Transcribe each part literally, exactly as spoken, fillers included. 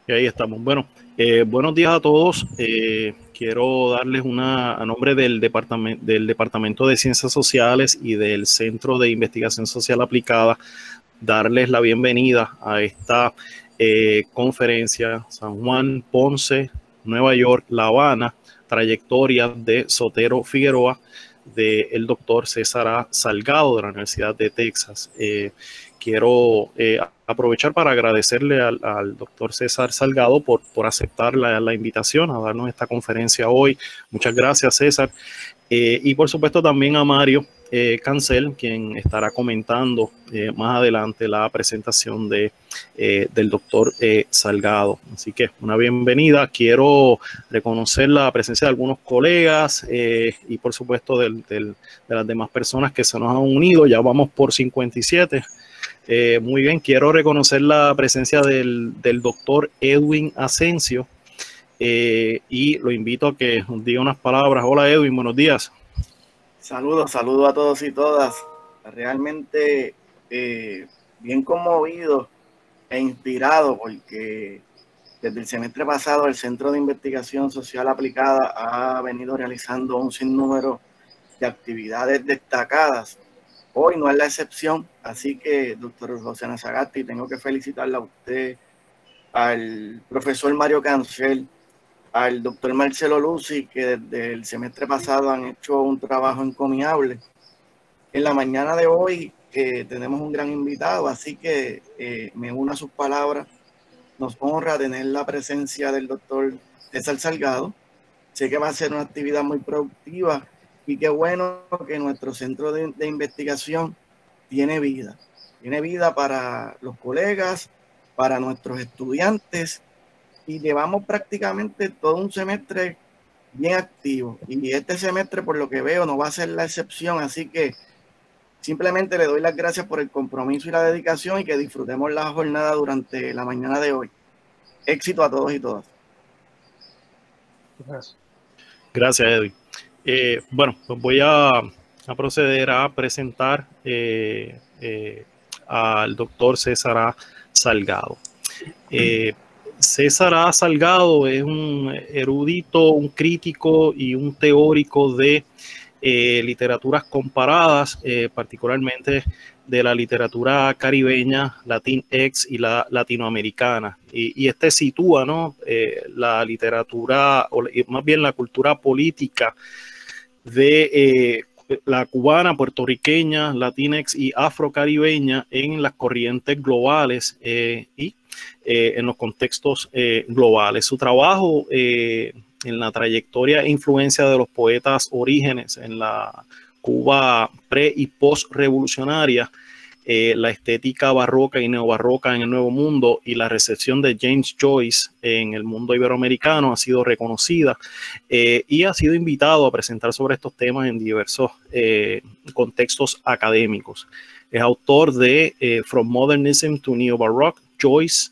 Y ahí estamos. Bueno, eh, buenos días a todos. Eh, quiero darles una, a nombre del departamento, del Departamento de Ciencias Sociales y del Centro de Investigación Social Aplicada, darles la bienvenida a esta eh, conferencia San Juan, Ponce, Nueva York, La Habana, trayectoria de Sotero Figueroa, del doctor César A. Salgado de la Universidad de Texas. Eh, quiero eh, aprovechar para agradecerle al, al doctor César Salgado por, por aceptar la, la invitación a darnos esta conferencia hoy. Muchas gracias, César. Eh, y por supuesto también a Mario eh, Cancel, quien estará comentando eh, más adelante la presentación de, eh, del doctor eh, Salgado. Así que una bienvenida. Quiero reconocer la presencia de algunos colegas eh, y por supuesto del, del, de las demás personas que se nos han unido. Ya vamos por cincuenta y siete. Eh, muy bien, quiero reconocer la presencia del, del doctor Edwin Asensio eh, y lo invito a que nos diga unas palabras. Hola Edwin, buenos días. Saludos, saludos a todos y todas. Realmente eh, bien conmovido e inspirado porque desde el semestre pasado el Centro de Investigación Social Aplicada ha venido realizando un sinnúmero de actividades destacadas. Hoy no es la excepción, así que, doctor José Nazagasti, tengo que felicitarle a usted, al profesor Mario Cancel, al doctor Marcelo Lucy, que desde el semestre pasado han hecho un trabajo encomiable. En la mañana de hoy eh, tenemos un gran invitado, así que eh, me uno a sus palabras. Nos honra tener la presencia del doctor César Salgado. Sé que va a ser una actividad muy productiva y qué bueno que nuestro centro de, de investigación tiene vida. Tiene vida para los colegas, para nuestros estudiantes, y llevamos prácticamente todo un semestre bien activo. Y este semestre, por lo que veo, no va a ser la excepción. Así que simplemente le doy las gracias por el compromiso y la dedicación y que disfrutemos la jornada durante la mañana de hoy. Éxito a todos y todas. Gracias, Gracias Edwin. Eh, bueno, pues voy a, a, proceder a presentar eh, eh, al doctor César A. Salgado. Eh, César A. Salgado es un erudito, un crítico y un teórico de eh, literaturas comparadas, eh, particularmente de la literatura caribeña, latinx y la latinoamericana. Y, y este sitúa, ¿no? eh, la literatura, o más bien la cultura política de eh, la cubana, puertorriqueña, latinx y afrocaribeña en las corrientes globales eh, y eh, en los contextos eh, globales. Su trabajo eh, en la trayectoria e influencia de los poetas orígenes en la Cuba pre y post revolucionaria, eh, la estética barroca y neobarroca en el Nuevo Mundo y la recepción de James Joyce en el mundo iberoamericano ha sido reconocida eh, y ha sido invitado a presentar sobre estos temas en diversos eh, contextos académicos. Es autor de eh, From Modernism to Neo-Baroque, Joyce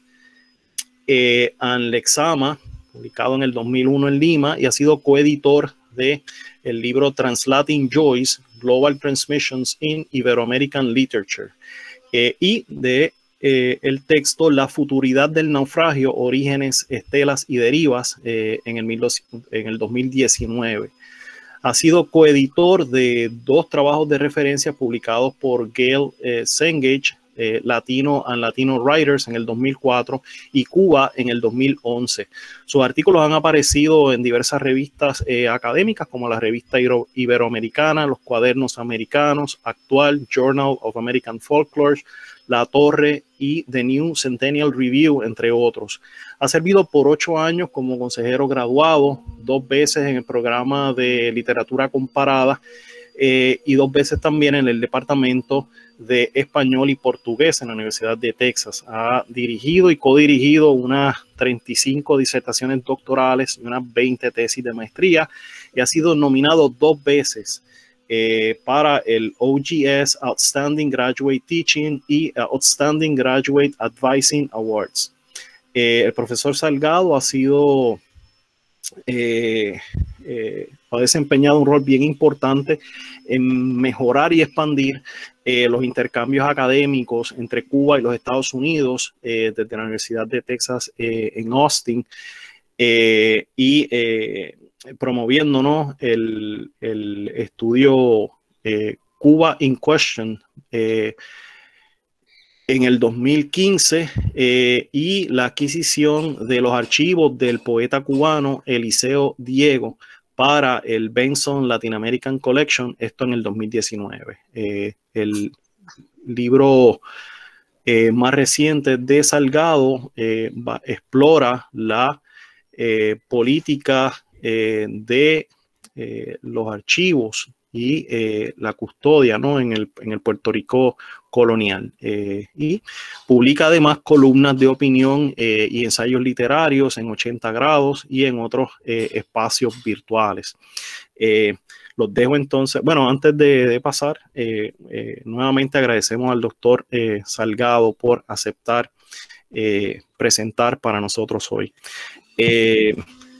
eh, and Lexama, publicado en el dos mil uno en Lima, y ha sido coeditor de el libro Translating Joyce, Global Transmissions in Ibero-American Literature, eh, y de eh, el texto La futuridad del naufragio, orígenes, estelas y derivas eh, en, el, en el dos mil diecinueve. Ha sido coeditor de dos trabajos de referencia publicados por Gail eh, Cengage, eh, Latino and Latino Writers en el dos mil cuatro y Cuba en el dos mil once. Sus artículos han aparecido en diversas revistas eh, académicas como la revista Ibero Iberoamericana, los Cuadernos Americanos, Actual, Journal of American Folklore, La Torre y The New Centennial Review, entre otros. Ha servido por ocho años como consejero graduado, dos veces en el programa de literatura comparada eh, y dos veces también en el departamento de español y portugués en la Universidad de Texas. Ha dirigido y codirigido unas treinta y cinco disertaciones doctorales y unas veinte tesis de maestría y ha sido nominado dos veces Eh, para el O G S Outstanding Graduate Teaching y Outstanding Graduate Advising Awards. Eh, el profesor Salgado ha sido eh, eh, ha desempeñado un rol bien importante en mejorar y expandir eh, los intercambios académicos entre Cuba y los Estados Unidos, eh, desde la Universidad de Texas eh, en Austin, eh, y eh, promoviendo, ¿no?, el, el estudio eh, Cuba in Question eh, en el dos mil quince, eh, y la adquisición de los archivos del poeta cubano Eliseo Diego para el Benson Latin American Collection, esto en el dos mil diecinueve. Eh, el libro eh, más reciente de Salgado eh, va, explora la eh, política eh, de eh, los archivos y eh, la custodia, ¿no?, en el, en el Puerto Rico colonial. Eh, y publica además columnas de opinión eh, y ensayos literarios en ochenta grados y en otros eh, espacios virtuales. Eh, los dejo entonces, bueno, antes de, de pasar, eh, eh, nuevamente agradecemos al doctor eh, Salgado por aceptar eh, presentar para nosotros hoy. Eh,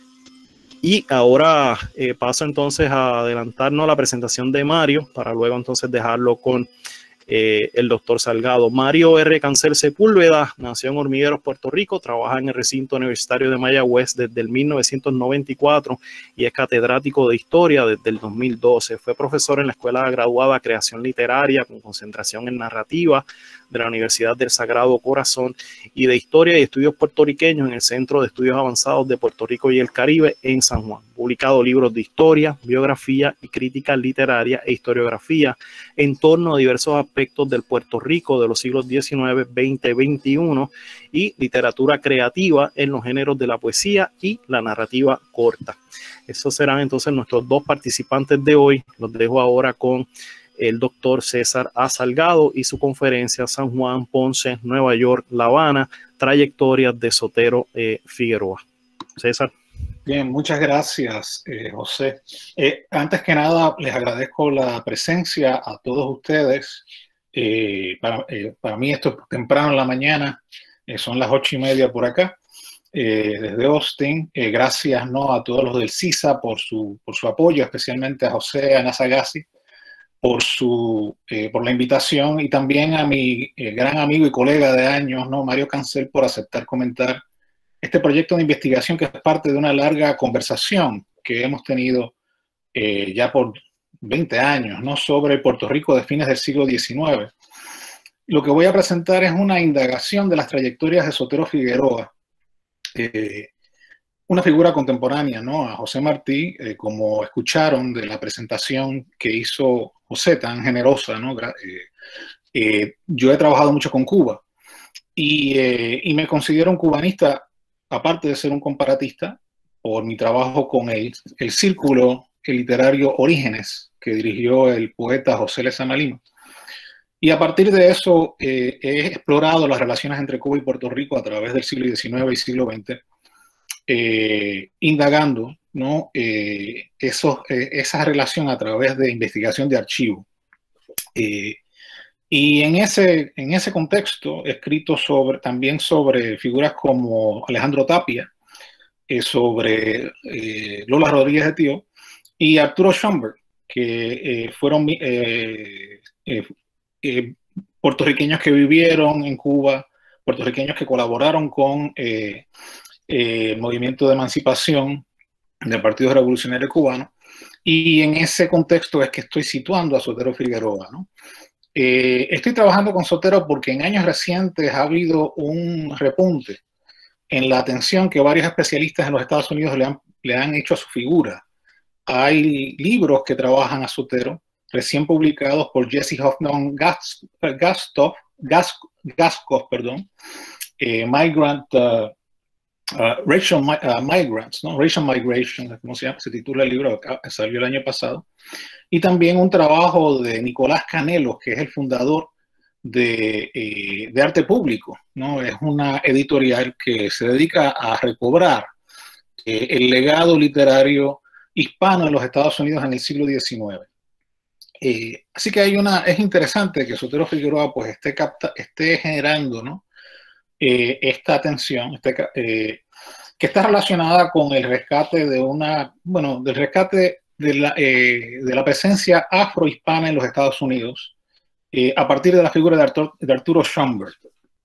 Y ahora eh, paso entonces a adelantarnos la presentación de Mario, para luego entonces dejarlo con eh, el doctor Salgado. Mario R. Cancel Sepúlveda nació en Hormigueros, Puerto Rico, trabaja en el recinto universitario de Mayagüez desde el mil novecientos noventa y cuatro y es catedrático de Historia desde el dos mil doce. Fue profesor en la Escuela Graduada Creación Literaria con concentración en Narrativa de la Universidad del Sagrado Corazón y de Historia y Estudios Puertorriqueños en el Centro de Estudios Avanzados de Puerto Rico y el Caribe en San Juan. Publicado libros de historia, biografía y crítica literaria e historiografía en torno a diversos aspectos del Puerto Rico de los siglos diecinueve, veinte, veintiuno y literatura creativa en los géneros de la poesía y la narrativa corta. Esos serán entonces nuestros dos participantes de hoy. Los dejo ahora con el doctor César A. Salgado y su conferencia San Juan, Ponce, Nueva York, La Habana, trayectorias de Sotero eh, Figueroa. César. Bien, muchas gracias, eh, José. Eh, antes que nada, les agradezco la presencia a todos ustedes. Eh, para, eh, para mí esto es temprano en la mañana, eh, son las ocho y media por acá, eh, desde Austin. Eh, gracias, ¿no?, a todos los del CISA por su, por su apoyo, especialmente a José Anasagasi por, su, eh, por la invitación, y también a mi eh, gran amigo y colega de años, ¿no?, Mario Cancel, por aceptar comentar este proyecto de investigación que es parte de una larga conversación que hemos tenido eh, ya por veinte años, ¿no?, sobre Puerto Rico de fines del siglo diecinueve. Lo que voy a presentar es una indagación de las trayectorias de Sotero Figueroa, eh, una figura contemporánea, ¿no?, a José Martí, eh, como escucharon de la presentación que hizo José, tan generosa, ¿no? Eh, eh, yo he trabajado mucho con Cuba y, eh, y me considero un cubanista, aparte de ser un comparatista, por mi trabajo con el, el círculo el literario Orígenes, que dirigió el poeta José Lezama Lima. Y a partir de eso eh, he explorado las relaciones entre Cuba y Puerto Rico a través del siglo diecinueve y siglo veinte, eh, indagando, ¿no?, eh, esos, eh, esa relación a través de investigación de archivo. Eh, y en ese, en ese contexto he escrito sobre, también sobre figuras como Alejandro Tapia, eh, sobre eh, Lola Rodríguez de Tío y Arturo Schomburg, que eh, fueron eh, eh, eh, puertorriqueños que vivieron en Cuba, puertorriqueños que colaboraron con eh, eh, el movimiento de emancipación del Partido Revolucionario Cubano, y en ese contexto es que estoy situando a Sotero Figueroa, ¿no? Eh, estoy trabajando con Sotero porque en años recientes ha habido un repunte en la atención que varios especialistas en los Estados Unidos le han, le han hecho a su figura. Hay libros que trabajan a Sotero, recién publicados por Jesse Hoffman Gaskoff, Gaskoff, perdón, eh, Migrant, uh, uh, Racial uh, Migrants, ¿no? Racial Migration, ¿cómo se llama? Se titula el libro, salió el año pasado. Y también un trabajo de Nicolás Canelos, que es el fundador de, eh, de Arte Público, ¿no? Es una editorial que se dedica a recobrar eh, el legado literario hispano en los Estados Unidos en el siglo diecinueve. Eh, así que hay una, es interesante que Sotero Figueroa pues esté, capta, esté generando, ¿no?, eh, esta atención, este, eh, que está relacionada con el rescate de una, bueno, del rescate de la, eh, de la presencia afrohispana en los Estados Unidos, eh, a partir de la figura de Arturo, de Arturo Schomburg.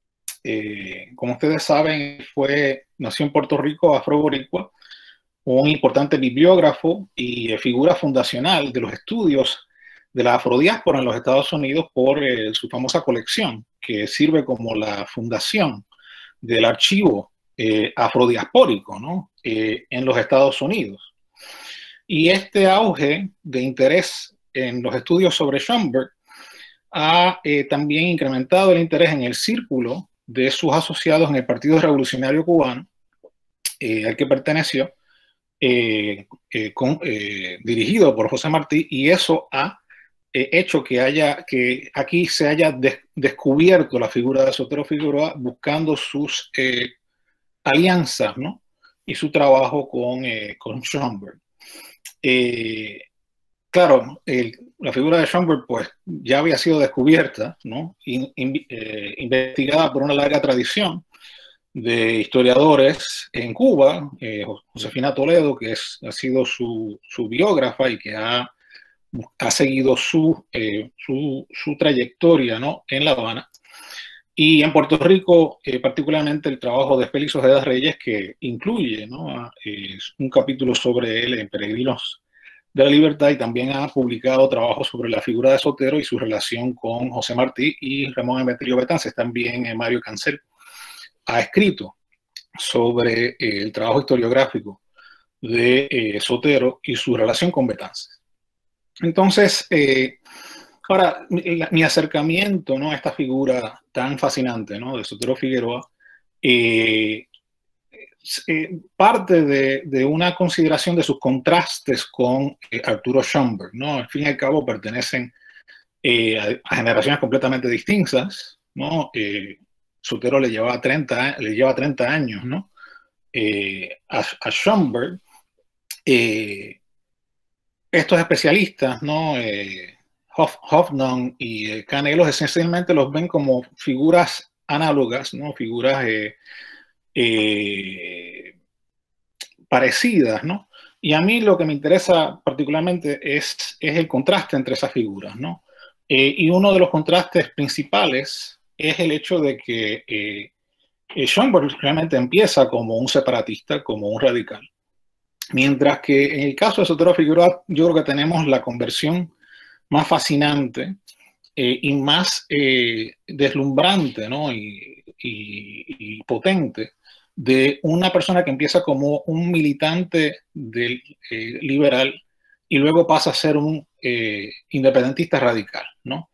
Eh, como ustedes saben, fue, nació en Puerto Rico, afro-boricua, un importante bibliógrafo y eh, figura fundacional de los estudios de la afrodiáspora en los Estados Unidos por eh, su famosa colección, que sirve como la fundación del archivo eh, afrodiaspórico, ¿no? eh, en los Estados Unidos. Y este auge de interés en los estudios sobre Schomburg ha eh, también incrementado el interés en el círculo de sus asociados en el Partido Revolucionario Cubano, eh, al que perteneció, eh, eh, con, eh, dirigido por José Martí, y eso ha eh, hecho que, haya, que aquí se haya des descubierto la figura de Sotero Figueroa buscando sus eh, alianzas, ¿no? Y su trabajo con, eh, con Schomburg. Eh, claro, el, la figura de Schomburg pues, ya había sido descubierta, ¿no? In, in, eh, investigada por una larga tradición de historiadores en Cuba, eh, Josefina Toledo, que es, ha sido su, su biógrafa y que ha, ha seguido su, eh, su, su trayectoria, ¿no? En La Habana. Y en Puerto Rico, eh, particularmente el trabajo de Félix Ojeda Reyes, que incluye, ¿no? eh, un capítulo sobre él en Peregrinos de la Libertad, y también ha publicado trabajos sobre la figura de Sotero y su relación con José Martí y Ramón Emeterio Betances. También eh, Mario Cancel ha escrito sobre eh, el trabajo historiográfico de eh, Sotero y su relación con Betances. Entonces, eh, ahora, mi, mi acercamiento, ¿no? a esta figura tan fascinante, ¿no? de Sotero Figueroa, eh, eh, parte de, de una consideración de sus contrastes con eh, Arturo Schomburg, ¿no? Al fin y al cabo pertenecen eh, a, a generaciones completamente distintas, ¿no? Eh, Sotero le lleva treinta, le lleva treinta años, ¿no? Eh, a, a Schomburg. Eh, estos especialistas, ¿no? Eh, Hoff, Hoffman y eh, Canelos esencialmente los ven como figuras análogas, ¿no? Figuras eh, eh, parecidas, ¿no? Y a mí lo que me interesa particularmente es, es el contraste entre esas figuras, ¿no? Eh, y uno de los contrastes principales es el hecho de que eh, eh, Schomburg realmente empieza como un separatista, como un radical. Mientras que en el caso de Sotero Figueroa, yo creo que tenemos la conversión más fascinante eh, y más eh, deslumbrante, ¿no? y, y, y potente de una persona que empieza como un militante del, eh, liberal y luego pasa a ser un eh, independentista radical, ¿no?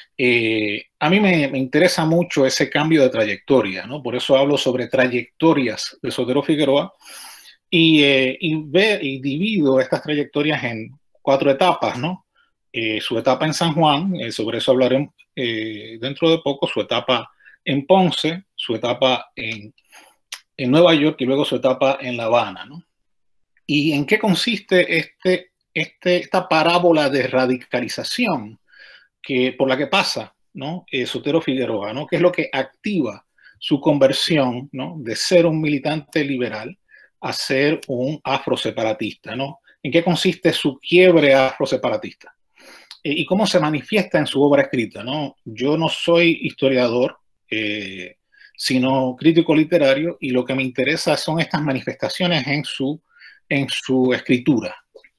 Eh, a mí me, me interesa mucho ese cambio de trayectoria, ¿no? Por eso hablo sobre trayectorias de Sotero Figueroa y, eh, y, ve, y divido estas trayectorias en cuatro etapas, ¿no? Eh, su etapa en San Juan, eh, sobre eso hablaré eh, dentro de poco, su etapa en Ponce, su etapa en, en Nueva York y luego su etapa en La Habana, ¿no? ¿Y en qué consiste este, este, esta parábola de radicalización que, por la que pasa, ¿no? eh, Sotero Figueroa, ¿no? ¿Qué es lo que activa su conversión, ¿no? de ser un militante liberal a ser un afroseparatista, ¿no? ¿En qué consiste su quiebre afroseparatista? Eh, ¿Y cómo se manifiesta en su obra escrita, ¿no? Yo no soy historiador, eh, sino crítico literario, y lo que me interesa son estas manifestaciones en su, en su escritura,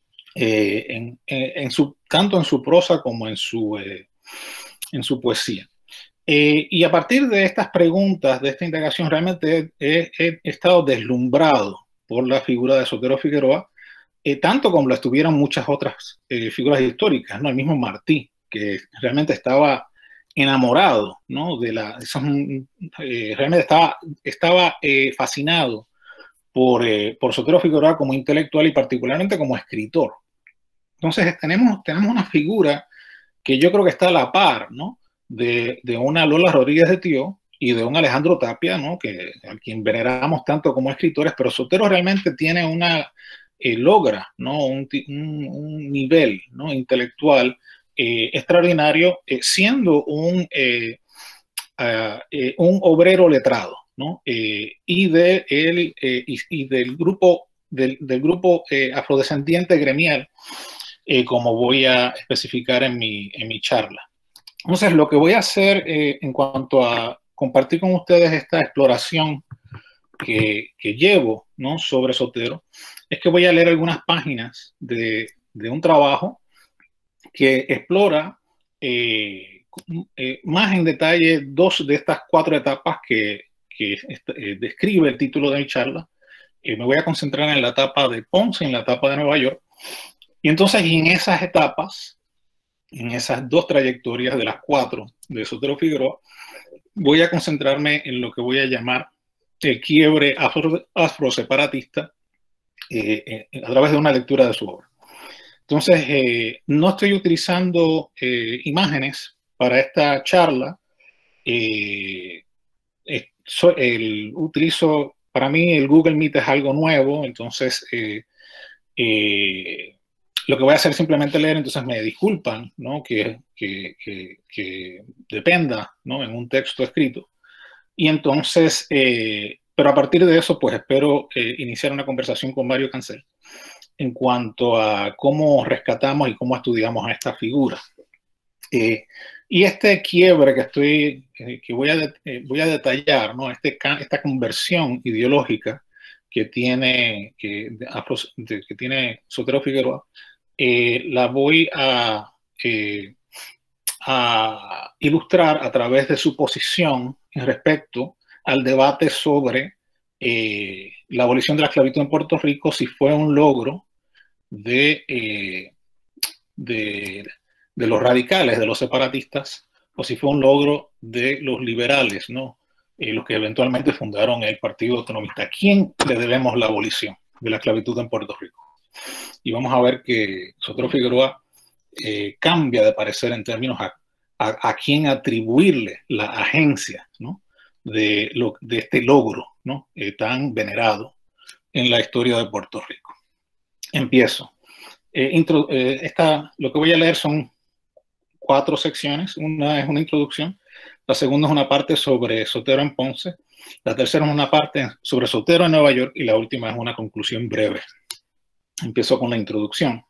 eh, en, en, en su, tanto en su prosa como en su, eh, en su poesía. Eh, y a partir de estas preguntas, de esta indagación, realmente he, he, he estado deslumbrado por la figura de Sotero Figueroa, eh, tanto como lo estuvieron muchas otras eh, figuras históricas, ¿no? El mismo Martí, que realmente estaba enamorado, ¿no? de la, eh, realmente estaba, estaba eh, fascinado por, eh, por Sotero Figueroa como intelectual y particularmente como escritor. Entonces tenemos, tenemos una figura que yo creo que está a la par, ¿no? de, de una Lola Rodríguez de Tío y de un Alejandro Tapia, ¿no? que, a quien veneramos tanto como escritores, pero Sotero realmente tiene una, eh, logra, ¿no? un, un, un nivel, ¿no? intelectual eh, extraordinario, eh, siendo un, eh, uh, eh, un obrero letrado, ¿no? Eh, y, de el, eh, y, y del grupo, del, del grupo eh, afrodescendiente gremial, eh, como voy a especificar en mi, en mi charla. Entonces, lo que voy a hacer eh, en cuanto a compartir con ustedes esta exploración que, que llevo, ¿no?, sobre Sotero, es que voy a leer algunas páginas de, de un trabajo que explora eh, eh, más en detalle dos de estas cuatro etapas que, que eh, describe el título de mi charla. Eh, me voy a concentrar en la etapa de Ponce y en la etapa de Nueva York. Y entonces, en esas etapas, en esas dos trayectorias de las cuatro de Sotero Figueroa, voy a concentrarme en lo que voy a llamar el quiebre afro, afroseparatista eh, eh, a través de una lectura de su obra. Entonces, eh, no estoy utilizando eh, imágenes para esta charla. Eh, eh, so, el, utilizo, para mí el Google Meet es algo nuevo, entonces eh, eh, lo que voy a hacer es simplemente leer, entonces me disculpan, ¿no?, que, que, que, que dependa, ¿no?, en un texto escrito. Y entonces, eh, pero a partir de eso, pues espero eh, iniciar una conversación con Mario Cancel en cuanto a cómo rescatamos y cómo estudiamos a esta figura. Eh, y este quiebre que, estoy, eh, que voy, a eh, voy a detallar, ¿no?, este, esta conversión ideológica que tiene, que, de, que tiene Sotero Figueroa, eh, la voy a, eh, a ilustrar a través de su posición en respecto al debate sobre eh, la abolición de la esclavitud en Puerto Rico, si fue un logro de, eh, de, de los radicales, de los separatistas, o si fue un logro de los liberales, ¿no?, eh, los que eventualmente fundaron el Partido Autonomista. ¿A quién le debemos la abolición de la esclavitud en Puerto Rico? Y vamos a ver que Sotero Figueroa eh, cambia de parecer en términos a, a, a quién atribuirle la agencia, ¿no?, de, lo, de este logro, ¿no?, eh, tan venerado en la historia de Puerto Rico. Empiezo. Eh, intro, eh, esta, lo que voy a leer son cuatro secciones. Una es una introducción, la segunda es una parte sobre Sotero en Ponce, la tercera es una parte sobre Sotero en Nueva York y la última es una conclusión breve. Empiezo con la introducción.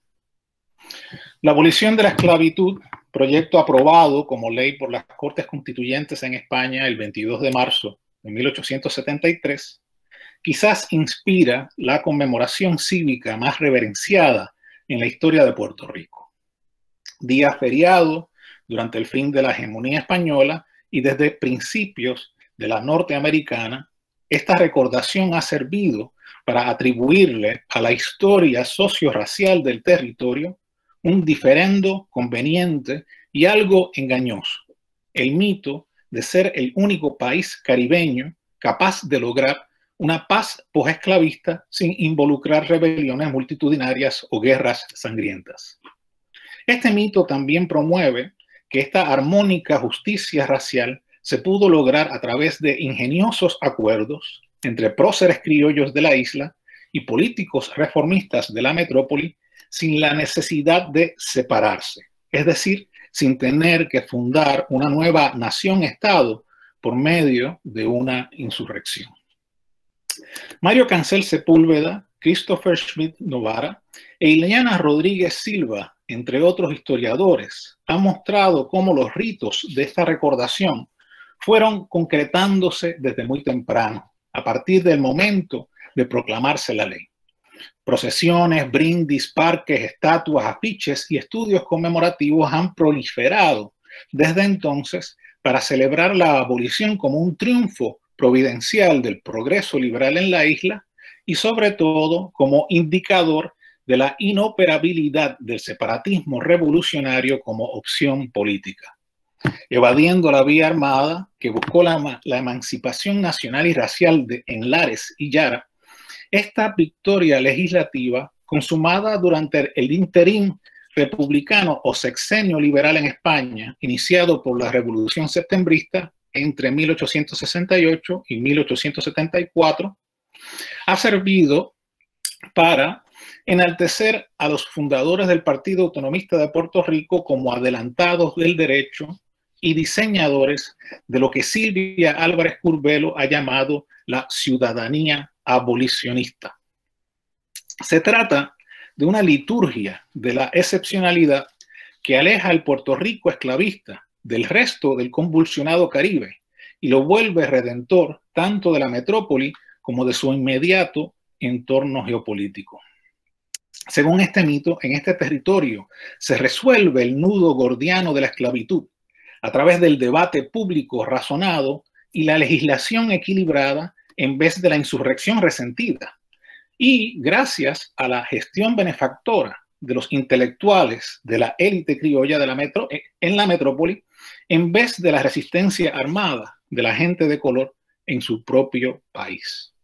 La abolición de la esclavitud, proyecto aprobado como ley por las Cortes Constituyentes en España el veintidós de marzo de mil ochocientos setenta y tres, quizás inspira la conmemoración cívica más reverenciada en la historia de Puerto Rico. Día feriado durante el fin de la hegemonía española y desde principios de la norteamericana, esta recordación ha servido para atribuirle a la historia socio-racial del territorio un diferendo conveniente y algo engañoso, el mito de ser el único país caribeño capaz de lograr una paz posesclavista sin involucrar rebeliones multitudinarias o guerras sangrientas. Este mito también promueve que esta armónica justicia racial se pudo lograr a través de ingeniosos acuerdos entre próceres criollos de la isla y políticos reformistas de la metrópoli sin la necesidad de separarse, es decir, sin tener que fundar una nueva nación-estado por medio de una insurrección. Mario Cancel Sepúlveda, Christopher Schmidt Novara e Ileana Rodríguez Silva, entre otros historiadores, han mostrado cómo los ritos de esta recordación fueron concretándose desde muy temprano, a partir del momento de proclamarse la ley. Procesiones, brindis, parques, estatuas, afiches y estudios conmemorativos han proliferado desde entonces para celebrar la abolición como un triunfo providencial del progreso liberal en la isla y sobre todo como indicador de la inoperabilidad del separatismo revolucionario como opción política. Evadiendo la vía armada que buscó la, la emancipación nacional y racial de, en Lares y Yara, esta victoria legislativa, consumada durante el interín republicano o sexenio liberal en España, iniciado por la Revolución Septembrista entre mil ochocientos sesenta y ocho y mil ochocientos setenta y cuatro, ha servido para enaltecer a los fundadores del Partido Autonomista de Puerto Rico como adelantados del derecho y diseñadores de lo que Silvia Álvarez Curbelo ha llamado la ciudadanía abolicionista. Se trata de una liturgia de la excepcionalidad que aleja al Puerto Rico esclavista del resto del convulsionado Caribe y lo vuelve redentor tanto de la metrópoli como de su inmediato entorno geopolítico. Según este mito, en este territorio se resuelve el nudo gordiano de la esclavitud a través del debate público razonado y la legislación equilibrada en vez de la insurrección resentida. Y gracias a la gestión benefactora de los intelectuales de la élite criolla de la metro, en la metrópoli, en vez de la resistencia armada de la gente de color en su propio país.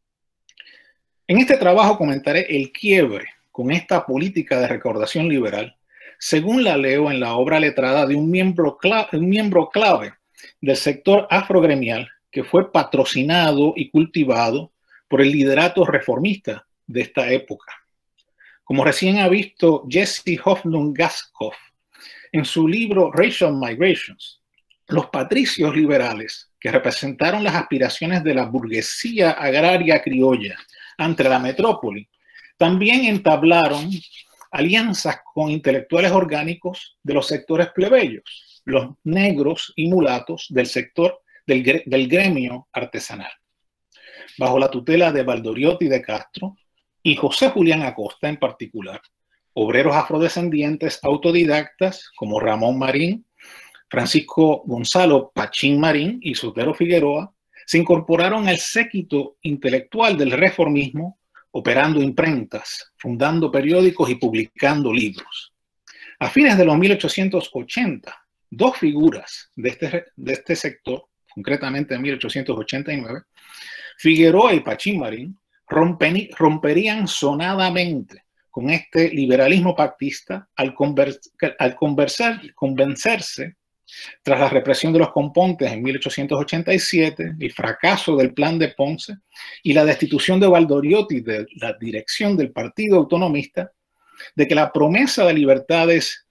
En este trabajo comentaré el quiebre con esta política de recordación liberal, según la leo en la obra letrada de un miembro clave, un miembro clave del sector afrogremial que fue patrocinado y cultivado por el liderato reformista de esta época. Como recién ha visto Jesse Hoffnung Gaskov en su libro Racial Migrations, los patricios liberales que representaron las aspiraciones de la burguesía agraria criolla ante la metrópoli también entablaron alianzas con intelectuales orgánicos de los sectores plebeyos, los negros y mulatos del sector del, del gremio artesanal. Bajo la tutela de Valdoriotti de Castro y José Julián Acosta en particular, obreros afrodescendientes autodidactas como Ramón Marín, Francisco Gonzalo Pachín Marín y Sotero Figueroa se incorporaron al séquito intelectual del reformismo, operando imprentas, fundando periódicos y publicando libros. A fines de los mil ochocientos ochenta, dos figuras de este, de este sector, concretamente en mil ochocientos ochenta y nueve, Figueroa y Pachín Marín, rompen, romperían sonadamente con este liberalismo pactista al, conver, al conversar, convencerse, tras la represión de los componentes en mil ochocientos ochenta y siete, el fracaso del plan de Ponce y la destitución de Valdoriotti de la dirección del Partido Autonomista, de que la promesa de libertades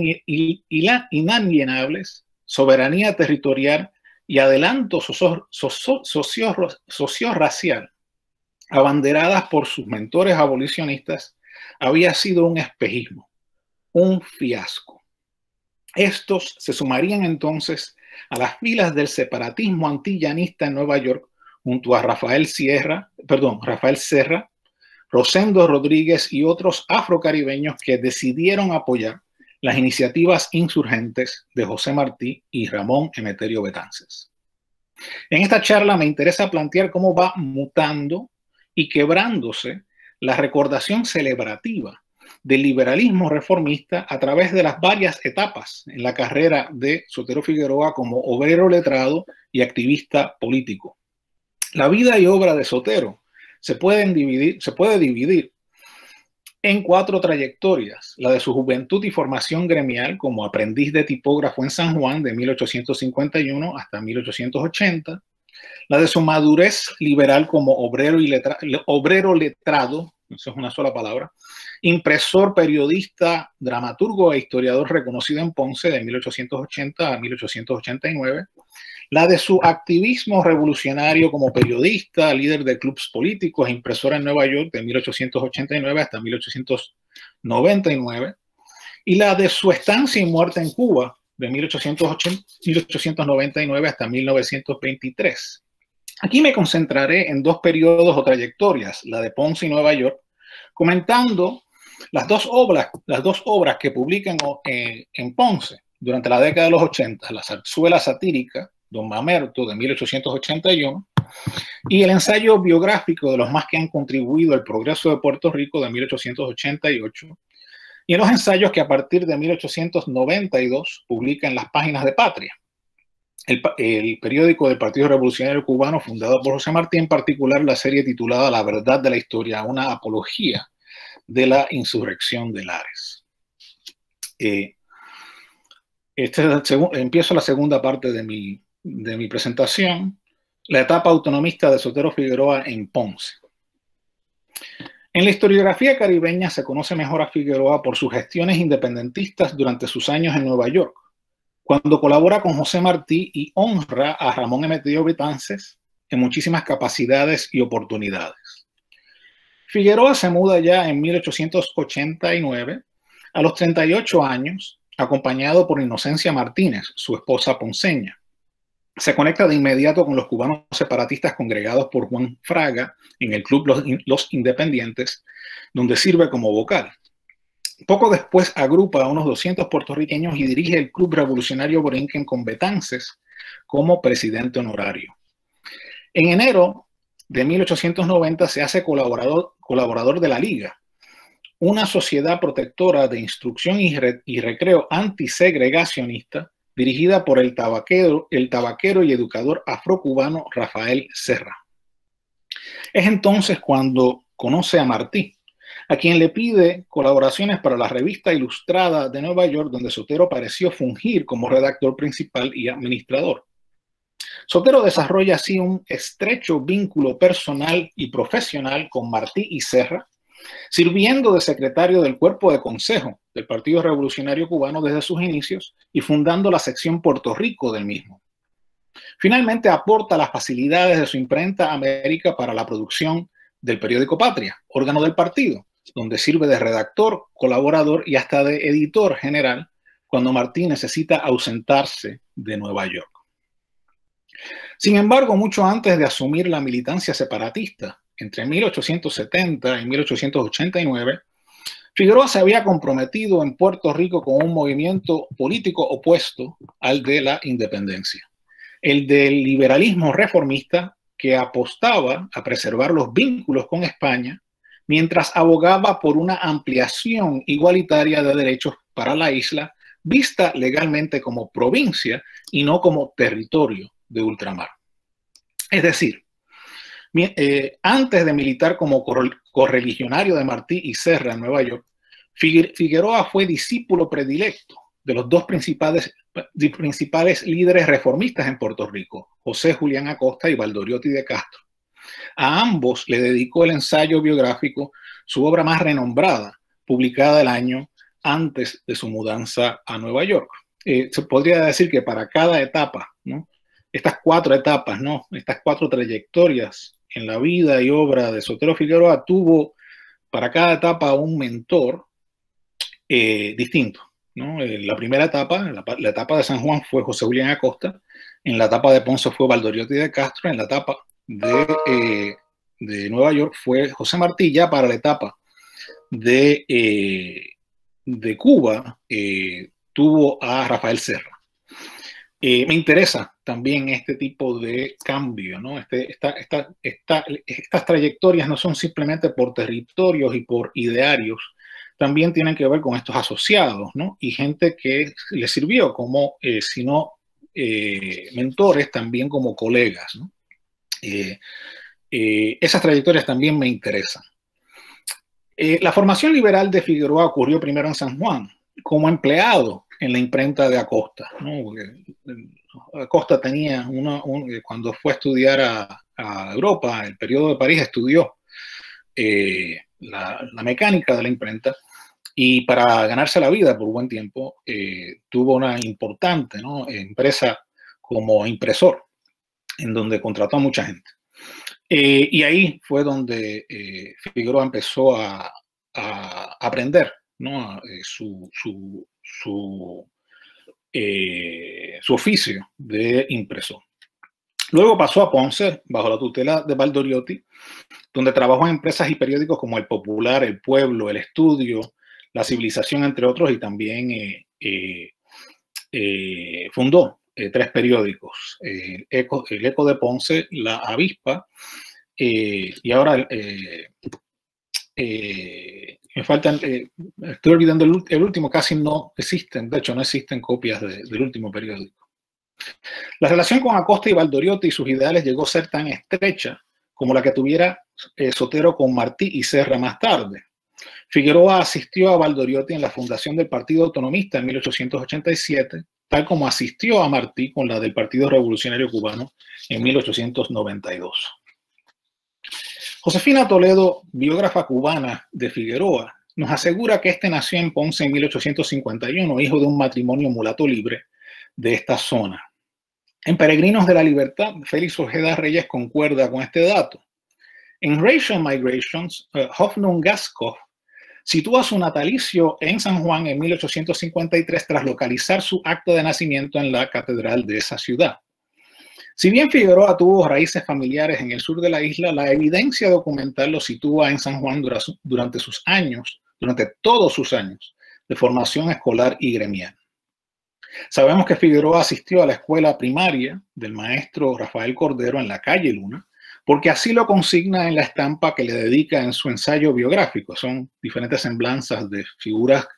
inalienables, soberanía territorial y adelanto socio-racial, abanderadas por sus mentores abolicionistas, había sido un espejismo, un fiasco. Estos se sumarían entonces a las filas del separatismo antillanista en Nueva York junto a Rafael Sierra, perdón, Rafael Serra, Rosendo Rodríguez y otros afrocaribeños que decidieron apoyar las iniciativas insurgentes de José Martí y Ramón Emeterio Betances. En esta charla me interesa plantear cómo va mutando y quebrándose la recordación celebrativa del liberalismo reformista a través de las varias etapas en la carrera de Sotero Figueroa como obrero letrado y activista político. La vida y obra de Sotero se, pueden dividir, se puede dividir en cuatro trayectorias: la de su juventud y formación gremial como aprendiz de tipógrafo en San Juan de mil ochocientos cincuenta y uno hasta mil ochocientos ochenta, la de su madurez liberal como obrero, y letra, obrero letrado, eso es una sola palabra, impresor, periodista, dramaturgo e historiador reconocido en Ponce de mil ochocientos ochenta a mil ochocientos ochenta y nueve, la de su activismo revolucionario como periodista, líder de clubes políticos e impresor en Nueva York de mil ochocientos ochenta y nueve hasta mil ochocientos noventa y nueve, y la de su estancia y muerte en Cuba de mil ochocientos noventa y nueve hasta mil novecientos veintitrés. Aquí me concentraré en dos periodos o trayectorias, la de Ponce y Nueva York, comentando las dos obras, las dos obras que publican en, en Ponce durante la década de los ochenta, la zarzuela satírica Don Mamerto de mil ochocientos ochenta y uno y el ensayo biográfico de los más que han contribuido al progreso de Puerto Rico de mil ochocientos ochenta y ocho, y en los ensayos que a partir de mil ochocientos noventa y dos publica en las páginas de Patria, el, el periódico del Partido Revolucionario Cubano fundado por José Martí, en particular la serie titulada La Verdad de la Historia, una apología de la insurrección de Lares. Eh, este es el segundo, empiezo la segunda parte de mi, de mi presentación, la etapa autonomista de Sotero Figueroa en Ponce. En la historiografía caribeña se conoce mejor a Figueroa por sus gestiones independentistas durante sus años en Nueva York, cuando colabora con José Martí y honra a Ramón Emeterio Betances en muchísimas capacidades y oportunidades. Figueroa se muda ya en mil ochocientos ochenta y nueve, a los treinta y ocho años, acompañado por Inocencia Martínez, su esposa ponceña. Se conecta de inmediato con los cubanos separatistas congregados por Juan Fraga en el Club Los, Los Independientes, donde sirve como vocal. Poco después agrupa a unos doscientos puertorriqueños y dirige el Club Revolucionario Borinquen con Betances como presidente honorario. En enero de mil ochocientos noventa se hace colaborador, colaborador de la Liga, una sociedad protectora de instrucción y, re, y recreo antisegregacionista dirigida por el tabaquero, el tabaquero y educador afrocubano Rafael Serra. Es entonces cuando conoce a Martí, a quien le pide colaboraciones para la revista Ilustrada de Nueva York, donde Sotero pareció fungir como redactor principal y administrador. Sotero desarrolla así un estrecho vínculo personal y profesional con Martí y Serra, sirviendo de secretario del cuerpo de consejo del Partido Revolucionario Cubano desde sus inicios y fundando la sección Puerto Rico del mismo. Finalmente aporta las facilidades de su imprenta América para la producción del periódico Patria, órgano del partido, donde sirve de redactor, colaborador y hasta de editor general cuando Martí necesita ausentarse de Nueva York. Sin embargo, mucho antes de asumir la militancia separatista, entre mil ochocientos setenta y mil ochocientos ochenta y nueve, Figueroa se había comprometido en Puerto Rico con un movimiento político opuesto al de la independencia, el del liberalismo reformista, que apostaba a preservar los vínculos con España, mientras abogaba por una ampliación igualitaria de derechos para la isla, vista legalmente como provincia y no como territorio de ultramar. Es decir, Eh, antes de militar como correligionario de Martí y Serra en Nueva York, Figueroa fue discípulo predilecto de los dos principales, principales líderes reformistas en Puerto Rico, José Julián Acosta y Valdoriotti de Castro. A ambos le dedicó el ensayo biográfico, su obra más renombrada, publicada el año antes de su mudanza a Nueva York. Eh, se podría decir que para cada etapa, ¿no? Estas cuatro etapas, ¿no? Estas cuatro trayectorias en la vida y obra de Sotero Figueroa, tuvo para cada etapa un mentor eh, distinto, ¿no? En la primera etapa, la, la etapa de San Juan, fue José Julián Acosta. En la etapa de Ponce fue Valdoriotti de Castro. En la etapa de, eh, de Nueva York fue José Martí. Ya para la etapa de, eh, de Cuba eh, tuvo a Rafael Serra. Eh, me interesa también este tipo de cambio, ¿no? Este, esta, esta, esta, estas trayectorias no son simplemente por territorios y por idearios, también tienen que ver con estos asociados, ¿no? Y gente que le sirvió como, eh, si no eh, mentores, también como colegas, ¿no? Eh, eh, esas trayectorias también me interesan. Eh, la formación liberal de Figueroa ocurrió primero en San Juan, como empleado en la imprenta de Acosta, ¿no? Porque Acosta tenía una, un, cuando fue a estudiar a, a Europa, el periodo de París, estudió eh, la, la mecánica de la imprenta, y para ganarse la vida por buen tiempo eh, tuvo una importante, ¿no?, empresa como impresor, en donde contrató a mucha gente. Eh, y ahí fue donde eh, Figueroa empezó a, a aprender, ¿no?, eh, su, su, su, eh, su oficio de impresor. Luego pasó a Ponce, bajo la tutela de Valdoriotti, donde trabajó en empresas y periódicos como El Popular, El Pueblo, El Estudio, La Civilización, entre otros, y también eh, eh, eh, fundó eh, tres periódicos, eh, Eco, El Eco de Ponce, La Avispa, eh, y ahora eh, eh, me faltan, eh, estoy olvidando el, el último, casi no existen, de hecho no existen copias de, del último periódico. La relación con Acosta y Valdoriotti y sus ideales llegó a ser tan estrecha como la que tuviera eh, Sotero con Martí y Serra más tarde. Figueroa asistió a Valdoriotti en la fundación del Partido Autonomista en mil ochocientos ochenta y siete, tal como asistió a Martí con la del Partido Revolucionario Cubano en mil ochocientos noventa y dos. Josefina Toledo, biógrafa cubana de Figueroa, nos asegura que este nació en Ponce en mil ochocientos cincuenta y uno, hijo de un matrimonio mulato libre, de esta zona. En Peregrinos de la Libertad, Félix Ojeda Reyes concuerda con este dato. En Racial Migrations, uh, Hoffnung Gaskov sitúa su natalicio en San Juan en mil ochocientos cincuenta y tres tras localizar su acta de nacimiento en la catedral de esa ciudad. Si bien Figueroa tuvo raíces familiares en el sur de la isla, la evidencia documental lo sitúa en San Juan durante sus años, durante todos sus años de formación escolar y gremial. Sabemos que Figueroa asistió a la escuela primaria del maestro Rafael Cordero en la calle Luna, porque así lo consigna en la estampa que le dedica en su ensayo biográfico. Son diferentes semblanzas de figuras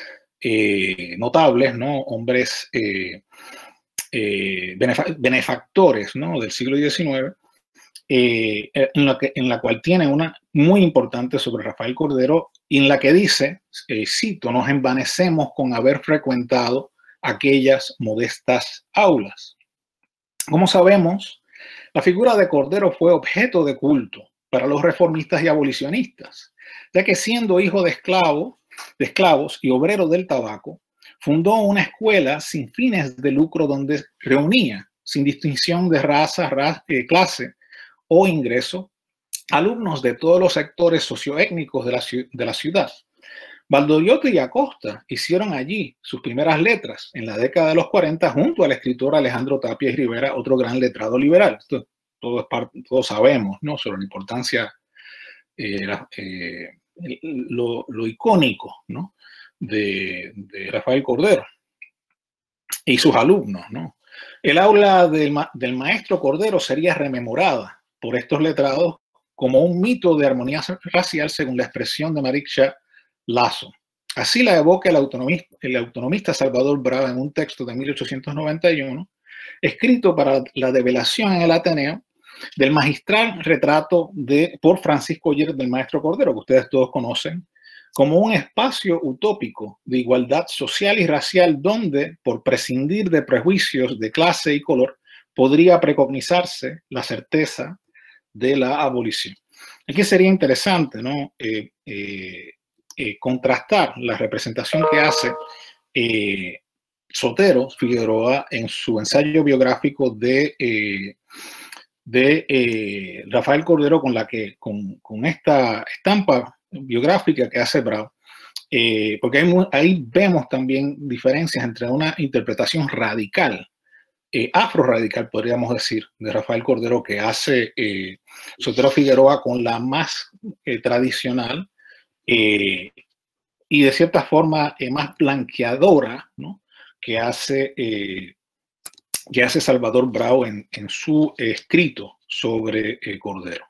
eh, notables, ¿no? Hombres eh, eh, benefa benefactores, ¿no? Del siglo diecinueve, eh, en, la que, en la cual tiene una muy importante sobre Rafael Cordero, y en la que dice, eh, cito, nos envanecemos con haber frecuentado aquellas modestas aulas. Como sabemos, la figura de Cordero fue objeto de culto para los reformistas y abolicionistas, ya que siendo hijo de, esclavo, de esclavos y obrero del tabaco, fundó una escuela sin fines de lucro donde reunía, sin distinción de raza, raza eh, clase o ingreso, alumnos de todos los sectores socioétnicos de la, de la ciudad. Valdoriotti y Acosta hicieron allí sus primeras letras en la década de los cuarenta junto al escritor Alejandro Tapia y Rivera, otro gran letrado liberal. Esto, todo es parte, todos sabemos, ¿no? Sobre la importancia, eh, eh, lo, lo icónico, ¿no? de, de Rafael Cordero y sus alumnos, ¿no? El aula del, ma del maestro Cordero sería rememorada por estos letrados como un mito de armonía racial según la expresión de Maricha Lazo. Así la evoca el autonomista, el autonomista Salvador Bravo en un texto de mil ochocientos noventa y uno, escrito para la develación en el Ateneo del magistral retrato de, por Francisco Oller del maestro Cordero, que ustedes todos conocen, como un espacio utópico de igualdad social y racial donde, por prescindir de prejuicios de clase y color, podría precognizarse la certeza de la abolición. Aquí sería interesante, ¿no? Eh, eh, Eh, contrastar la representación que hace eh, Sotero Figueroa en su ensayo biográfico de, eh, de eh, Rafael Cordero con, la que, con, con esta estampa biográfica que hace Bravo, eh, porque hay, ahí vemos también diferencias entre una interpretación radical, eh, afro-radical podríamos decir, de Rafael Cordero que hace eh, Sotero Figueroa con la más eh, tradicional, Eh, y de cierta forma eh, más blanqueadora, ¿no? que, hace, eh, que hace Salvador Bravo en, en su eh, escrito sobre eh, Cordero.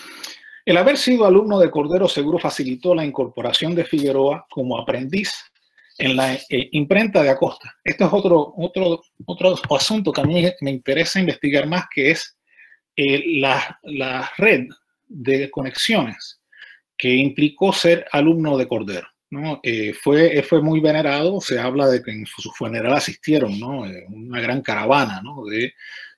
El haber sido alumno de Cordero seguro facilitó la incorporación de Figueroa como aprendiz en la eh, imprenta de Acosta. Esto es otro, otro, otro asunto que a mí me interesa investigar más, que es eh, la, la red de conexiones que implicó ser alumno de Cordero, ¿no? Eh, fue, fue muy venerado, se habla de que en su funeral asistieron, ¿no? Eh, una gran caravana, ¿no? de,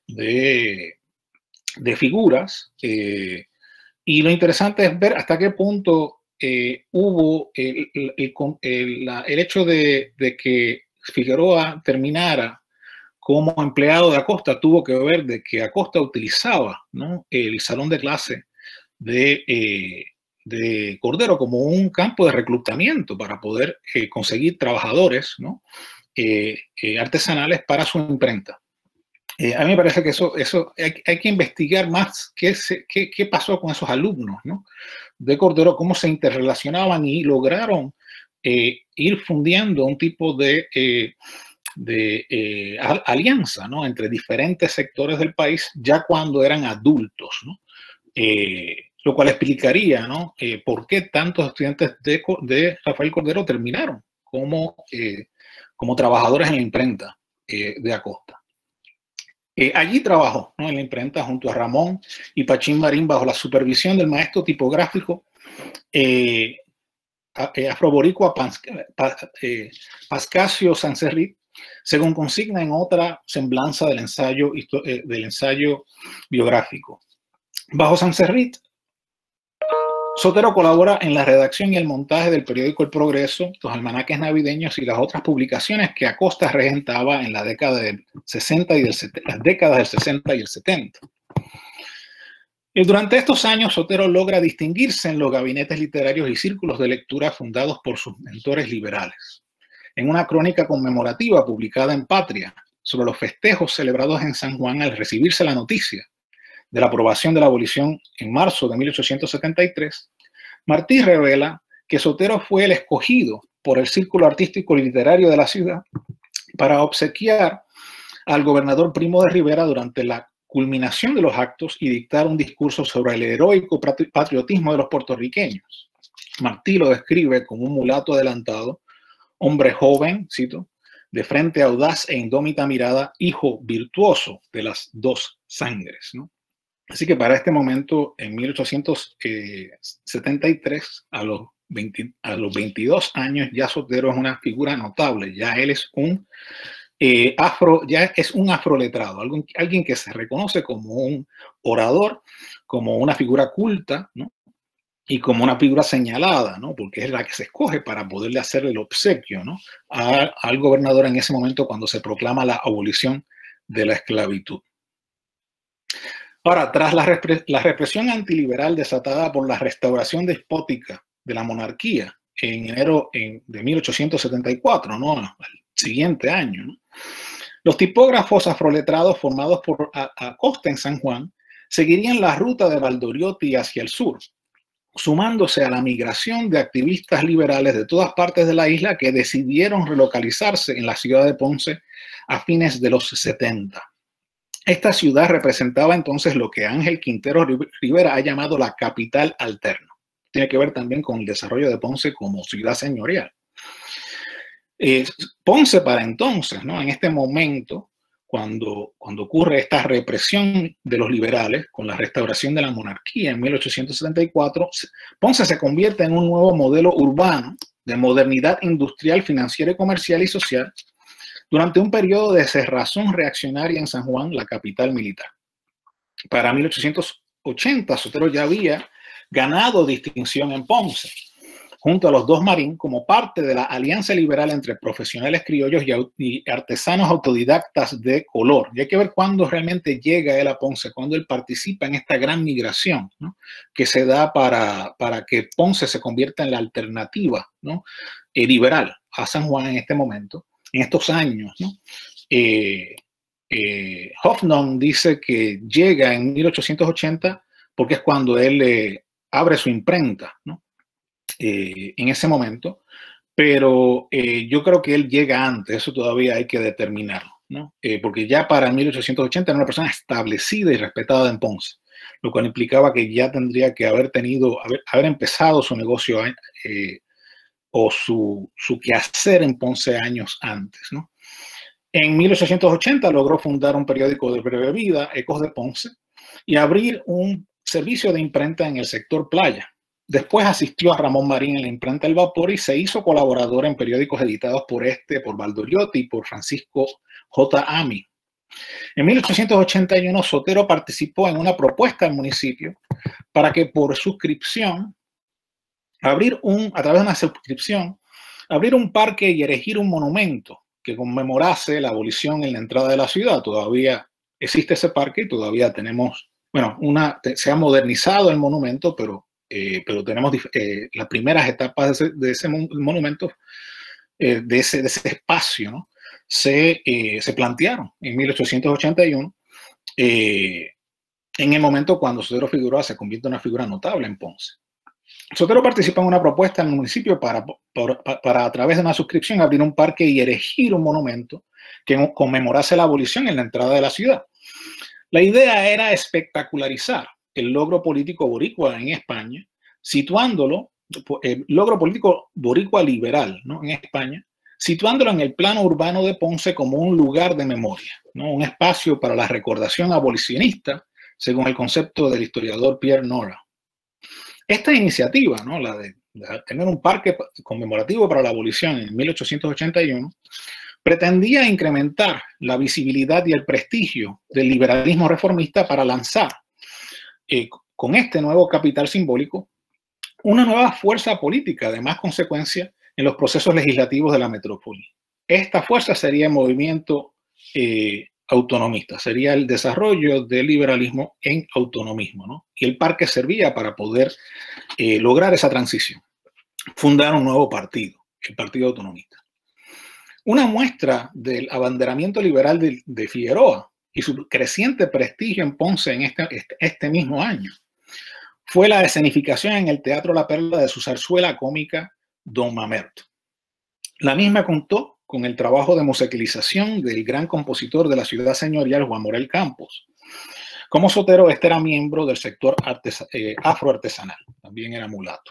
de, de figuras, eh, y lo interesante es ver hasta qué punto eh, hubo el, el, el, el, la, el hecho de, de que Figueroa terminara como empleado de Acosta, tuvo que ver de que Acosta utilizaba, ¿no? el salón de clase de... Eh, de Cordero como un campo de reclutamiento para poder eh, conseguir trabajadores, ¿no? eh, eh, artesanales para su imprenta. Eh, a mí me parece que eso, eso hay, hay que investigar más qué, se, qué, qué pasó con esos alumnos, ¿no? de Cordero, cómo se interrelacionaban y lograron eh, ir fundiendo un tipo de, eh, de eh, alianza, ¿no? entre diferentes sectores del país ya cuando eran adultos, ¿no? Eh, lo cual explicaría, ¿no? eh, por qué tantos estudiantes de, de Rafael Cordero terminaron como, eh, como trabajadores en la imprenta eh, de Acosta. Eh, allí trabajó, ¿no? en la imprenta junto a Ramón y Pachín Marín bajo la supervisión del maestro tipográfico eh, afroboricua eh, Pascasio Sanserrit, según consigna en otra semblanza del ensayo, eh, del ensayo biográfico. Bajo Sanserrit, Sotero colabora en la redacción y el montaje del periódico El Progreso, los almanaques navideños y las otras publicaciones que Acosta regentaba en la década del sesenta y del, las décadas del sesenta y el setenta. Y durante estos años, Sotero logra distinguirse en los gabinetes literarios y círculos de lectura fundados por sus mentores liberales. En una crónica conmemorativa publicada en Patria sobre los festejos celebrados en San Juan al recibirse la noticia de la aprobación de la abolición en marzo de mil ochocientos setenta y tres, Martí revela que Sotero fue el escogido por el círculo artístico y literario de la ciudad para obsequiar al gobernador Primo de Rivera durante la culminación de los actos y dictar un discurso sobre el heroico patriotismo de los puertorriqueños. Martí lo describe como un mulato adelantado, hombre joven, cito, de frente audaz e indómita mirada, hijo virtuoso de las dos sangres, ¿no? Así que para este momento, en mil ochocientos setenta y tres, a los, veinte, a los veintidós años, ya Sotero es una figura notable. Ya él es un eh, afro, ya es un afroletrado, alguien, alguien que se reconoce como un orador, como una figura culta, ¿no? Y como una figura señalada, ¿no? Porque es la que se escoge para poderle hacer el obsequio, ¿no? A, al gobernador en ese momento cuando se proclama la abolición de la esclavitud. Ahora, tras la, repre la represión antiliberal desatada por la restauración despótica de la monarquía en enero en, de mil ochocientos setenta y cuatro, ¿no? Al siguiente año, ¿no? Los tipógrafos afroletrados formados por Acosta en San Juan seguirían la ruta de Valdoriotti hacia el sur, sumándose a la migración de activistas liberales de todas partes de la isla que decidieron relocalizarse en la ciudad de Ponce a fines de los setenta. Esta ciudad representaba entonces lo que Ángel Quintero Rivera ha llamado la capital alterna. Tiene que ver también con el desarrollo de Ponce como ciudad señorial. Eh, Ponce para entonces, ¿no? En este momento, cuando, cuando ocurre esta represión de los liberales con la restauración de la monarquía en mil ochocientos setenta y cuatro, Ponce se convierte en un nuevo modelo urbano de modernidad industrial, financiera, comercial y social, durante un periodo de cerrazón reaccionaria en San Juan, la capital militar. Para mil ochocientos ochenta, Sotero ya había ganado distinción en Ponce, junto a los dos Marín, como parte de la alianza liberal entre profesionales criollos y artesanos autodidactas de color. Y hay que ver cuándo realmente llega él a Ponce, cuándo él participa en esta gran migración, ¿no? Que se da para, para que Ponce se convierta en la alternativa, ¿no? eh, liberal a San Juan en este momento. En estos años, ¿no? eh, eh, Hoffman dice que llega en mil ochocientos ochenta porque es cuando él eh, abre su imprenta, ¿no? eh, en ese momento, pero eh, yo creo que él llega antes, eso todavía hay que determinarlo, ¿no? eh, porque ya para mil ochocientos ochenta era una persona establecida y respetada en Ponce, lo cual implicaba que ya tendría que haber tenido, haber, haber empezado su negocio eh, o su, su quehacer en Ponce años antes, ¿no? En mil ochocientos ochenta logró fundar un periódico de breve vida, Ecos de Ponce, y abrir un servicio de imprenta en el sector playa. Después asistió a Ramón Marín en la imprenta El Vapor y se hizo colaborador en periódicos editados por este, por Valdoriotti y por Francisco J. Ami. En mil ochocientos ochenta y uno, Sotero participó en una propuesta del municipio para que por suscripción abrir un, a través de una suscripción, abrir un parque y erigir un monumento que conmemorase la abolición en la entrada de la ciudad. Todavía existe ese parque y todavía tenemos, bueno, una, se ha modernizado el monumento, pero, eh, pero tenemos eh, las primeras etapas de ese, de ese monumento, eh, de, ese, de ese espacio, ¿no? se, eh, se plantearon en mil ochocientos ochenta y uno, eh, en el momento cuando Sotero Figueroa se convierte en una figura notable en Ponce. Sotero participa en una propuesta en el municipio para, para, para a través de una suscripción abrir un parque y erigir un monumento que conmemorase la abolición en la entrada de la ciudad. La idea era espectacularizar el logro político boricua en España, situándolo, el logro político boricua liberal, ¿no? En España, situándolo en el plano urbano de Ponce como un lugar de memoria, ¿no? Un espacio para la recordación abolicionista, según el concepto del historiador Pierre Nora. Esta iniciativa, ¿no? la, de, de tener un parque conmemorativo para la abolición en mil ochocientos ochenta y uno, pretendía incrementar la visibilidad y el prestigio del liberalismo reformista para lanzar eh, con este nuevo capital simbólico una nueva fuerza política de más consecuencia en los procesos legislativos de la metrópoli. Esta fuerza sería el movimiento eh, autonomista, sería el desarrollo del liberalismo en autonomismo, ¿no? Y el parque servía para poder eh, lograr esa transición, fundar un nuevo partido, el Partido Autonomista. Una muestra del abanderamiento liberal de, de Figueroa y su creciente prestigio en Ponce en este, este, este mismo año fue la escenificación en el Teatro La Perla de su zarzuela cómica Don Mamerto. La misma contó con el trabajo de musicalización del gran compositor de la ciudad señorial Juan Morel Campos. Como Sotero, este era miembro del sector artesa, eh, afroartesanal, también era mulato.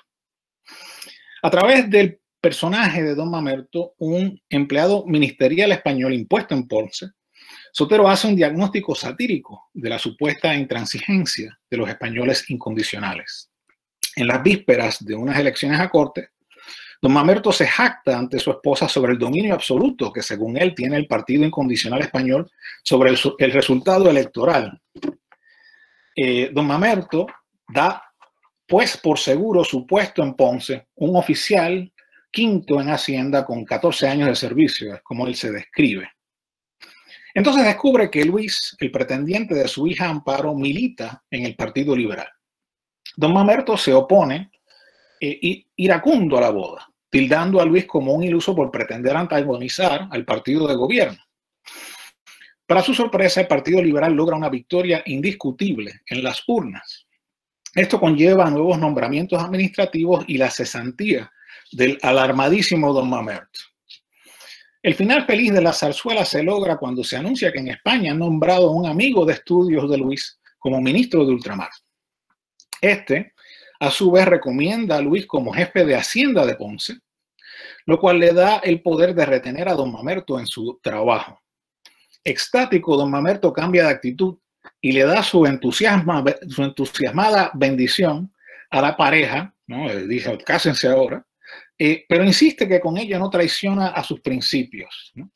A través del personaje de Don Mamerto, un empleado ministerial español impuesto en Ponce, Sotero hace un diagnóstico satírico de la supuesta intransigencia de los españoles incondicionales. En las vísperas de unas elecciones a corte, Don Mamerto se jacta ante su esposa sobre el dominio absoluto que, según él, tiene el Partido Incondicional Español sobre el, el resultado electoral. Eh, Don Mamerto da, pues, por seguro su puesto en Ponce, un oficial quinto en Hacienda con catorce años de servicio, es como él se describe. Entonces descubre que Luis, el pretendiente de su hija Amparo, milita en el Partido Liberal. Don Mamerto se opone eh, iracundo a la boda, tildando a Luis como un iluso por pretender antagonizar al partido de gobierno. Para su sorpresa, el Partido Liberal logra una victoria indiscutible en las urnas. Esto conlleva nuevos nombramientos administrativos y la cesantía del alarmadísimo Don Mamerto. El final feliz de la zarzuela se logra cuando se anuncia que en España han nombrado a un amigo de estudios de Luis como ministro de Ultramar. Este, a su vez, recomienda a Luis como jefe de Hacienda de Ponce, lo cual le da el poder de retener a Don Mamerto en su trabajo. Extático, Don Mamerto cambia de actitud y le da su, entusiasma, su entusiasmada bendición a la pareja, ¿no? Le dice, cásense ahora. Eh, pero insiste que con ella no traiciona a sus principios, ¿no?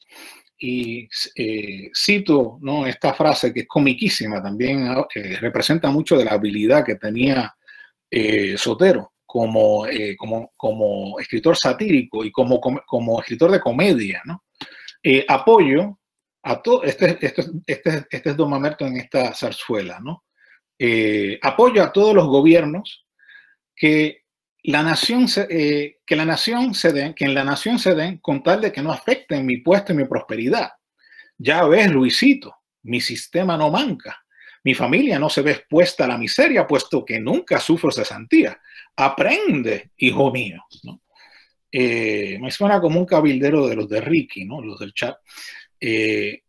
Y eh, cito, ¿no?, esta frase que es comiquísima, también eh, representa mucho de la habilidad que tenía eh, Sotero como, eh, como, como escritor satírico y como, como, como escritor de comedia, ¿no? Eh, apoyo a todo, este, este, este, este es Don Mamerto en esta zarzuela, ¿no? Eh, apoyo a todos los gobiernos que La nación se, eh, que la nación se den, que en la nación se den con tal de que no afecten mi puesto y mi prosperidad. Ya ves, Luisito, mi sistema no manca. Mi familia no se ve expuesta a la miseria, puesto que nunca sufro cesantía. Aprende, hijo mío, ¿no? Eh, me suena como un cabildero de los de Ricky, ¿no? Los del chat. Eh,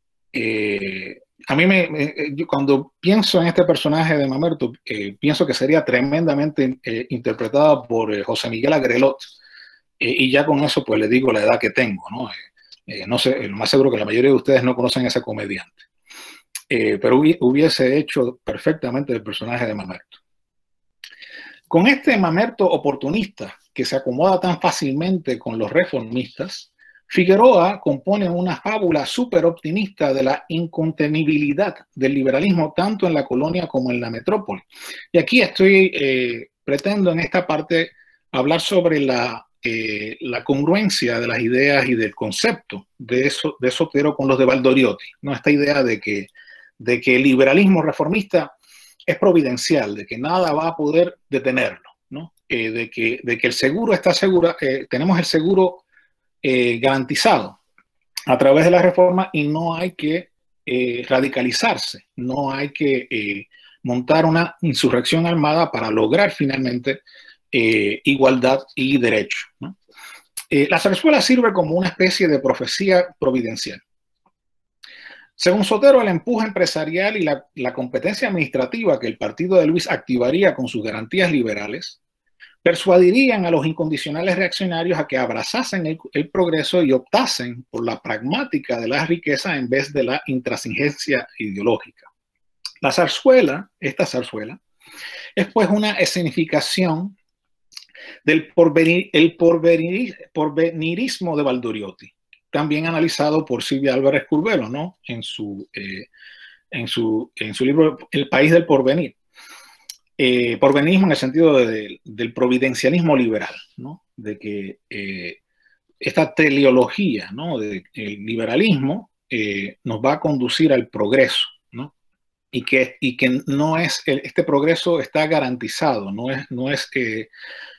eh, A mí, me, me, yo cuando pienso en este personaje de Mamerto, eh, pienso que sería tremendamente eh, interpretado por eh, José Miguel Agrelot, eh, y ya con eso pues le digo la edad que tengo, ¿no? Eh, eh, no sé, lo más seguro que la mayoría de ustedes no conocen a ese comediante, eh, pero hubiese hecho perfectamente el personaje de Mamerto. Con este Mamerto oportunista que se acomoda tan fácilmente con los reformistas, Figueroa compone una fábula súper optimista de la incontenibilidad del liberalismo tanto en la colonia como en la metrópoli. Y aquí estoy, eh, pretendo en esta parte hablar sobre la, eh, la congruencia de las ideas y del concepto de, eso, de Sotero con los de Valdoriotti, ¿no? Esta idea de que, de que el liberalismo reformista es providencial, de que nada va a poder detenerlo, ¿no? Eh, de, que, de que el seguro está seguro, eh, tenemos el seguro Eh, garantizado a través de la reforma y no hay que eh, radicalizarse, no hay que eh, montar una insurrección armada para lograr finalmente eh, igualdad y derecho, ¿no? Eh, la zarzuela sirve como una especie de profecía providencial. Según Sotero, el empuje empresarial y la, la competencia administrativa que el partido de Luis activaría con sus garantías liberales persuadirían a los incondicionales reaccionarios a que abrazasen el, el progreso y optasen por la pragmática de la riqueza en vez de la intransigencia ideológica. La zarzuela, esta zarzuela, es pues una escenificación del porvenir, el porvenir, porvenirismo de Valdoriotti, también analizado por Silvia Álvarez Curvelo, ¿no? en, su, eh, en, su, en su libro El país del porvenir. Eh, porvenirismo en el sentido de, de, del providencialismo liberal, ¿no? De que eh, esta teleología, ¿no? del liberalismo eh, nos va a conducir al progreso, ¿no? Y que, y que no es, este progreso está garantizado, no es, no es que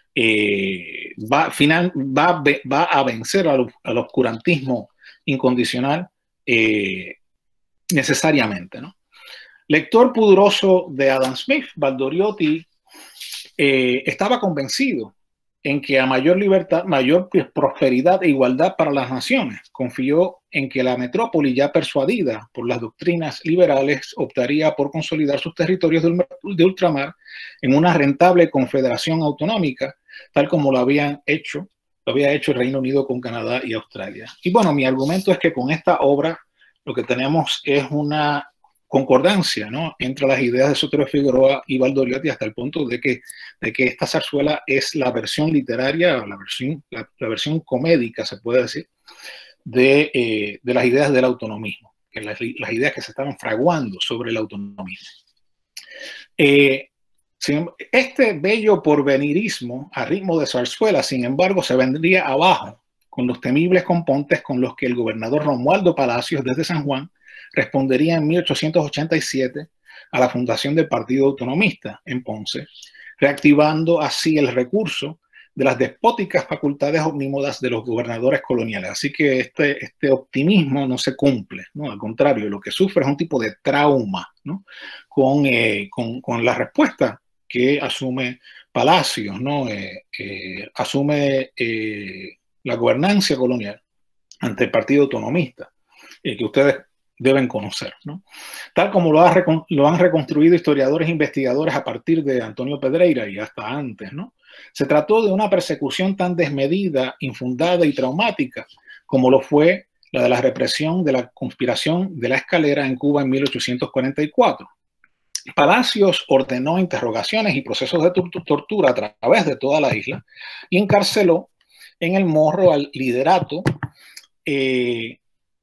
eh, va, final, va, va a vencer al, al oscurantismo incondicional eh, necesariamente, ¿no? Lector pudoroso de Adam Smith, Valdoriotti eh, estaba convencido en que a mayor libertad, mayor prosperidad e igualdad para las naciones. Confió en que la metrópoli, ya persuadida por las doctrinas liberales, optaría por consolidar sus territorios de ultramar en una rentable confederación autonómica, tal como lo habían hecho, lo había hecho el Reino Unido con Canadá y Australia. Y bueno, mi argumento es que con esta obra lo que tenemos es una concordancia, ¿no?, entre las ideas de Sotero Figueroa y Valdoriotti, hasta el punto de que, de que esta zarzuela es la versión literaria, la versión, la, la versión comédica, se puede decir, de, eh, de las ideas del autonomismo, que las, las ideas que se estaban fraguando sobre el autonomismo. Eh, este bello porvenirismo a ritmo de zarzuela, sin embargo, se vendría abajo con los temibles compontes con los que el gobernador Romualdo Palacios desde San Juan respondería en mil ochocientos ochenta y siete a la fundación del Partido Autonomista en Ponce, reactivando así el recurso de las despóticas facultades omnímodas de los gobernadores coloniales. Así que este, este optimismo no se cumple, ¿no? Al contrario, lo que sufre es un tipo de trauma, ¿no?, con, eh, con, con la respuesta que asume Palacios, ¿no? Eh, eh, asume eh, la gobernancia colonial ante el Partido Autonomista, eh, que ustedes deben conocer, ¿no? Tal como lo, ha, lo han reconstruido historiadores e investigadores a partir de Antonio Pedreira y hasta antes, ¿no? Se trató de una persecución tan desmedida, infundada y traumática como lo fue la de la represión de la conspiración de la Escalera en Cuba en mil ochocientos cuarenta y cuatro. Palacios ordenó interrogaciones y procesos de tortura a través de toda la isla y encarceló en el Morro al liderato eh,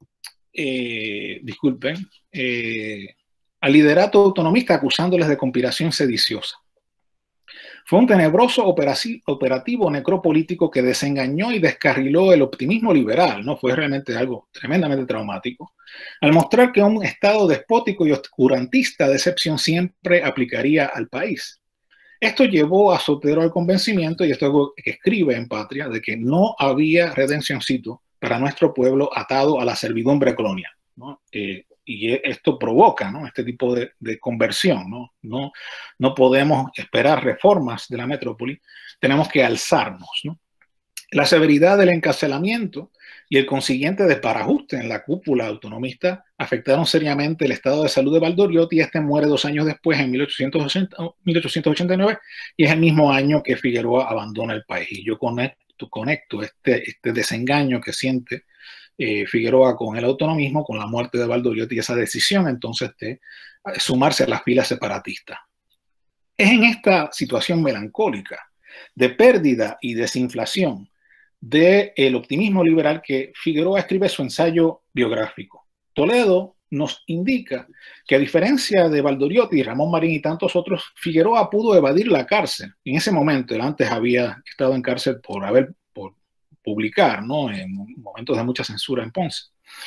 Eh, disculpen, eh, al liderato autonomista, acusándoles de conspiración sediciosa. Fue un tenebroso operativo necropolítico que desengañó y descarriló el optimismo liberal, ¿no? Fue realmente algo tremendamente traumático, al mostrar que un estado despótico y oscurantista de excepción siempre aplicaría al país. Esto llevó a Sotero al convencimiento, y esto es algo que escribe en Patria, de que no había redencioncito para nuestro pueblo atado a la servidumbre colonial, ¿no? Eh, y esto provoca, ¿no?, este tipo de, de conversión, ¿no? No, no podemos esperar reformas de la metrópoli, tenemos que alzarnos, ¿no? La severidad del encarcelamiento y el consiguiente desbarajuste en la cúpula autonomista afectaron seriamente el estado de salud de Valdoriotti, y este muere dos años después, en mil ochocientos ochenta y nueve, y es el mismo año que Figueroa abandona el país. Y yo conecto, conecto este, este desengaño que siente eh, Figueroa con el autonomismo, con la muerte de Valdoriotti y esa decisión entonces de sumarse a las filas separatistas. Es en esta situación melancólica de pérdida y desinflación del optimismo liberal que Figueroa escribe su ensayo biográfico. Toledo nos indica que, a diferencia de Valdoriotti, Ramón Marín y tantos otros, Figueroa pudo evadir la cárcel. En ese momento, él antes había estado en cárcel por haber por publicar, ¿no?, en momentos de mucha censura en Ponce.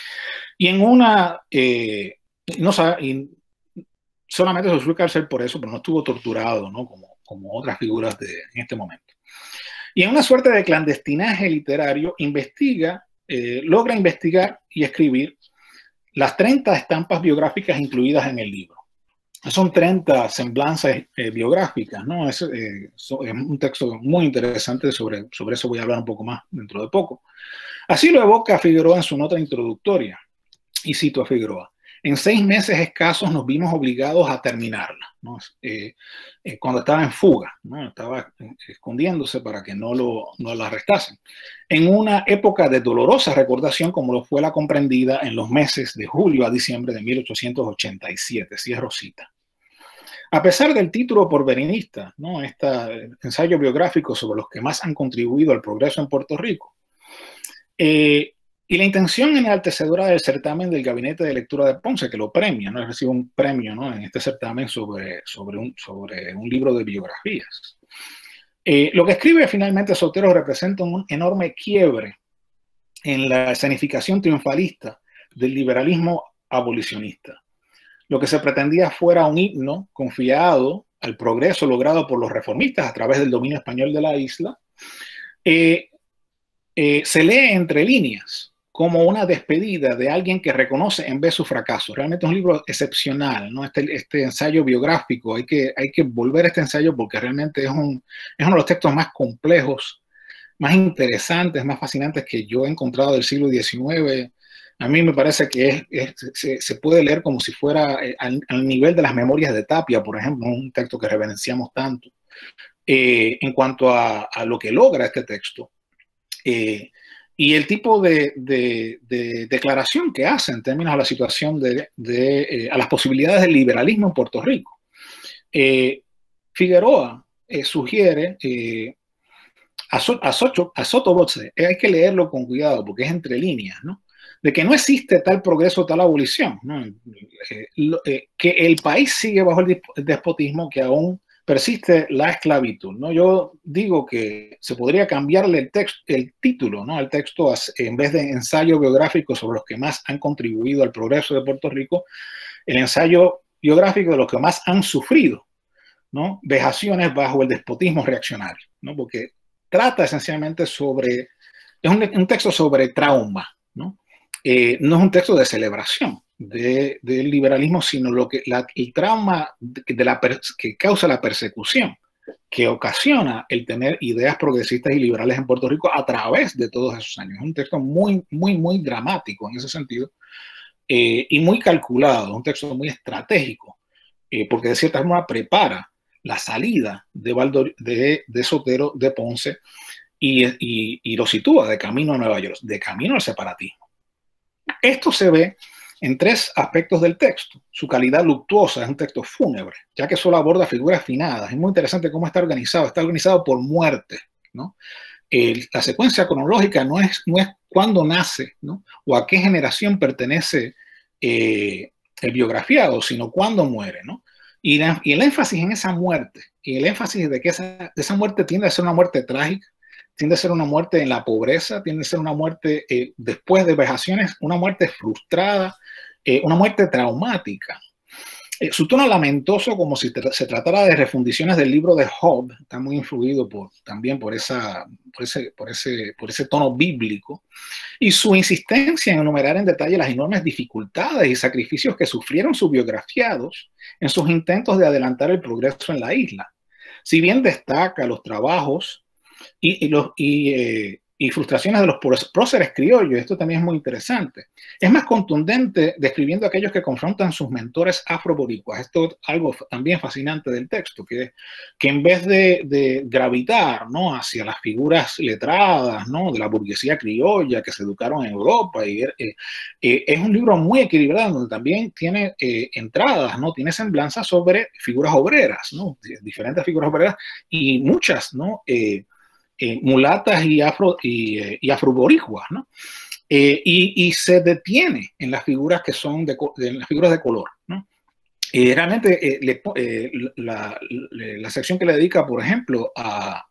Y en una, eh, no y solamente se fue a cárcel por eso, pero no estuvo torturado, ¿no?, como, como otras figuras de, en este momento. Y en una suerte de clandestinaje literario, investiga, eh, logra investigar y escribir las treinta estampas biográficas incluidas en el libro. Son treinta semblanzas eh, biográficas, ¿no? Es, eh, so, es un texto muy interesante, sobre, sobre eso voy a hablar un poco más dentro de poco. Así lo evoca Figueroa en su nota introductoria, y cito a Figueroa: en seis meses escasos nos vimos obligados a terminarla, ¿no? Eh, eh, cuando estaba en fuga, ¿no?, estaba escondiéndose para que no lo, no lo arrestasen. En una época de dolorosa recordación, como lo fue la comprendida en los meses de julio a diciembre de mil ochocientos ochenta y siete, cierro cita. A pesar del título porvenirista, ¿no?, este ensayo biográfico sobre los que más han contribuido al progreso en Puerto Rico, eh, Y la intención enaltecedora del certamen del Gabinete de Lectura de Ponce, que lo premia, ¿no? Recibe un premio, ¿no?, en este certamen sobre, sobre, un, sobre un libro de biografías. Eh, lo que escribe finalmente Sotero representa un enorme quiebre en la escenificación triunfalista del liberalismo abolicionista. Lo que se pretendía fuera un himno confiado al progreso logrado por los reformistas a través del dominio español de la isla, eh, eh, se lee entre líneas como una despedida de alguien que reconoce en vez su fracaso. Realmente es un libro excepcional, ¿no? Este, este ensayo biográfico, hay que, hay que volver a este ensayo porque realmente es, un, es uno de los textos más complejos, más interesantes, más fascinantes que yo he encontrado del siglo diecinueve. A mí me parece que es, es, se, se puede leer como si fuera al, al nivel de las Memorias de Tapia, por ejemplo, un texto que reverenciamos tanto. Eh, en cuanto a, a lo que logra este texto, eh, y el tipo de, de, de declaración que hace en términos de la situación de, de eh, a las posibilidades del liberalismo en Puerto Rico. Eh, Figueroa eh, sugiere eh, a, so, a, Socho, a Soto Voce, eh, hay que leerlo con cuidado porque es entre líneas, ¿no?, de que no existe tal progreso, tal abolición, ¿no? eh, lo, eh, que el país sigue bajo el despotismo, que aún persiste la esclavitud, ¿no? Yo digo que se podría cambiarle el, texto, el título, ¿no?, al texto, en vez de ensayo biográfico sobre los que más han contribuido al progreso de Puerto Rico, el ensayo biográfico de los que más han sufrido, ¿no?, vejaciones bajo el despotismo reaccionario, ¿no?, porque trata esencialmente sobre, es un, un texto sobre trauma, ¿no? Eh, no es un texto de celebración de, del liberalismo, sino lo que, la, el trauma de, de la, que causa la persecución, que ocasiona el tener ideas progresistas y liberales en Puerto Rico a través de todos esos años. Es un texto muy, muy, muy dramático en ese sentido, eh, y muy calculado, un texto muy estratégico, eh, porque de cierta forma prepara la salida de, Valdor, de, de Sotero de Ponce y, y, y lo sitúa de camino a Nueva York, de camino al separatismo. Esto se ve en tres aspectos del texto. Su calidad luctuosa, es un texto fúnebre, ya que solo aborda figuras finadas. Es muy interesante cómo está organizado. Está organizado por muerte, ¿no? El, la secuencia cronológica no es, no es cuándo nace, ¿no?, o a qué generación pertenece eh, el biografiado, sino cuándo muere, ¿no? Y, la, y el énfasis en esa muerte, y el énfasis de que esa, esa muerte tiende a ser una muerte trágica, tiende a ser una muerte en la pobreza, tiende a ser una muerte eh, después de vejaciones, una muerte frustrada, eh, una muerte traumática. Eh, su tono lamentoso, como si tra se tratara de refundiciones del libro de Job, está muy influido por, también por, esa, por, ese, por, ese, por ese tono bíblico, y su insistencia en enumerar en detalle las enormes dificultades y sacrificios que sufrieron sus biografiados en sus intentos de adelantar el progreso en la isla. Si bien destaca los trabajos Y, y, los, y, eh, y frustraciones de los próceres criollos, esto también es muy interesante. Es más contundente describiendo a aquellos que confrontan sus mentores afroboricuas. Esto es algo también fascinante del texto, que, que en vez de, de gravitar, ¿no?, hacia las figuras letradas, ¿no?, de la burguesía criolla que se educaron en Europa, y, eh, eh, es un libro muy equilibrado, donde también tiene eh, entradas, ¿no?, tiene semblanzas sobre figuras obreras, ¿no?, diferentes figuras obreras, y muchas, ¿no?, eh, Eh, mulatas y, afro, y, eh, y afroboricuas, ¿no? Eh, y, y se detiene en las figuras que son de, de las figuras de color, ¿no? Eh, realmente eh, le, eh, la, la, la sección que le dedica, por ejemplo, a,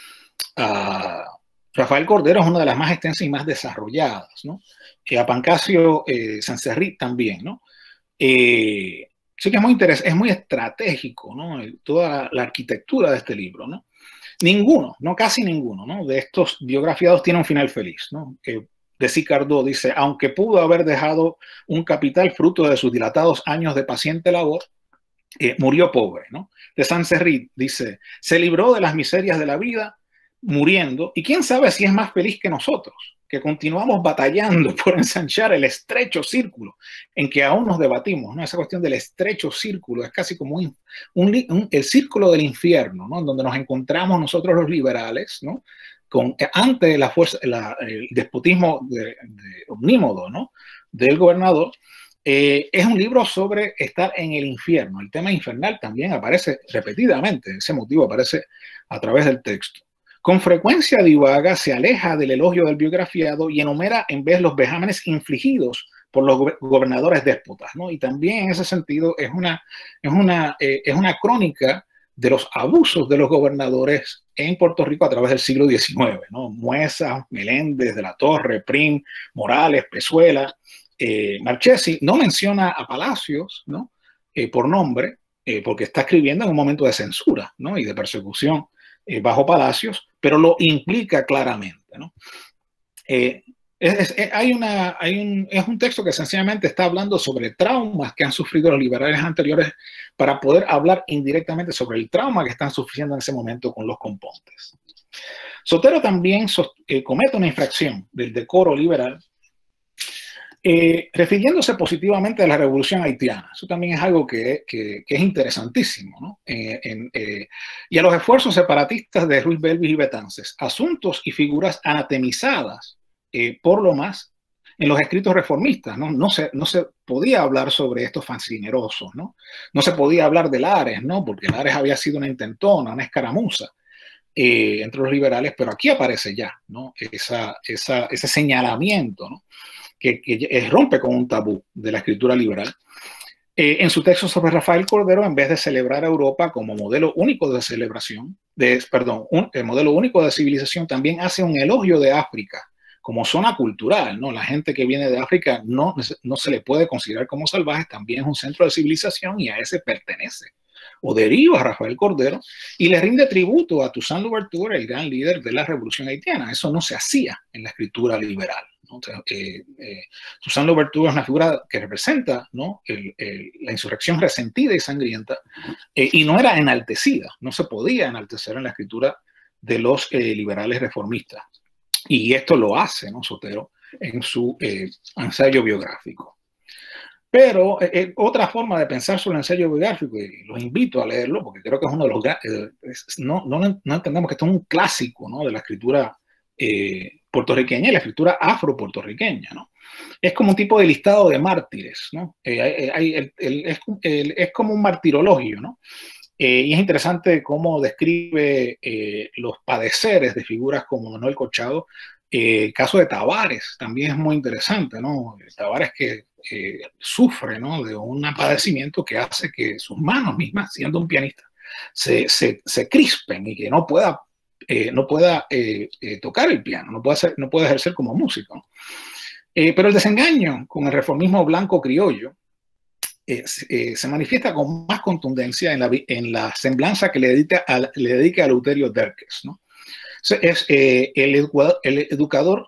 a Rafael Cordero es una de las más extensas y más desarrolladas, ¿no? Eh, a Pancasio eh, Sancerrit también, ¿no? Eh, sí que es muy interesante, es muy estratégico, ¿no?, toda la, la arquitectura de este libro, ¿no? Ninguno, no casi ninguno, ¿no?, de estos biografiados tiene un final feliz, ¿no? Eh, de Sicardó dice, aunque pudo haber dejado un capital fruto de sus dilatados años de paciente labor, eh, murió pobre, ¿no? De Sancerrit dice, se libró de las miserias de la vida muriendo, y quién sabe si es más feliz que nosotros, que continuamos batallando por ensanchar el estrecho círculo en que aún nos debatimos, ¿no? Esa cuestión del estrecho círculo es casi como un, un, un, el círculo del infierno, ¿no?, donde nos encontramos nosotros los liberales, ¿no?, con, ante la fuerza, la, el despotismo de, de omnímodo, ¿no?, del gobernador. Eh, es un libro sobre estar en el infierno. El tema infernal también aparece repetidamente, ese motivo aparece a través del texto. Con frecuencia divaga, se aleja del elogio del biografiado y enumera en vez los vejámenes infligidos por los gobernadores déspotas, ¿no? Y también en ese sentido es una, es una, eh, es una crónica de los abusos de los gobernadores en Puerto Rico a través del siglo diecinueve, ¿no? Mueza, Meléndez, de la Torre, Prim, Morales, Pezuela, eh, Marchesi. No menciona a Palacios, ¿no? Eh, por nombre, eh, porque está escribiendo en un momento de censura, ¿no? Y de persecución eh, bajo Palacios, pero lo implica claramente, ¿no? Eh, Es, es, hay una, hay un, es un texto que sencillamente está hablando sobre traumas que han sufrido los liberales anteriores para poder hablar indirectamente sobre el trauma que están sufriendo en ese momento con los componentes. Sotero también eh, comete una infracción del decoro liberal eh, refiriéndose positivamente a la revolución haitiana. Eso también es algo que, que, que es interesantísimo, ¿no? Eh, en, eh, y a los esfuerzos separatistas de Ruiz Belvis y Betances, asuntos y figuras anatemizadas Eh, por lo más, en los escritos reformistas, ¿no? No, se, no se podía hablar sobre estos fascinerosos, ¿no? No se podía hablar de Lares, ¿no? Porque Lares había sido una intentona, una escaramuza eh, entre los liberales, pero aquí aparece ya, ¿no? Esa, esa, ese señalamiento, ¿no? Que, que rompe con un tabú de la escritura liberal. Eh, en su texto sobre Rafael Cordero, en vez de celebrar a Europa como modelo único de celebración, de, perdón, un, el modelo único de civilización, también hace un elogio de África como zona cultural, ¿no? La gente que viene de África no, no se le puede considerar como salvajes, también es un centro de civilización y a ese pertenece. O deriva a Rafael Cordero y le rinde tributo a Toussaint Louverture, el gran líder de la revolución haitiana. Eso no se hacía en la escritura liberal, ¿no? O sea, eh, eh, Toussaint Louverture es una figura que representa, ¿no? el, el, la insurrección resentida y sangrienta eh, y no era enaltecida, no se podía enaltecer en la escritura de los eh, liberales reformistas. Y esto lo hace, ¿no? Sotero en su eh, ensayo biográfico. Pero eh, otra forma de pensar sobre el ensayo biográfico, y los invito a leerlo porque creo que es uno de los... Eh, no, no, no entendemos que esto es un clásico, ¿no? De la escritura eh, puertorriqueña y la escritura afro-puertorriqueña, ¿no? Es como un tipo de listado de mártires, ¿no? Eh, hay, hay, el, el, es, el, es como un martirologio, ¿no? Eh, y es interesante cómo describe eh, los padeceres de figuras como Manuel Corchado. Eh, el caso de Tavares también es muy interesante, ¿no? Tavares que eh, sufre, ¿no? De un padecimiento que hace que sus manos mismas, siendo un pianista, se, se, se crispen y que no pueda, eh, no pueda eh, eh, tocar el piano, no puede, hacer, no puede ejercer como músico, ¿no? Eh, pero el desengaño con el reformismo blanco criollo Eh, eh, se manifiesta con más contundencia en la, en la semblanza que le dedica a, le dedica a Eleuterio Derques, ¿no? Es eh, el, educador, el educador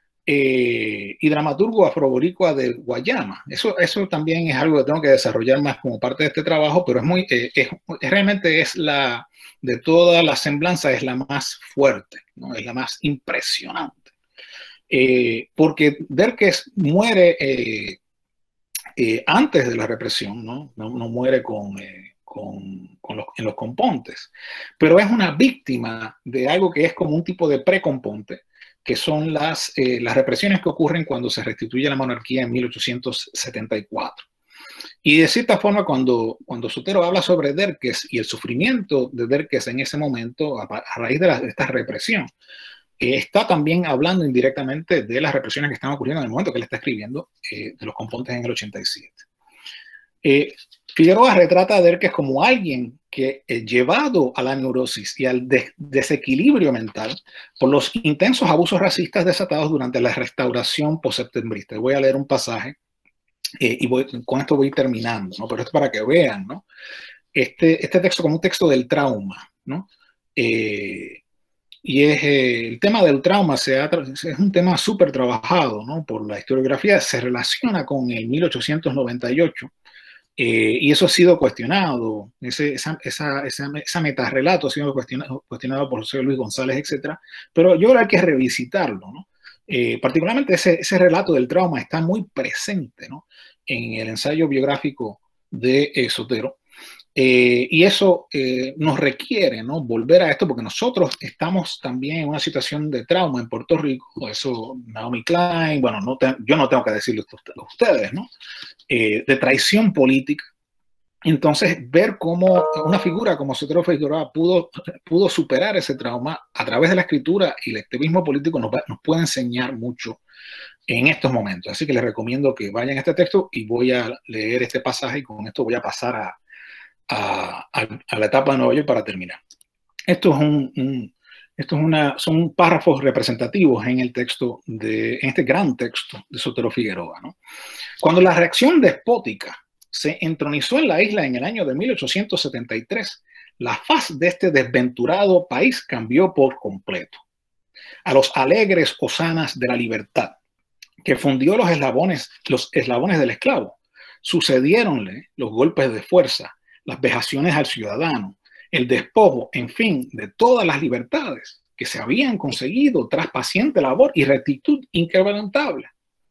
eh, y dramaturgo afroboricua de Guayama. Eso, eso también es algo que tengo que desarrollar más como parte de este trabajo, pero es muy, eh, es, realmente es la, de toda la semblanza, es la más fuerte, ¿no? Es la más impresionante. Eh, porque Derques muere eh, Eh, antes de la represión, ¿no? No, no muere con, eh, con, con los, en los compontes, pero es una víctima de algo que es como un tipo de precomponte, que son las, eh, las represiones que ocurren cuando se restituye la monarquía en mil ochocientos setenta y cuatro. Y de cierta forma, cuando, cuando Sotero habla sobre Derques y el sufrimiento de Derques en ese momento, a, a raíz de, la, de esta represión, Eh, está también hablando indirectamente de las represiones que están ocurriendo en el momento que él está escribiendo eh, de los componentes en el ochenta y siete. Eh, Figueroa retrata a Derques como alguien que, eh, llevado a la neurosis y al de desequilibrio mental por los intensos abusos racistas desatados durante la restauración postseptembrista. Voy a leer un pasaje eh, y voy, con esto voy terminando, ¿no? Pero esto para que vean, ¿no? Este, este texto como un texto del trauma, ¿no? Eh, Y es, eh, el tema del trauma se ha, es un tema súper trabajado, ¿no? Por la historiografía, se relaciona con el mil ochocientos noventa y ocho eh, y eso ha sido cuestionado, ese, esa, esa, esa, esa metarrelato ha sido cuestionado, cuestionado por José Luis González, etcétera. Pero yo creo que hay que revisitarlo, ¿no? Eh, particularmente ese, ese relato del trauma está muy presente, ¿no? En el ensayo biográfico de eh, Sotero. Eh, y eso eh, nos requiere, ¿no? Volver a esto porque nosotros estamos también en una situación de trauma en Puerto Rico. Eso, Naomi Klein, bueno, no te, yo no tengo que decirlo a ustedes, ¿no? Eh, de traición política Entonces, ver cómo una figura como Sotero Figueroa pudo, pudo superar ese trauma a través de la escritura y el activismo político nos, va, nos puede enseñar mucho en estos momentos. Así que les recomiendo que vayan a este texto y voy a leer este pasaje y con esto voy a pasar a, a, a, a la etapa de Nueva York para terminar. Esto es un, un esto es una, son párrafos representativos en el texto, de, en este gran texto de Sotero Figueroa, ¿no? Cuando la reacción despótica se entronizó en la isla en el año de mil ochocientos setenta y tres, la faz de este desventurado país cambió por completo. A los alegres hosanas de la libertad, que fundió los eslabones, los eslabones del esclavo, sucediéronle los golpes de fuerza, las vejaciones al ciudadano, el despojo, en fin, de todas las libertades que se habían conseguido tras paciente labor y rectitud inquebrantable.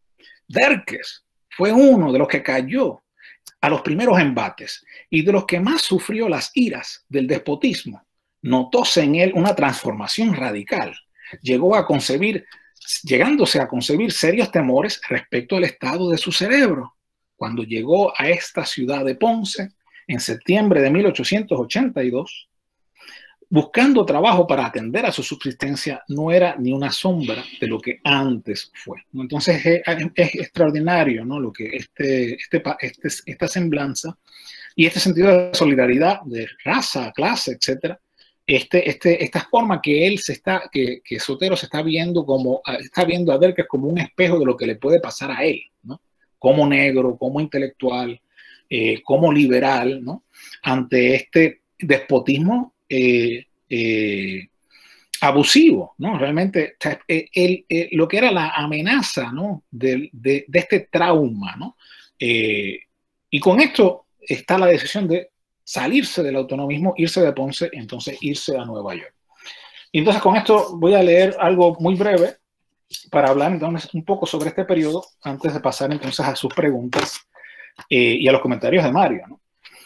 Derques fue uno de los que cayó a los primeros embates y de los que más sufrió las iras del despotismo. Notóse en él una transformación radical. Llegó a concebir, llegándose a concebir serios temores respecto al estado de su cerebro. Cuando llegó a esta ciudad de Ponce, en septiembre de mil ochocientos ochenta y dos, buscando trabajo para atender a su subsistencia, no era ni una sombra de lo que antes fue. Entonces es, es extraordinario, ¿no? Lo que este, este, este, esta semblanza y este sentido de solidaridad, de raza, clase, etcétera, este, este, esta forma que él se está, que, que Sotero se está viendo como, está viendo a Derques como un espejo de lo que le puede pasar a él, ¿no? Como negro, como intelectual, eh, como liberal, ¿no? Ante este despotismo Eh, eh, abusivo, ¿no? Realmente eh, el, eh, lo que era la amenaza, ¿no? de, de, de este trauma, ¿no? Eh, y con esto está la decisión de salirse del autonomismo, irse de Ponce, entonces irse a Nueva York. Y entonces con esto voy a leer algo muy breve para hablar entonces un poco sobre este periodo antes de pasar entonces a sus preguntas eh, y a los comentarios de Mario, ¿no?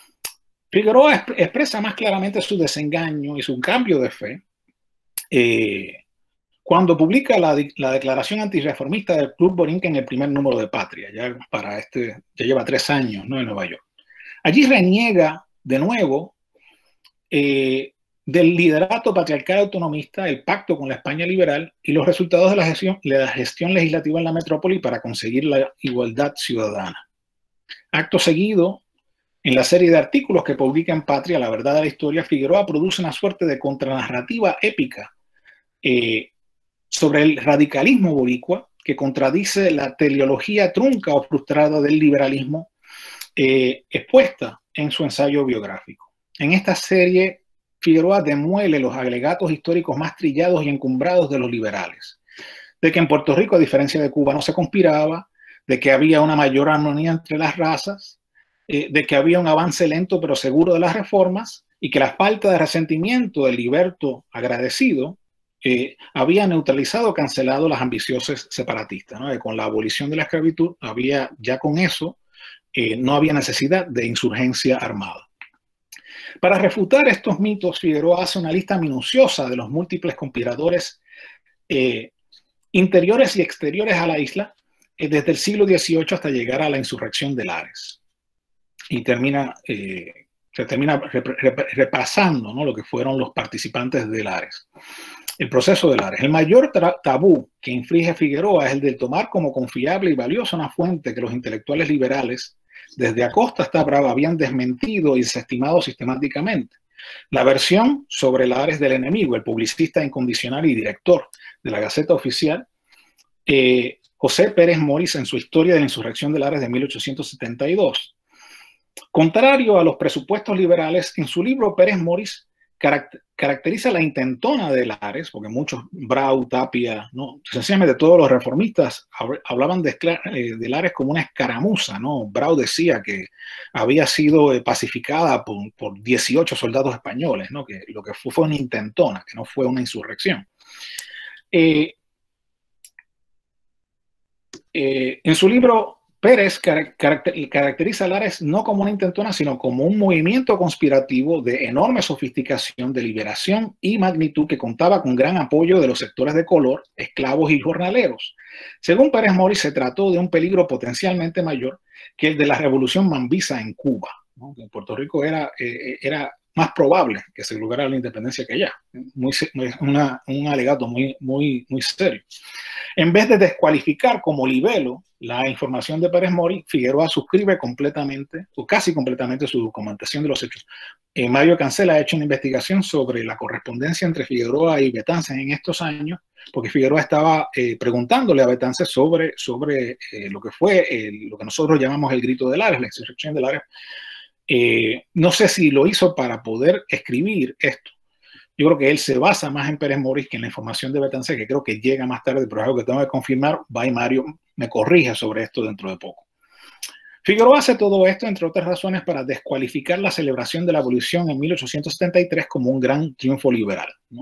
Figueroa expresa más claramente su desengaño y su cambio de fe eh, cuando publica la, la declaración antirreformista del Club Borinquen en el primer número de Patria, ya, para este, ya lleva tres años, ¿no? En Nueva York. Allí reniega de nuevo eh, del liderato patriarcal autonomista, el pacto con la España liberal y los resultados de la gestión, de la gestión legislativa en la metrópoli para conseguir la igualdad ciudadana. Acto seguido, en la serie de artículos que publica en Patria, La verdad de la historia, Figueroa produce una suerte de contranarrativa épica eh, sobre el radicalismo boricua que contradice la teleología trunca o frustrada del liberalismo eh, expuesta en su ensayo biográfico. En esta serie, Figueroa demuele los alegatos históricos más trillados y encumbrados de los liberales, de que en Puerto Rico, a diferencia de Cuba, no se conspiraba, de que había una mayor armonía entre las razas, de que había un avance lento pero seguro de las reformas y que la falta de resentimiento del liberto agradecido eh, había neutralizado, cancelado las ambiciosas separatistas, ¿no? Con la abolición de la esclavitud, había ya con eso, eh, no había necesidad de insurgencia armada. Para refutar estos mitos, Figueroa hace una lista minuciosa de los múltiples conspiradores eh, interiores y exteriores a la isla eh, desde el siglo dieciocho hasta llegar a la insurrección de Lares. Y termina, eh, se termina rep rep repasando, ¿no? Lo que fueron los participantes de Lares. El proceso de Lares. El mayor tabú que inflige Figueroa es el de tomar como confiable y valiosa una fuente que los intelectuales liberales, desde Acosta hasta Brava, habían desmentido y desestimado sistemáticamente. La versión sobre Lares del enemigo, el publicista incondicional y director de la Gaceta Oficial, eh, José Pérez Moris, en su Historia de la Insurrección de Lares de mil ochocientos setenta y dos. Contrario a los presupuestos liberales, en su libro Pérez Moris caracteriza la intentona de Lares, porque muchos, Brau, Tapia, ¿no? Sencillamente todos los reformistas hablaban de, de Lares como una escaramuza, ¿no? Brau decía que había sido pacificada por, por dieciocho soldados españoles, ¿no? Que lo que fue fue una intentona, que no fue una insurrección. Eh, eh, en su libro, Pérez caracteriza a Lares no como una intentona, sino como un movimiento conspirativo de enorme sofisticación, deliberación y magnitud que contaba con gran apoyo de los sectores de color, esclavos y jornaleros. Según Pérez Moris, se trató de un peligro potencialmente mayor que el de la revolución mambisa en Cuba, ¿no? En Puerto Rico era, eh, era más probable que se lograra la independencia que allá. Muy, una, un alegato muy, muy, muy serio. En vez de descualificar como libelo la información de Pérez Mori, Figueroa suscribe completamente, o casi completamente, su documentación de los hechos. Eh, Mario Cancel ha hecho una investigación sobre la correspondencia entre Figueroa y Betances en estos años, porque Figueroa estaba eh, preguntándole a Betances sobre, sobre eh, lo que fue el, lo que nosotros llamamos el grito de Lares, la insurrección de Lares. Eh, no sé si lo hizo para poder escribir esto. Yo creo que él se basa más en Pérez Mori que en la información de Betances, que creo que llega más tarde, pero es algo que tengo que confirmar. Va y Mario me corrige sobre esto dentro de poco. Figueroa hace todo esto, entre otras razones, para descualificar la celebración de la abolición en mil ochocientos setenta y tres como un gran triunfo liberal, ¿no?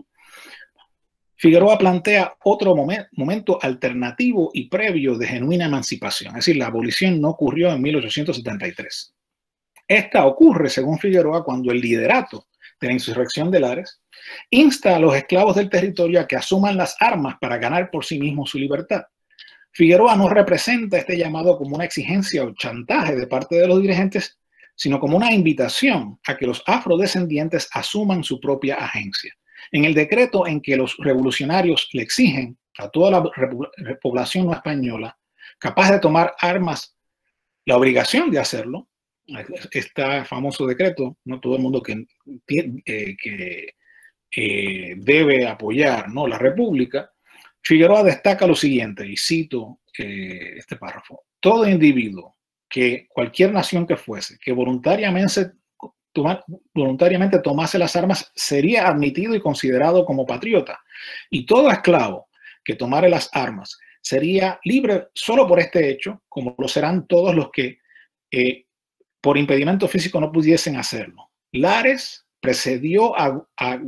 Figueroa plantea otro momen momento alternativo y previo de genuina emancipación, es decir, la abolición no ocurrió en mil ochocientos setenta y tres. Esta ocurre, según Figueroa, cuando el liderato de la insurrección de Lares insta a los esclavos del territorio a que asuman las armas para ganar por sí mismos su libertad. Figueroa no representa este llamado como una exigencia o chantaje de parte de los dirigentes, sino como una invitación a que los afrodescendientes asuman su propia agencia. En el decreto en que los revolucionarios le exigen a toda la población no española capaz de tomar armas la obligación de hacerlo, este famoso decreto, no todo el mundo que, eh, que eh, debe apoyar, ¿no?, la República. Figueroa destaca lo siguiente, y cito eh, este párrafo: todo individuo que cualquier nación que fuese, que voluntariamente, toma, voluntariamente tomase las armas, sería admitido y considerado como patriota, y todo esclavo que tomare las armas sería libre solo por este hecho, como lo serán todos los que eh, por impedimento físico no pudiesen hacerlo. Lares precedió a, a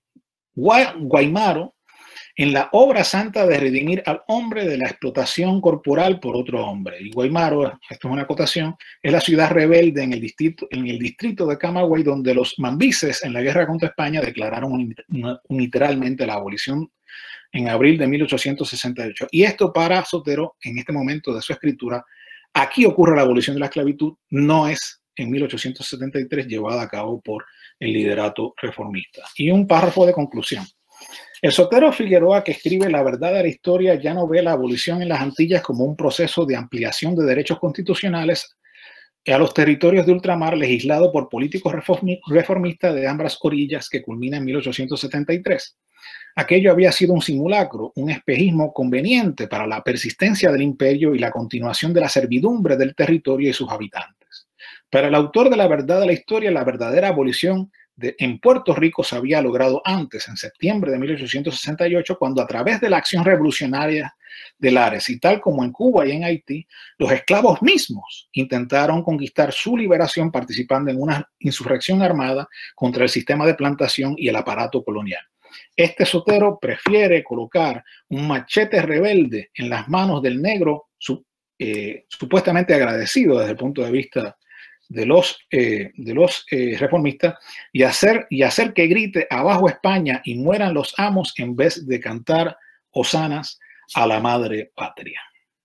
Guaymaro en la obra santa de redimir al hombre de la explotación corporal por otro hombre. Y Guaymaro, esto es una acotación, es la ciudad rebelde en el distrito, en el distrito de Camagüey, donde los mambises en la guerra contra España declararon unilateralmente la abolición en abril de mil ochocientos sesenta y ocho. Y esto para Sotero, en este momento de su escritura, aquí ocurre la abolición de la esclavitud, no es en mil ochocientos setenta y tres llevada a cabo por el liderato reformista. Y un párrafo de conclusión. El Sotero Figueroa, que escribe La verdad de la historia, ya no ve la abolición en las Antillas como un proceso de ampliación de derechos constitucionales a los territorios de ultramar legislado por políticos reformistas de ambas orillas, que culmina en mil ochocientos setenta y tres. Aquello había sido un simulacro, un espejismo conveniente para la persistencia del imperio y la continuación de la servidumbre del territorio y sus habitantes. Para el autor de La verdad de la historia, la verdadera abolición de, en Puerto Rico se había logrado antes, en septiembre de mil ochocientos sesenta y ocho, cuando a través de la acción revolucionaria de Lares y tal como en Cuba y en Haití, los esclavos mismos intentaron conquistar su liberación participando en una insurrección armada contra el sistema de plantación y el aparato colonial. Este Sotero prefiere colocar un machete rebelde en las manos del negro su, eh, supuestamente agradecido desde el punto de vista de los, eh, de los eh, reformistas y hacer, y hacer que grite abajo España y mueran los amos en vez de cantar hosanas a la madre patria.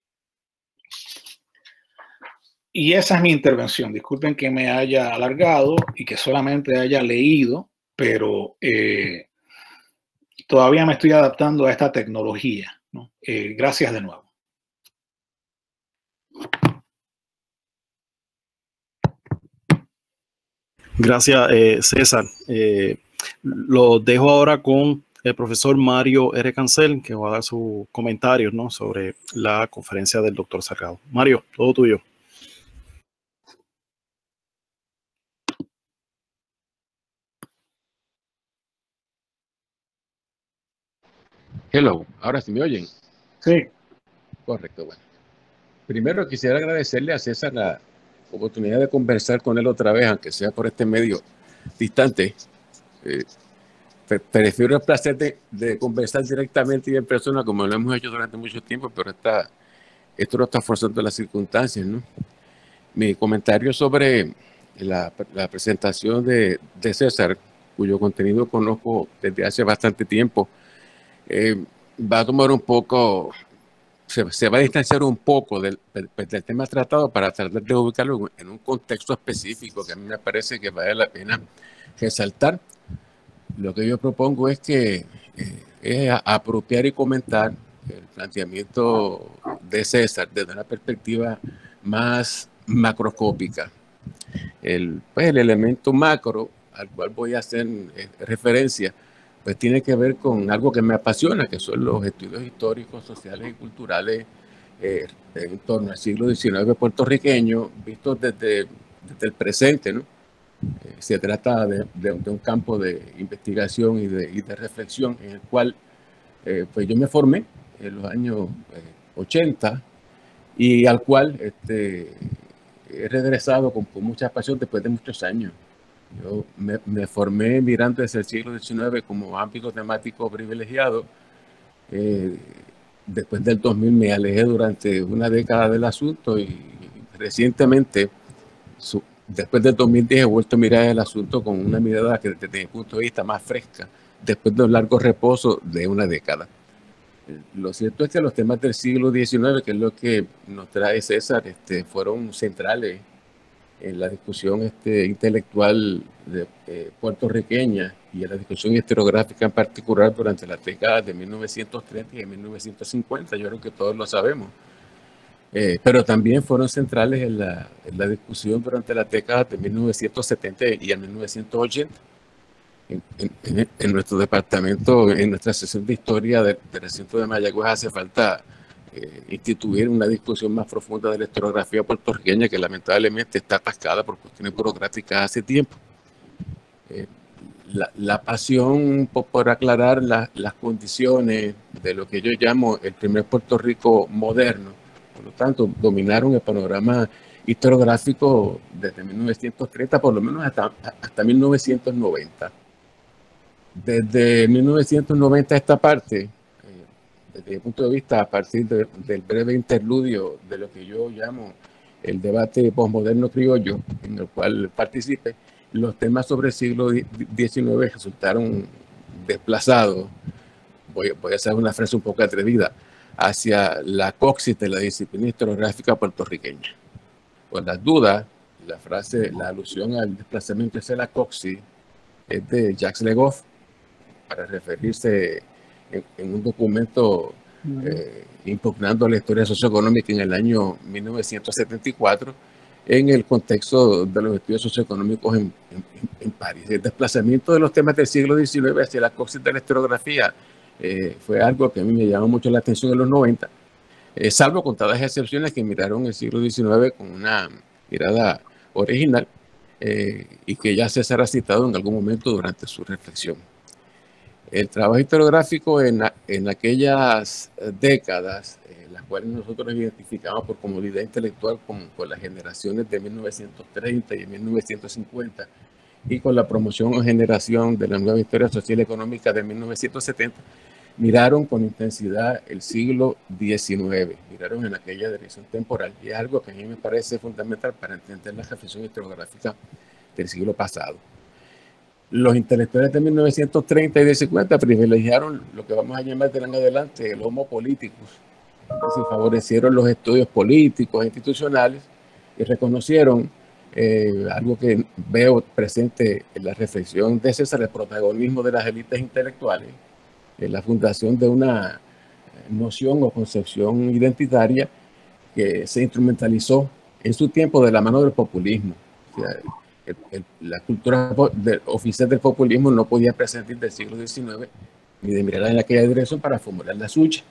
Y esa es mi intervención. Disculpen que me haya alargado y que solamente haya leído, pero eh, todavía me estoy adaptando a esta tecnología, ¿no? Eh, gracias de nuevo. Gracias, eh, César. Eh, lo dejo ahora con el profesor Mario R. Cancel, que va a dar sus comentarios, ¿no?, sobre la conferencia del doctor Salgado. Mario, todo tuyo. Hello, ahora sí me oyen. Sí. Correcto, bueno. Primero quisiera agradecerle a César la oportunidad de conversar con él otra vez, aunque sea por este medio distante. Eh, prefiero el placer de, de conversar directamente y en persona, como lo hemos hecho durante mucho tiempo, pero esta, esto no está forzando las circunstancias, ¿no? Mi comentario sobre la, la presentación de, de César, cuyo contenido conozco desde hace bastante tiempo, eh, va a tomar un poco se, se va a distanciar un poco del, del tema tratado para tratar de ubicarlo en un contexto específico que a mí me parece que vale la pena resaltar. Lo que yo propongo es que eh, es apropiar y comentar el planteamiento de César desde una perspectiva más macroscópica. El, pues, el elemento macro al cual voy a hacer eh, referencia, pues tiene que ver con algo que me apasiona, que son los estudios históricos, sociales y culturales eh, en torno al siglo diecinueve puertorriqueño, vistos desde, desde el presente, ¿no? Eh, se trata de, de, de un campo de investigación y de, y de reflexión en el cual eh, pues yo me formé en los años eh, ochenta y al cual este, he regresado con, con mucha pasión después de muchos años. Yo me, me formé mirando desde el siglo diecinueve como ámbito temático privilegiado. Eh, después del dos mil me alejé durante una década del asunto y recientemente, su, después del dos mil diez, he vuelto a mirar el asunto con una mirada que desde mi punto de vista más fresca, después de un largo reposo de una década. Lo cierto es que los temas del siglo diecinueve, que es lo que nos trae César, este, fueron centrales en la discusión este, intelectual de, eh, puertorriqueña y en la discusión historiográfica en particular durante las décadas de mil novecientos treinta y de mil novecientos cincuenta. Yo creo que todos lo sabemos. Eh, pero también fueron centrales en la, en la discusión durante las décadas de mil novecientos setenta y mil novecientos ochenta. En, en, en nuestro departamento, en nuestra sesión de historia del, del recinto de Mayagüez, hace falta eh, instituir una discusión más profunda de la historiografía puertorriqueña, que lamentablemente está atascada por cuestiones burocráticas hace tiempo. Eh, la, la pasión por, por aclarar la, las condiciones de lo que yo llamo el primer Puerto Rico moderno, por lo tanto, dominaron el panorama historiográfico desde mil novecientos treinta, por lo menos hasta, hasta mil novecientos noventa. Desde mil novecientos noventa a esta parte, eh, desde mi punto de vista, a partir de, del breve interludio de lo que yo llamo el debate posmoderno criollo, en el cual participé, los temas sobre el siglo diecinueve resultaron desplazados, voy, voy a hacer una frase un poco atrevida, hacia la coxis de la disciplina historiográfica puertorriqueña. Por las dudas, la frase, la alusión al desplazamiento hacia la coxis es de Jacques Le Goff, para referirse en, en un documento eh, impugnando la historia socioeconómica en el año mil novecientos setenta y cuatro, en el contexto de los estudios socioeconómicos en, en, en París. El desplazamiento de los temas del siglo diecinueve hacia la coxis de la historiografía eh, fue algo que a mí me llamó mucho la atención en los noventa, eh, salvo contadas excepciones que miraron el siglo diecinueve con una mirada original eh, y que ya César ha citado en algún momento durante su reflexión. El trabajo historiográfico en, en aquellas décadas, eh, las cuales nosotros identificamos por comodidad intelectual con, con las generaciones de mil novecientos treinta y mil novecientos cincuenta, y con la promoción o generación de la nueva historia social y económica de mil novecientos setenta, miraron con intensidad el siglo diecinueve, miraron en aquella dirección temporal, y es algo que a mí me parece fundamental para entender la reflexión historiográfica del siglo pasado. Los intelectuales de mil novecientos treinta y de cincuenta privilegiaron lo que vamos a llamar de en adelante el homo politicus, es decir, favorecieron los estudios políticos e institucionales y reconocieron eh, algo que veo presente en la reflexión de César, el protagonismo de las élites intelectuales, en la fundación de una noción o concepción identitaria que se instrumentalizó en su tiempo de la mano del populismo. O sea, el, el, la cultura de, oficial del populismo no podía prescindir del siglo diecinueve ni de mirar en aquella dirección para formular la suya.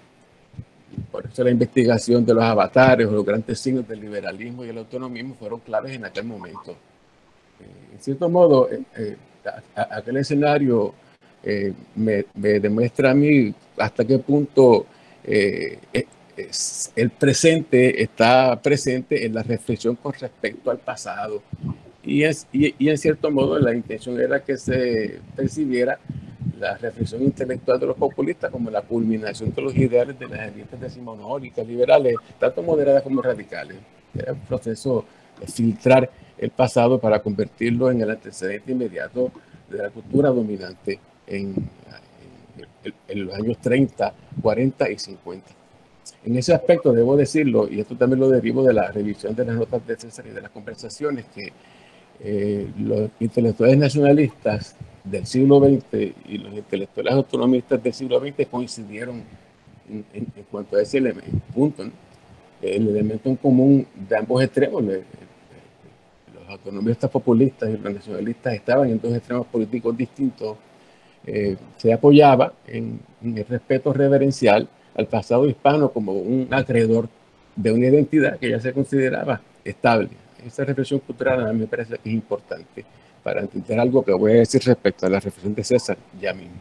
Por eso la investigación de los avatares o los grandes signos del liberalismo y el autonomismo fueron claves en aquel momento. Eh, en cierto modo, eh, eh, a, a, aquel escenario eh, me, me demuestra a mí hasta qué punto eh, es, el presente está presente en la reflexión con respecto al pasado. Y, es, y, y en cierto modo la intención era que se percibiera la reflexión intelectual de los populistas como la culminación de los ideales de las élites decimonónicas, liberales, tanto moderadas como radicales. Era un proceso de filtrar el pasado para convertirlo en el antecedente inmediato de la cultura dominante en, en, en los años treinta, cuarenta y cincuenta. En ese aspecto debo decirlo, y esto también lo derivo de la revisión de las notas de César y de las conversaciones, que eh, los intelectuales nacionalistas del siglo veinte y los intelectuales autonomistas del siglo veinte coincidieron en, en, en cuanto a ese elemento, punto, ¿no? El elemento en común de ambos extremos. Le, los autonomistas populistas y los nacionalistas estaban en dos extremos políticos distintos. Eh, se apoyaba en, en el respeto reverencial al pasado hispano como un acreedor de una identidad que ya se consideraba estable. Esa reflexión cultural a mí me parece que es importante para entender algo que voy a decir respecto a la reflexión de César ya mismo.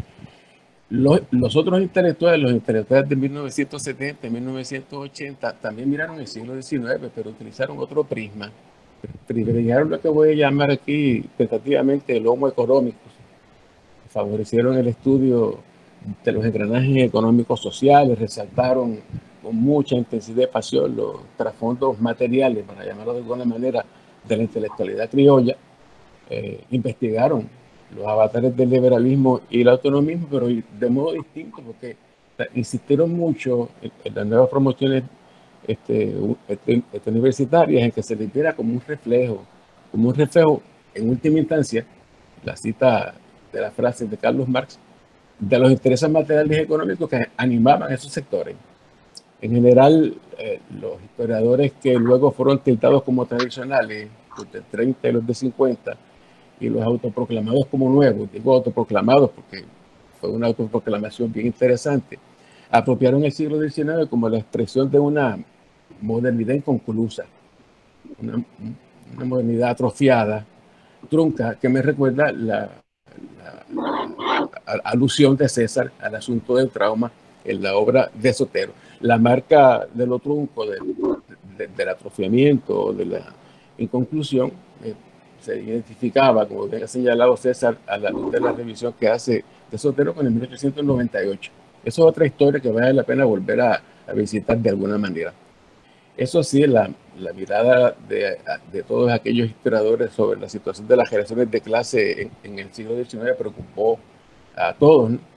Los, los otros intelectuales, los intelectuales de mil novecientos setenta y mil novecientos ochenta, también miraron el siglo diecinueve, pero utilizaron otro prisma. Privilegiaron lo que voy a llamar aquí tentativamente el homo económicos. Favorecieron el estudio de los engranajes económicos sociales, resaltaron con mucha intensidad y pasión los trasfondos materiales, para llamarlo de alguna manera, de la intelectualidad criolla. Eh, investigaron los avatares del liberalismo y el autonomismo, pero de modo distinto, porque insistieron mucho en, en las nuevas promociones este, este, este, universitarias en que se les viera como un reflejo, como un reflejo, en última instancia, la cita de las frases de Carlos Marx, de los intereses materiales y económicos que animaban a esos sectores. En general, eh, los historiadores que luego fueron tildados como tradicionales, los de treinta y los de cincuenta, y los autoproclamados como nuevos, digo autoproclamados porque fue una autoproclamación bien interesante, apropiaron el siglo diecinueve como la expresión de una modernidad inconclusa, una, una modernidad atrofiada, trunca, que me recuerda la, la, la, la alusión de César al asunto del trauma en la obra de Sotero. La marca de lo trunco, de, de, del atrofiamiento, de la inconclusión, eh, se identificaba, como había señalado César, a la luz de la revisión que hace de Sotero con el mil ochocientos noventa y ocho. Eso es otra historia que vale la pena volver a, a visitar de alguna manera. Eso sí, la, la mirada de, de todos aquellos historiadores sobre la situación de las generaciones de clase en, en el siglo diecinueve preocupó a todos, ¿no?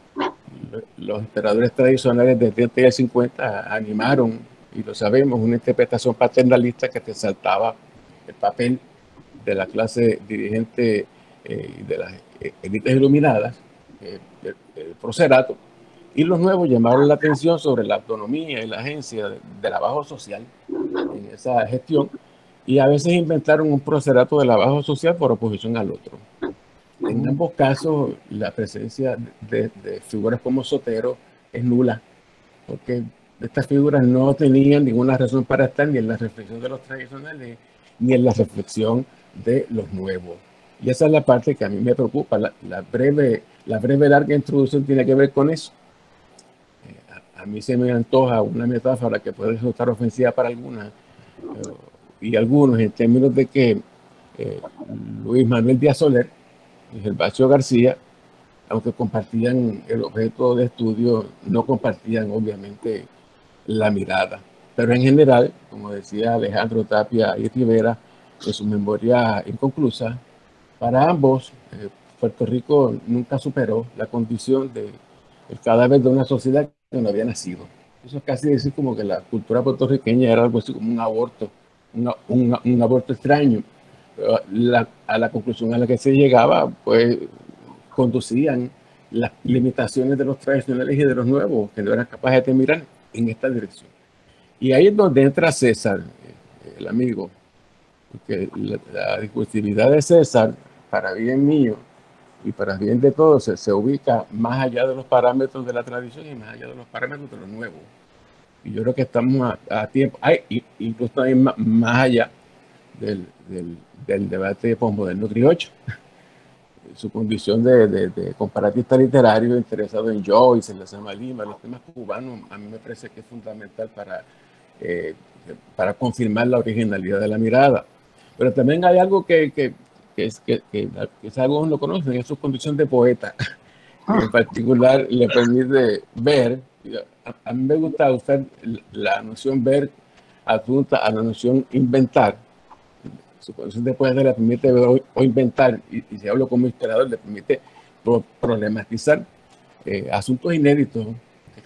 Los historiadores tradicionales de treinta y el cincuenta animaron, y lo sabemos, una interpretación paternalista que resaltaba el papel de la clase dirigente eh, de las élites iluminadas, eh, el, el procerato, y los nuevos llamaron la atención sobre la autonomía y la agencia de, del abajo social en esa gestión, y a veces inventaron un procerato del abajo social por oposición al otro. En ambos casos, la presencia de, de figuras como Sotero es nula, porque estas figuras no tenían ninguna razón para estar ni en la reflexión de los tradicionales, ni en la reflexión de los nuevos. Y esa es la parte que a mí me preocupa. La, la, breve, la breve larga introducción tiene que ver con eso. Eh, a, a mí se me antoja una metáfora que puede resultar ofensiva para algunas eh, y algunos, en términos de que eh, Luis Manuel Díaz Soler y Gervasio García, aunque compartían el objeto de estudio, no compartían obviamente la mirada. Pero en general, como decía Alejandro Tapia y Rivera en su memoria inconclusa, para ambos, eh, Puerto Rico nunca superó la condición de el cadáver de una sociedad que no había nacido. Eso es casi decir como que la cultura puertorriqueña era algo así como un aborto, una, un, un aborto extraño. La, a la conclusión a la que se llegaba, pues conducían las limitaciones de los tradicionales y de los nuevos, que no eran capaces de mirar en esta dirección. Y ahí es donde entra César, el amigo, porque la, la discursividad de César, para bien mío y para bien de todos, se, se ubica más allá de los parámetros de la tradición y más allá de los parámetros de lo nuevo. Y yo creo que estamos a, a tiempo, hay, incluso también más, más allá del, del, del debate posmoderno criollo. Su condición de, de, de comparatista literario interesado en Joyce, en la Sama Lima, los temas cubanos, a mí me parece que es fundamental para, eh, para confirmar la originalidad de la mirada. Pero también hay algo que, que, que, es, que, que quizás algunos lo conocen, es su condición de poeta, que en particular le permite ver. A, a mí me gusta usar la noción ver adjunta a la noción inventar. Su condición de poeta le permite ver o, o inventar, y, y si hablo como historiador, le permite pro, problematizar eh, asuntos inéditos que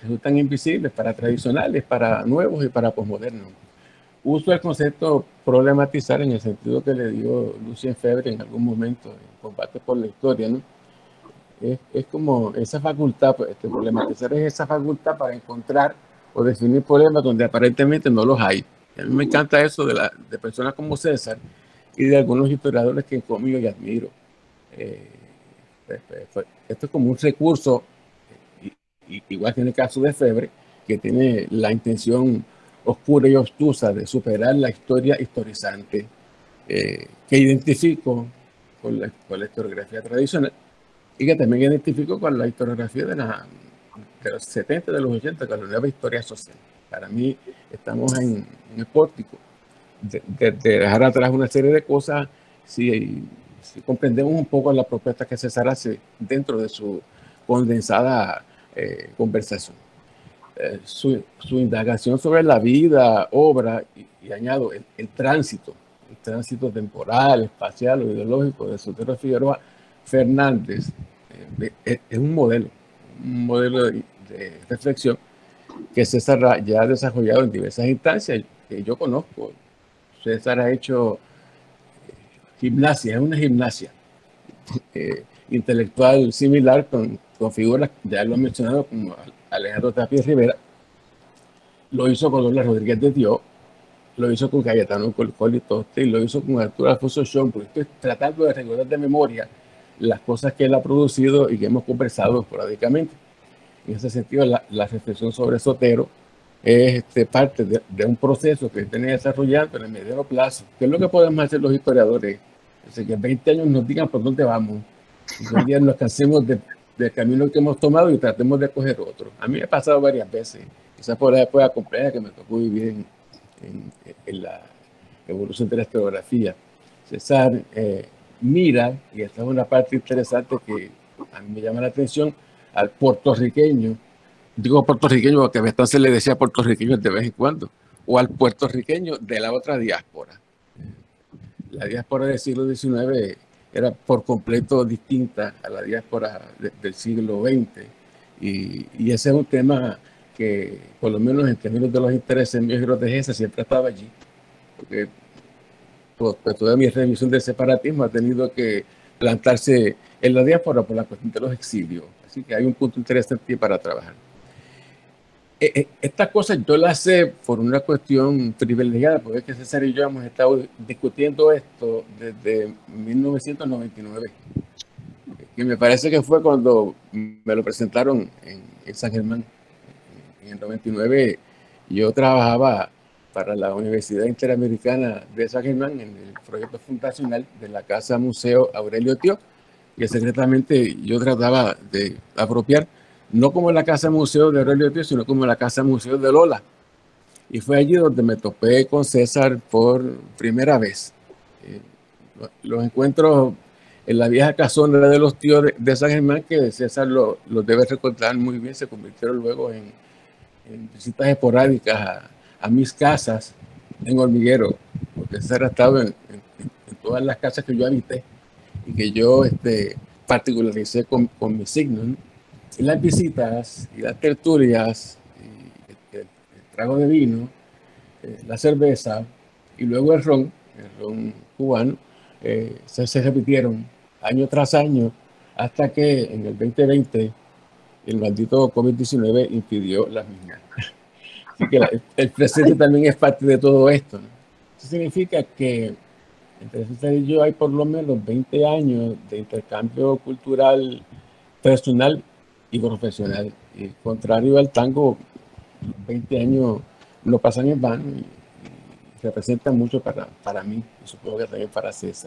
resultan invisibles para tradicionales, para nuevos y para posmodernos. Uso el concepto problematizar en el sentido que le dio Lucien Febvre en algún momento en Combate por la Historia, ¿no? Es, es como esa facultad, pues, este, problematizar es esa facultad para encontrar o definir problemas donde aparentemente no los hay. Y a mí me encanta eso de, la, de personas como César y de algunos historiadores que conmigo y admiro. Eh, pues, pues, esto es como un recurso, y, y, igual que en el caso de Febvre, que tiene la intención oscura y obtusa de superar la historia historizante eh, que identifico con la, con la historiografía tradicional y que también identifico con la historiografía de, la, de los setenta, de los ochenta, con la nueva historia social. Para mí estamos en, en el pórtico de, de, de dejar atrás una serie de cosas si, si comprendemos un poco la propuesta que César hace dentro de su condensada eh, conversación. Eh, su, su indagación sobre la vida, obra y, y añado el, el tránsito, el tránsito temporal, espacial o ideológico de Sotero Figueroa Fernández eh, es, es un modelo, un modelo de, de reflexión que César ya ha desarrollado en diversas instancias que yo conozco. César ha hecho gimnasia, es una gimnasia eh, intelectual similar con, con figuras, ya lo he mencionado, como Alejandro Tapia Rivera. Lo hizo con Lola Rodríguez de Dios, lo hizo con Cayetano Colcol y Toste, y lo hizo con Arturo Alfonso Schomburg. Estoy tratando de recordar de memoria las cosas que él ha producido y que hemos conversado esporádicamente. En ese sentido, la, la reflexión sobre Sotero es este, parte de, de un proceso que tiene desarrollando en el mediano plazo. ¿Qué es lo que podemos hacer los historiadores? Es que en veinte años nos digan por dónde vamos, y que hoy día nos cansemos de, del camino que hemos tomado y tratemos de coger otro. A mí me ha pasado varias veces, quizás por la época compleja que me tocó vivir en, en, en la evolución de la historiografía. César eh, mira, y esta es una parte interesante que a mí me llama la atención, al puertorriqueño, digo puertorriqueño porque a veces se le decía puertorriqueño de vez en cuando, o al puertorriqueño de la otra diáspora. La diáspora del siglo diecinueve era por completo distinta a la diáspora de, del siglo veinte, y, y ese es un tema que, por lo menos en términos de los intereses míos y los de Gesa, siempre estaba allí, porque pues, pues, toda mi revisión del separatismo ha tenido que plantarse en la diáspora por la cuestión de los exilios. Así que hay un punto interesante para trabajar. Estas cosas yo las sé por una cuestión privilegiada, porque es que César y yo hemos estado discutiendo esto desde mil novecientos noventa y nueve, y me parece que fue cuando me lo presentaron en, en San Germán. En el noventa y nueve yo trabajaba para la Universidad Interamericana de San Germán en el proyecto fundacional de la Casa Museo Aurelio Tio, que secretamente yo trataba de apropiar, no como la Casa Museo de Aurelio Tio, sino como la Casa Museo de Lola. Y fue allí donde me topé con César por primera vez. Eh, los encuentros en la vieja casona de los tíos de, de San Germán, que César lo, lo debe recordar muy bien, se convirtieron luego en, en visitas esporádicas a, a mis casas en Hormiguero, porque César ha estado en, en, en todas las casas que yo habité y que yo este, particularicé con, con mis signos, ¿no? Y las visitas y las tertulias, y el, el, el trago de vino, eh, la cerveza y luego el ron, el ron cubano, eh, se, se repitieron año tras año hasta que en el veinte veinte el maldito COVID diecinueve impidió las mismas. Así que la, el, el presente también es parte de todo esto, ¿no? Eso significa que entre César y yo hay por lo menos veinte años de intercambio cultural personal y profesional. Y contrario al tango, veinte años no pasan en vano y, y representan mucho para, para mí y supongo que también para César.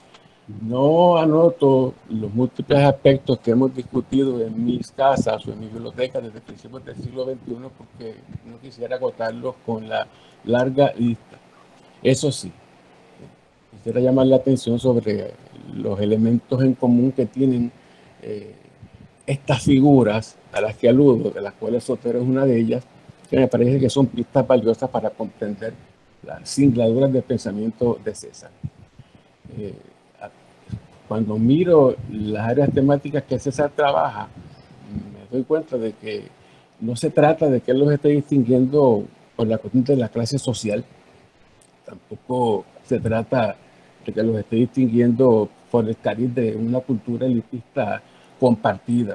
No anoto los múltiples aspectos que hemos discutido en mis casas o en mi biblioteca desde principios del siglo veintiuno porque no quisiera agotarlos con la larga lista. Eso sí, quisiera llamar la atención sobre los elementos en común que tienen eh, estas figuras a las que aludo, de las cuales Sotero es una de ellas, que me parece que son pistas valiosas para comprender las singladuras del pensamiento de César. Eh, cuando miro las áreas temáticas que César trabaja, me doy cuenta de que no se trata de que él los esté distinguiendo por la cuestión de la clase social, tampoco se trata de que los esté distinguiendo por el cariz de una cultura elitista compartida.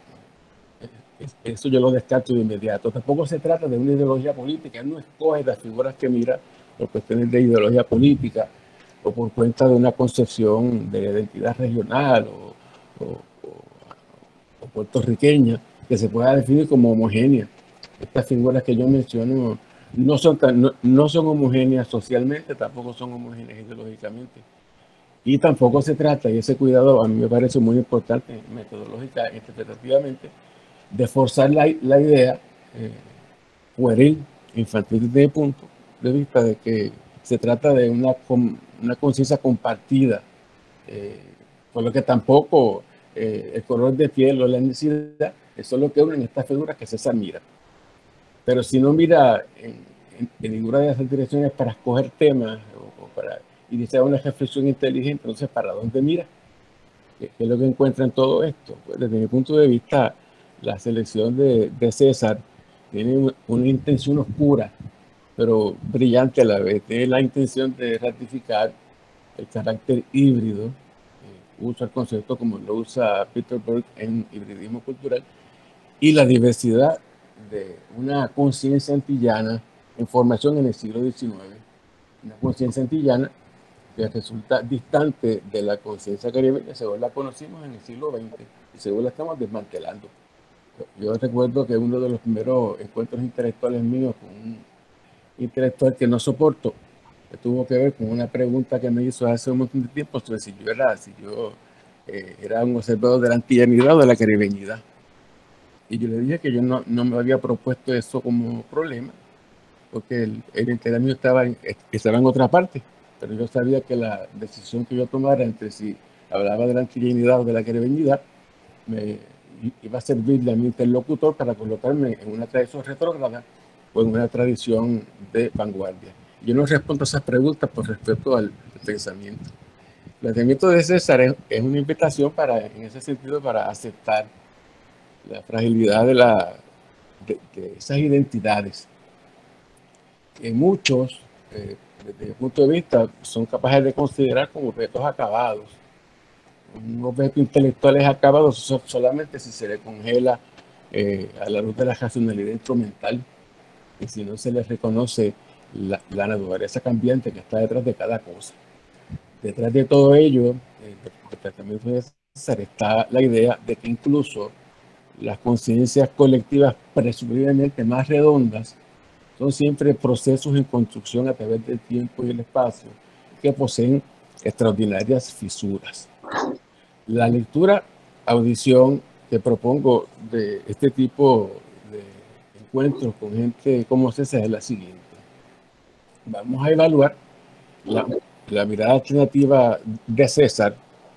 Eso yo lo descarto de inmediato. Tampoco se trata de una ideología política. Él no escoge las figuras que mira por cuestiones de ideología política o por cuenta de una concepción de identidad regional o, o, o, o puertorriqueña que se pueda definir como homogénea. Estas figuras que yo menciono no son, tan, no, no son homogéneas socialmente, tampoco son homogéneas ideológicamente. Y tampoco se trata, y ese cuidado a mí me parece muy importante metodológica, interpretativamente, de forzar la, la idea eh, pueril, infantil desde mi punto de vista, de que se trata de una, una conciencia compartida, eh, por lo que tampoco eh, el color de piel o la etnicidad, eso es lo que unen estas figuras que César mira. Pero si no mira en, en, en ninguna de esas direcciones para escoger temas o, o para iniciar una reflexión inteligente, entonces ¿para dónde mira? ¿Qué, qué es lo que encuentra en todo esto? Pues desde mi punto de vista, la selección de, de César tiene una intención oscura, pero brillante a la vez. Tiene la intención de ratificar el carácter híbrido, eh, usa el concepto como lo usa Peter Berg en hibridismo cultural, y la diversidad de una conciencia antillana en formación en el siglo diecinueve, una conciencia antillana que resulta distante de la conciencia caribeña según la conocimos en el siglo veinte y según la estamos desmantelando. Yo recuerdo que uno de los primeros encuentros intelectuales míos con un intelectual que no soporto que tuvo que ver con una pregunta que me hizo hace un montón de tiempo sobre si yo era, si yo, eh, era un observador de la antillanidad o de la caribeñidad. Y yo le dije que yo no, no me había propuesto eso como problema, porque el, el interés mío estaba en, estaba en otra parte, pero yo sabía que la decisión que yo tomara entre si hablaba de la antillanidad o de la caribeñidad me iba a servirle a mi interlocutor para colocarme en una tradición retrógrada o en una tradición de vanguardia. Yo no respondo a esas preguntas por respeto al pensamiento. El planteamiento de César es, es una invitación para, en ese sentido, para aceptar la fragilidad de, la, de, de esas identidades que muchos, eh, desde mi punto de vista, son capaces de considerar como objetos acabados. Un objeto intelectual es acabado solamente si se le congela eh, a la luz de la racionalidad instrumental y si no se le reconoce la, la naturaleza cambiante que está detrás de cada cosa. Detrás de todo ello, eh, el tratamiento de César, está la idea de que incluso las conciencias colectivas presumiblemente más redondas son siempre procesos en construcción a través del tiempo y el espacio que poseen extraordinarias fisuras. La lectura, audición que propongo de este tipo de encuentros con gente como César es la siguiente. Vamos a evaluar la, la mirada alternativa de César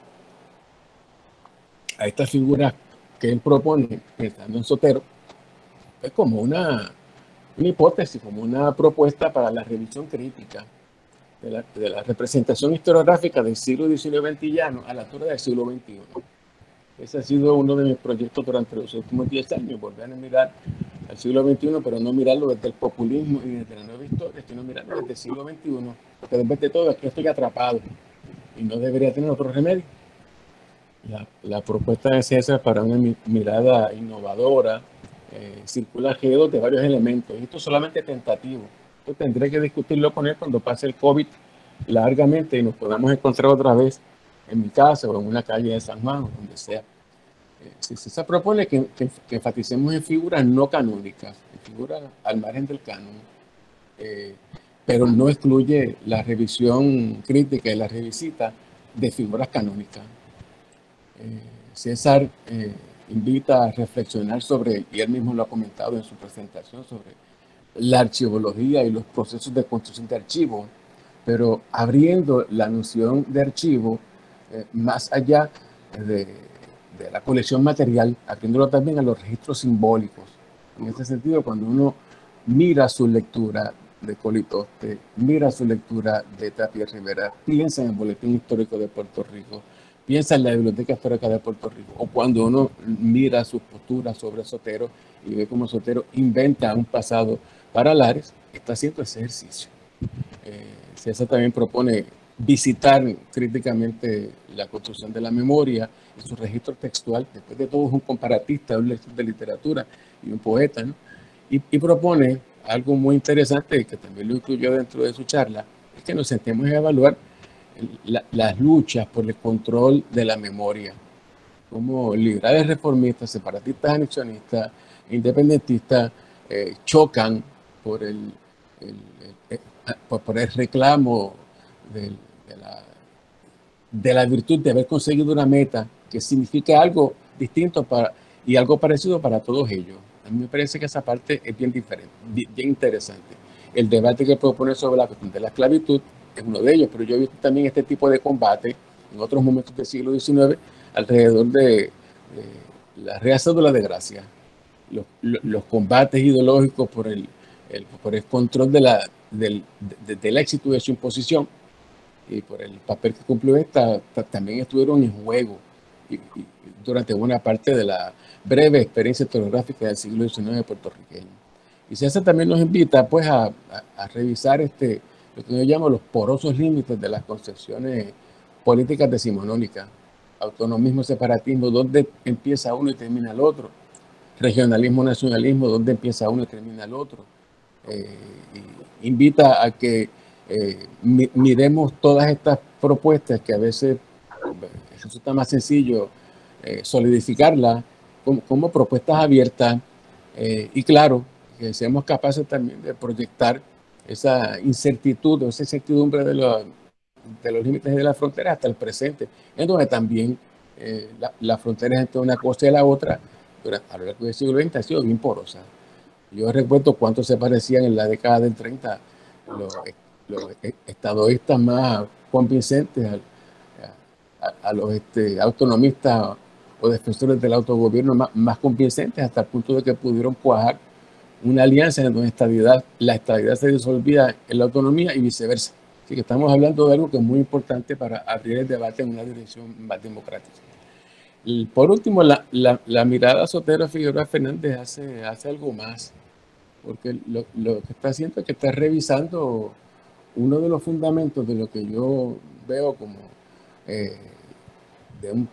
a estas figuras que él propone, pensando en Sotero, es como una, una hipótesis, como una propuesta para la revisión crítica de la, de la representación historiográfica del siglo diecinueve antillano a la altura del siglo veintiuno. Ese ha sido uno de mis proyectos durante los últimos diez años, volver a mirar al siglo veintiuno, pero no mirarlo desde el populismo y desde la nueva historia, sino mirarlo desde el siglo veintiuno, porque después de todo aquí estoy atrapado y no debería tener otro remedio. La, la propuesta de César para una mirada innovadora eh, circula alrededor de varios elementos, y esto es solamente tentativo. Yo tendré que discutirlo con él cuando pase el COVID largamente y nos podamos encontrar otra vez en mi casa o en una calle de San Juan o donde sea. Eh, si César propone que, que, que enfaticemos en figuras no canónicas, en figuras al margen del canon, eh, pero no excluye la revisión crítica y la revisita de figuras canónicas. Eh, César eh, invita a reflexionar sobre, y él mismo lo ha comentado en su presentación, sobre la archivología y los procesos de construcción de archivo, pero abriendo la noción de archivo eh, más allá de, de la colección material, abriéndolo también a los registros simbólicos. En ese sentido, cuando uno mira su lectura de Colitoste, mira su lectura de Tapia Rivera, piensa en el Boletín Histórico de Puerto Rico, piensa en la Biblioteca Histórica de Puerto Rico, o cuando uno mira sus posturas sobre Sotero y ve cómo Sotero inventa un pasado para Lares, está haciendo ese ejercicio. Eh, César también propone visitar críticamente la construcción de la memoria y su registro textual. Después de todo es un comparatista, un lector de literatura y un poeta, ¿no? Y, y propone algo muy interesante que también lo incluyó dentro de su charla, es que nos sentemos a evaluar la, las luchas por el control de la memoria, como liberales reformistas, separatistas anexionistas, independentistas eh, chocan por el, el, el, el, por el reclamo del, de, la, de la virtud de haber conseguido una meta que significa algo distinto para, y algo parecido para todos ellos. A mí me parece que esa parte es bien diferente, bien, bien interesante. El debate que propone sobre la cuestión de la esclavitud es uno de ellos, pero yo he visto también este tipo de combate en otros momentos del siglo diecinueve alrededor de, de la Real Cédula de Gracia, los, los combates ideológicos por el, el, por el control de la, del, de, del éxito de su imposición y por el papel que cumplió esta, también estuvieron en juego y, y, durante buena parte de la breve experiencia historiográfica del siglo diecinueve puertorriqueño. Y César también nos invita pues a, a, a revisar este, lo que yo llamo los porosos límites de las concepciones políticas decimonónicas, autonomismo, separatismo, dónde empieza uno y termina el otro, regionalismo, nacionalismo, dónde empieza uno y termina el otro. Eh, y invita a que eh, mi, miremos todas estas propuestas que a veces eh, resulta más sencillo eh, solidificarlas como, como propuestas abiertas eh, y claro, que seamos capaces también de proyectar esa incertidumbre, esa incertidumbre de los, de los límites de la frontera hasta el presente, en donde también eh, la, la frontera entre una cosa y la otra durante, a lo largo del siglo veinte ha sido bien porosa. Yo recuerdo cuánto se parecían en la década del treinta los, los estadoístas más convincentes a, a, a los este, autonomistas o defensores del autogobierno más, más convincentes, hasta el punto de que pudieron cuajar una alianza en donde estabilidad, la estabilidad se disolvía en la autonomía y viceversa. Así que estamos hablando de algo que es muy importante para abrir el debate en una dirección más democrática. Y por último, la, la, la mirada Sotero Figueroa Fernández hace, hace algo más, porque lo, lo que está haciendo es que está revisando uno de los fundamentos de lo que yo veo como eh, de un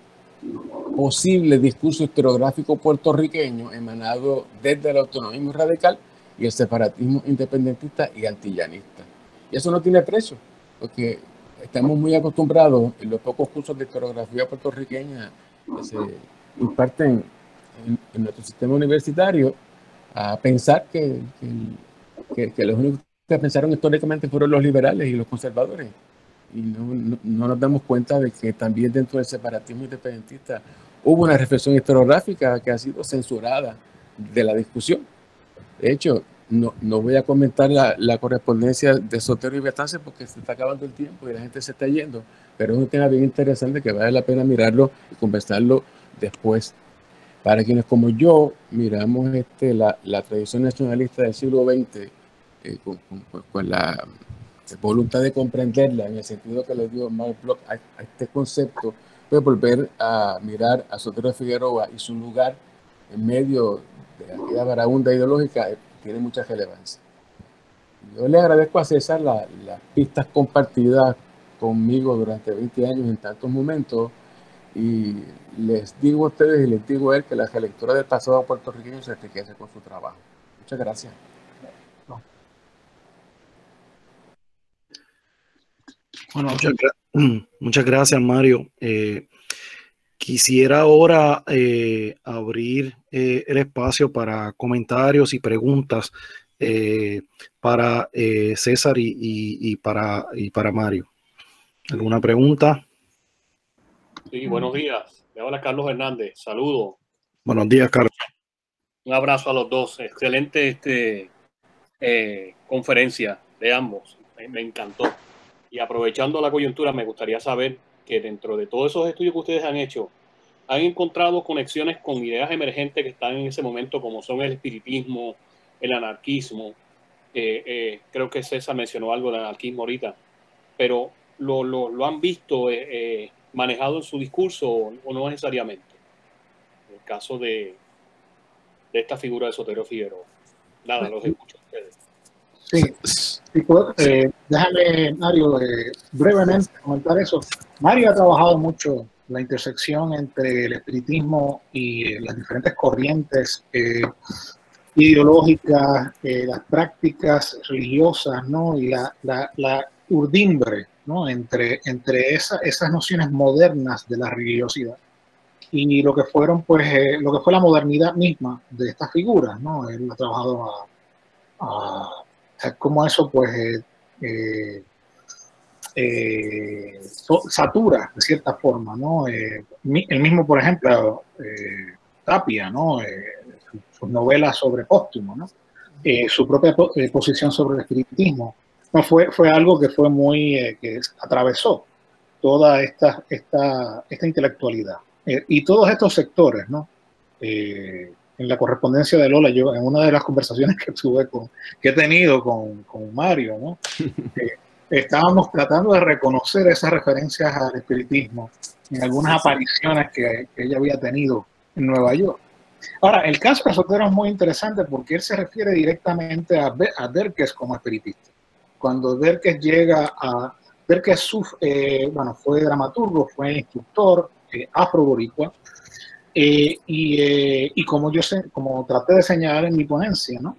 posible discurso historiográfico puertorriqueño emanado desde el autonomismo radical y el separatismo independentista y antillanista. Y eso no tiene precio, porque estamos muy acostumbrados en los pocos cursos de historiografía puertorriqueña que se imparten en, en nuestro sistema universitario a pensar que, que, que, que los únicos que pensaron históricamente fueron los liberales y los conservadores. Y no, no, no nos damos cuenta de que también dentro del separatismo independentista hubo una reflexión historiográfica que ha sido censurada de la discusión. De hecho, no, no voy a comentar la, la correspondencia de Sotero y Betance porque se está acabando el tiempo y la gente se está yendo, pero es un tema bien interesante que vale la pena mirarlo y conversarlo después. Para quienes como yo miramos este, la, la tradición nacionalista del siglo veinte eh, con, con, con la voluntad de comprenderla en el sentido que le dio Mark Bloch a, a este concepto, pues volver a mirar a Sotero Figueroa y su lugar en medio de aquella varaunda ideológica eh, tiene mucha relevancia. Yo le agradezco a César la, las pistas compartidas conmigo durante veinte años en tantos momentos y les digo a ustedes y les digo a él que la relectura del pasado puertorriqueño se enriquece con su trabajo. Muchas gracias. Bueno, muchas, gra muchas gracias, Mario. Eh, quisiera ahora eh, abrir eh, el espacio para comentarios y preguntas eh, para eh, César y, y, y, para, y para Mario. ¿Alguna pregunta? Sí, buenos días. Le habla Carlos Hernández. Saludos. Buenos días, Carlos. Un abrazo a los dos. Excelente este, eh, conferencia de ambos. Me, me encantó. Y aprovechando la coyuntura, me gustaría saber que dentro de todos esos estudios que ustedes han hecho, han encontrado conexiones con ideas emergentes que están en ese momento, como son el espiritismo, el anarquismo. Eh, eh, creo que César mencionó algo del anarquismo ahorita, pero lo, lo, lo han visto eh, eh, manejado en su discurso o, o no necesariamente. En el caso de, de esta figura de Sotero Figueroa. Nada, los escucho a ustedes. Sí, sí puedo, eh, déjame, Mario, eh, brevemente comentar eso. Mario ha trabajado mucho la intersección entre el espiritismo y eh, las diferentes corrientes eh, ideológicas, eh, las prácticas religiosas, ¿no? Y la, la, la urdimbre, ¿no? Entre, entre esa, esas nociones modernas de la religiosidad y lo que fueron, pues, eh, lo que fue la modernidad misma de estas figuras, ¿no? Él ha trabajado a, a o sea, cómo eso, pues, eh, eh, eh, satura de cierta forma, ¿no? Eh, el mismo, por ejemplo, eh, Tapia, ¿no? Eh, sus novelas sobre Póstumo, ¿no? Eh, su propia po eh, posición sobre el espiritismo, no fue, fue algo que fue muy, eh, que atravesó toda esta, esta, esta intelectualidad. Eh, y todos estos sectores, ¿no? Eh, en la correspondencia de Lola, yo en una de las conversaciones que tuve con, que he tenido con, con Mario, ¿no? Eh, estábamos tratando de reconocer esas referencias al espiritismo en algunas apariciones que, que ella había tenido en Nueva York. Ahora, el caso de Sotero es muy interesante porque él se refiere directamente a, a Derkes como espiritista. Cuando Derkes llega a... Derkes eh, bueno, fue dramaturgo, fue instructor, eh, afro-boricua, eh, y, eh, y como yo sé, como traté de señalar en mi ponencia, ¿no?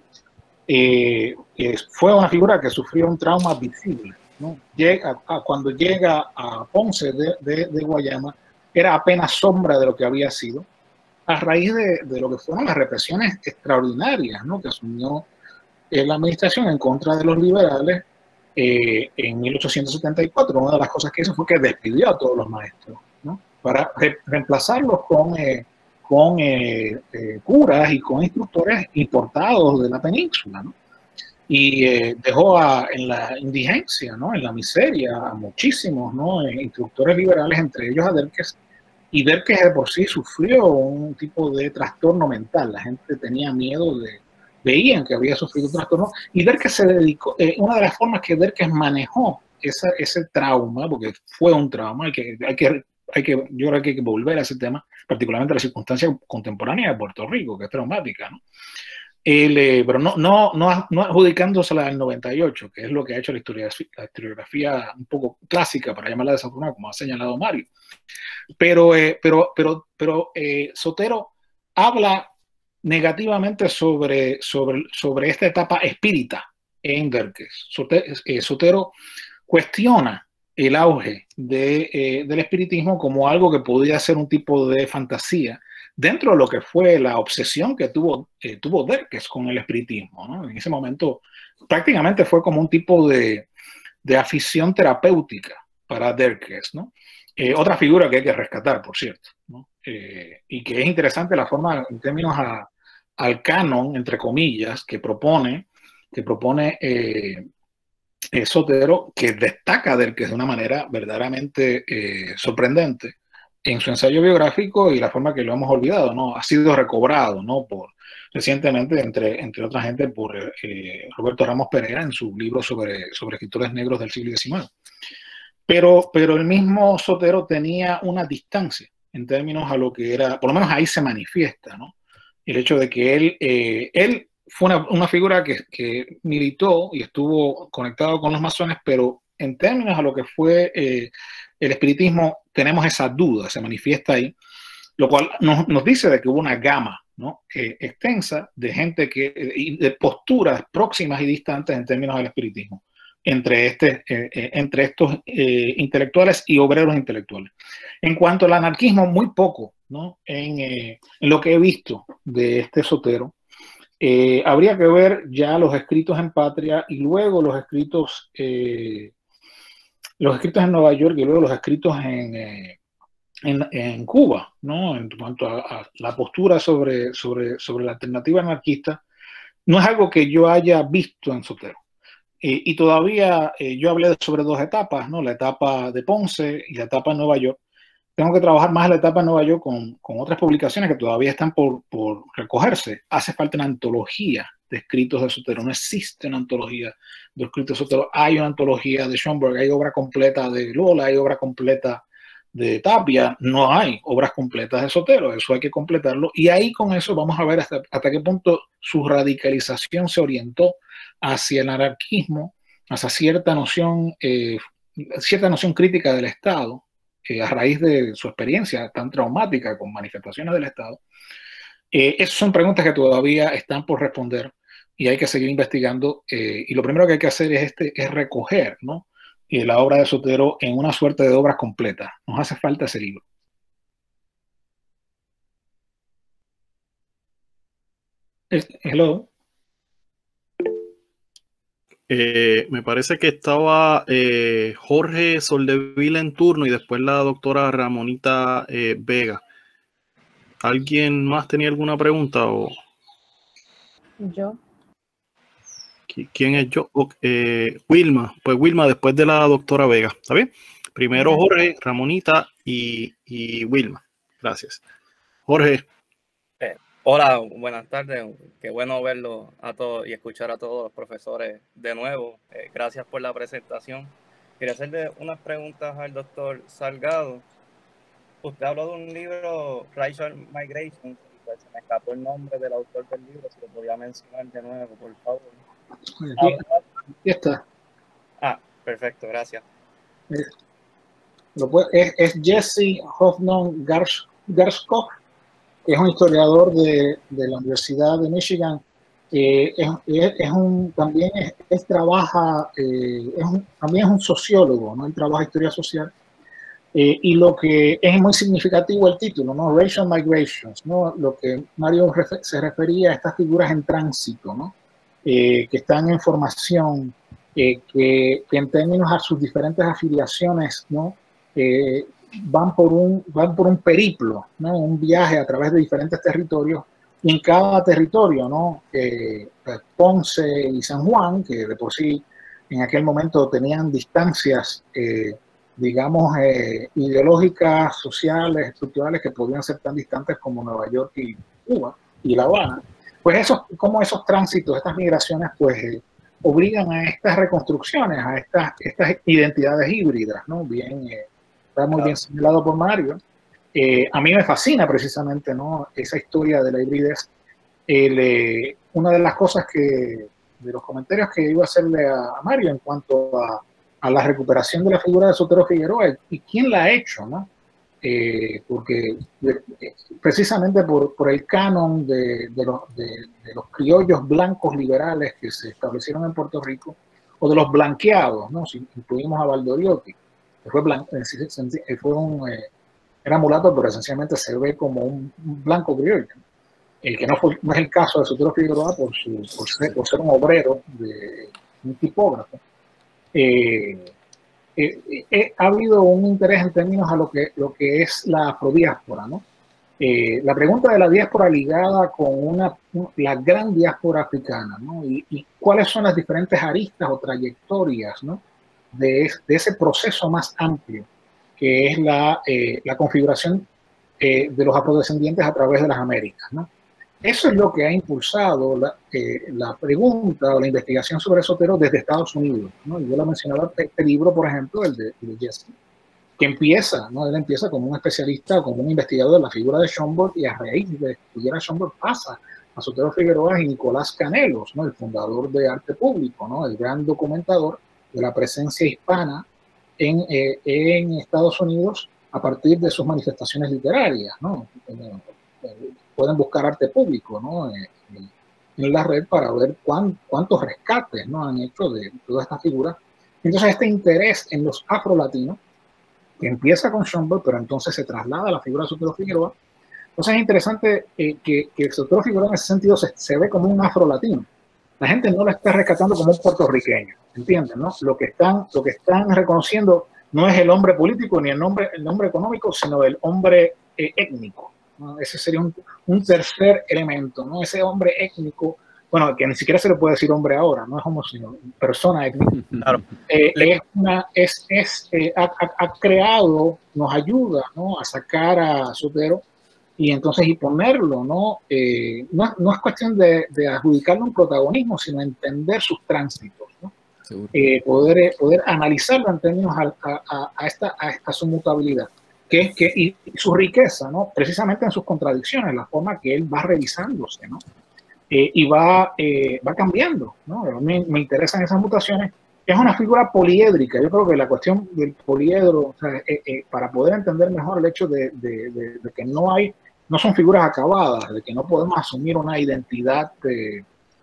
Eh, eh, fue una figura que sufrió un trauma visible, ¿no? Llega, a, cuando llega a Ponce de, de, de Guayama, era apenas sombra de lo que había sido, a raíz de, de lo que fueron las represiones extraordinarias, ¿no? Que asumió eh, la administración en contra de los liberales eh, en mil ochocientos setenta y cuatro. Una de las cosas que hizo fue que despidió a todos los maestros, ¿no? Para re reemplazarlos con, eh, con eh, eh, curas y con instructores importados de la península, ¿no? Y eh, dejó a, en la indigencia, ¿no? En la miseria, a muchísimos, ¿no? Eh, instructores liberales, entre ellos a Derkes. Y Derkes de por sí sufrió un tipo de trastorno mental. La gente tenía miedo de, veían que había sufrido trastorno. Y Derkes se dedicó, eh, una de las formas que Derkes manejó esa, ese trauma, porque fue un trauma, hay que, hay que, hay que, yo creo que hay que volver a ese tema, particularmente la circunstancia contemporánea de Puerto Rico, que es traumática, ¿no? Él, eh, pero no, no, no, no adjudicándosela al noventa y ocho, que es lo que ha hecho la, historia, la historiografía un poco clásica, para llamarla de esa forma, como ha señalado Mario. Pero, eh, pero, pero, pero eh, Sotero habla negativamente sobre, sobre, sobre esta etapa espírita en Derkes. Sotero, eh, Sotero cuestiona el auge de, eh, del espiritismo como algo que podía ser un tipo de fantasía dentro de lo que fue la obsesión que tuvo, eh, tuvo Derkes con el espiritismo, ¿no? En ese momento prácticamente fue como un tipo de, de afición terapéutica para Derkes, ¿no? Eh, otra figura que hay que rescatar, por cierto, ¿no? Eh, y que es interesante la forma, en términos a, al canon, entre comillas, que propone, que propone eh, eh, Sotero, que destaca Derkes de una manera verdaderamente eh, sorprendente en su ensayo biográfico y la forma que lo hemos olvidado, ¿no? Ha sido recobrado, ¿no? Por, recientemente, entre, entre otra gente, por eh, Roberto Ramos Pereira en su libro sobre, sobre escritores negros del siglo diecinueve. Pero, pero el mismo Sotero tenía una distancia en términos a lo que era, por lo menos ahí se manifiesta, ¿no? El hecho de que él, eh, él fue una, una figura que, que militó y estuvo conectado con los masones, pero en términos a lo que fue eh, el espiritismo, tenemos esa duda, se manifiesta ahí, lo cual nos, nos dice de que hubo una gama, ¿no? eh, extensa de gente que, eh, de posturas próximas y distantes en términos del espiritismo. Entre, este, eh, eh, entre estos eh, intelectuales y obreros intelectuales. En cuanto al anarquismo, muy poco, ¿no? En, eh, en lo que he visto de este Sotero, eh, habría que ver ya los escritos en Patria y luego los escritos, eh, los escritos en Nueva York y luego los escritos en, eh, en, en Cuba, ¿no? En cuanto a, a la postura sobre, sobre, sobre la alternativa anarquista, no es algo que yo haya visto en Sotero. Eh, y todavía eh, yo hablé sobre dos etapas, ¿no? La etapa de Ponce y la etapa de Nueva York. Tengo que trabajar más en la etapa de Nueva York con, con otras publicaciones que todavía están por, por recogerse. Hace falta una antología de escritos de Sotero. No existe una antología de escritos de Sotero. Hay una antología de Schomburg, hay obra completa de Lola, hay obra completa de Tapia, no hay obras completas de Sotero, eso hay que completarlo, y ahí con eso vamos a ver hasta, hasta qué punto su radicalización se orientó hacia el anarquismo, hacia cierta noción, eh, cierta noción crítica del Estado, eh, a raíz de su experiencia tan traumática con manifestaciones del Estado. Eh, esas son preguntas que todavía están por responder y hay que seguir investigando, eh, y lo primero que hay que hacer es, este, es recoger, ¿no?, eh, la obra de Sotero en una suerte de obras completas. Nos hace falta ese libro. Hello. Eh, me parece que estaba eh, Jorge Soldevila en turno y después la doctora Ramonita eh, Vega. ¿Alguien más tenía alguna pregunta? O... Yo. ¿Quién es yo? Eh, Wilma. Pues Wilma después de la doctora Vega. ¿Está bien? Primero Jorge, Ramonita y, y Wilma. Gracias. Jorge. Eh, hola, buenas tardes. Qué bueno verlo a todos y escuchar a todos los profesores de nuevo. Eh, gracias por la presentación. Quería hacerle unas preguntas al doctor Salgado. Usted habló de un libro, Racial Migration, y pues se me escapó el nombre del autor del libro, si lo podía mencionar de nuevo, por favor. Aquí, aquí está. Ah, perfecto, gracias. Es, es, es Jesse Hoffman Garskov, que es un historiador de, de la Universidad de Michigan. Eh, es, es, es un, también es, es trabaja, eh, es un, también es un sociólogo, ¿no? Él trabaja historia social. Eh, y lo que es muy significativo el título, ¿no? Racial Migrations, ¿no? Lo que Mario refer, se refería a estas figuras en tránsito, ¿no? Eh, que están en formación, eh, que, que en términos a sus diferentes afiliaciones, ¿no? Eh, van, por un, van por un periplo, ¿no? Un viaje a través de diferentes territorios, y en cada territorio, ¿no? Eh, Ponce y San Juan, que de por sí en aquel momento tenían distancias, eh, digamos, eh, ideológicas, sociales, estructurales, que podían ser tan distantes como Nueva York y Cuba y La Habana. Pues esos, como esos tránsitos, estas migraciones, pues eh, obligan a estas reconstrucciones, a estas, estas identidades híbridas, ¿no? Bien, eh, está muy bien señalado por Mario. Eh, a mí me fascina precisamente, ¿no?, esa historia de la hibridez. El, eh, una de las cosas que, de los comentarios que iba a hacerle a, a Mario en cuanto a, a la recuperación de la figura de Sotero Figueroa, y quién la ha hecho, ¿no? Eh, porque de, precisamente por, por el canon de, de, los, de, de los criollos blancos liberales que se establecieron en Puerto Rico, o de los blanqueados, ¿no? Si incluimos a Valdoriotti, que fue, blan, fue un, eh, era mulato, pero esencialmente se ve como un, un blanco criollo. El que no, fue, no es el caso de Sotero Figueroa por, su, por, ser, por ser un obrero, de, un tipógrafo. Eh, eh, eh, ha habido un interés en términos a lo que, lo que es la afrodiáspora, ¿no? Eh, la pregunta de la diáspora ligada con una, la gran diáspora africana, ¿no? Y, y cuáles son las diferentes aristas o trayectorias, ¿no?, de, de ese proceso más amplio que es la, eh, la configuración eh, de los afrodescendientes a través de las Américas, ¿no? Eso es lo que ha impulsado la, eh, la pregunta o la investigación sobre Sotero desde Estados Unidos, ¿no? Yo lo mencionaba, este libro, por ejemplo, el de, el de Jesse, que empieza, ¿no? Él empieza como un especialista, como un investigador de la figura de Schomburg, y a raíz de estudiar a Schomburg pasa a Sotero Figueroa y Nicolás Canelos, ¿no?, el fundador de Arte Público, ¿no?, el gran documentador de la presencia hispana en, eh, en Estados Unidos a partir de sus manifestaciones literarias, ¿no? Pueden buscar Arte Público, ¿no?, en, en la red para ver cuán, cuántos rescates, ¿no?, han hecho de toda esta figura. Entonces este interés en los afrolatinos, que empieza con Schomburg, pero entonces se traslada a la figura de Sotero Figueroa. Entonces es interesante eh, que, que Sotero Figueroa en ese sentido se, se ve como un afrolatino. La gente no lo está rescatando como un puertorriqueño, ¿entienden? ¿No? Lo que están, lo que están reconociendo no es el hombre político ni el nombre, el nombre económico, sino el hombre eh, étnico, ¿no? Ese sería un, un tercer elemento, ¿no? Ese hombre étnico, bueno, que ni siquiera se le puede decir hombre ahora, no es homo, sino persona étnica. Claro. Eh, es una, es, es, eh, ha, ha creado, nos ayuda, ¿no?, a sacar a Sotero y entonces y ponerlo, ¿no? Eh, no, no es cuestión de, de adjudicarle un protagonismo, sino entender sus tránsitos, ¿no? Eh, poder, poder analizarlo en términos a, a, a, esta, a, a su mutabilidad. que, que, y su riqueza, ¿no? Precisamente en sus contradicciones, la forma que él va revisándose, ¿no? Eh, y va, eh, va cambiando, ¿no? A mí me interesan esas mutaciones. Es una figura poliédrica. Yo creo que la cuestión del poliedro, o sea, eh, eh, para poder entender mejor el hecho de, de, de, de que no hay, no son figuras acabadas, de que no podemos asumir una identidad de,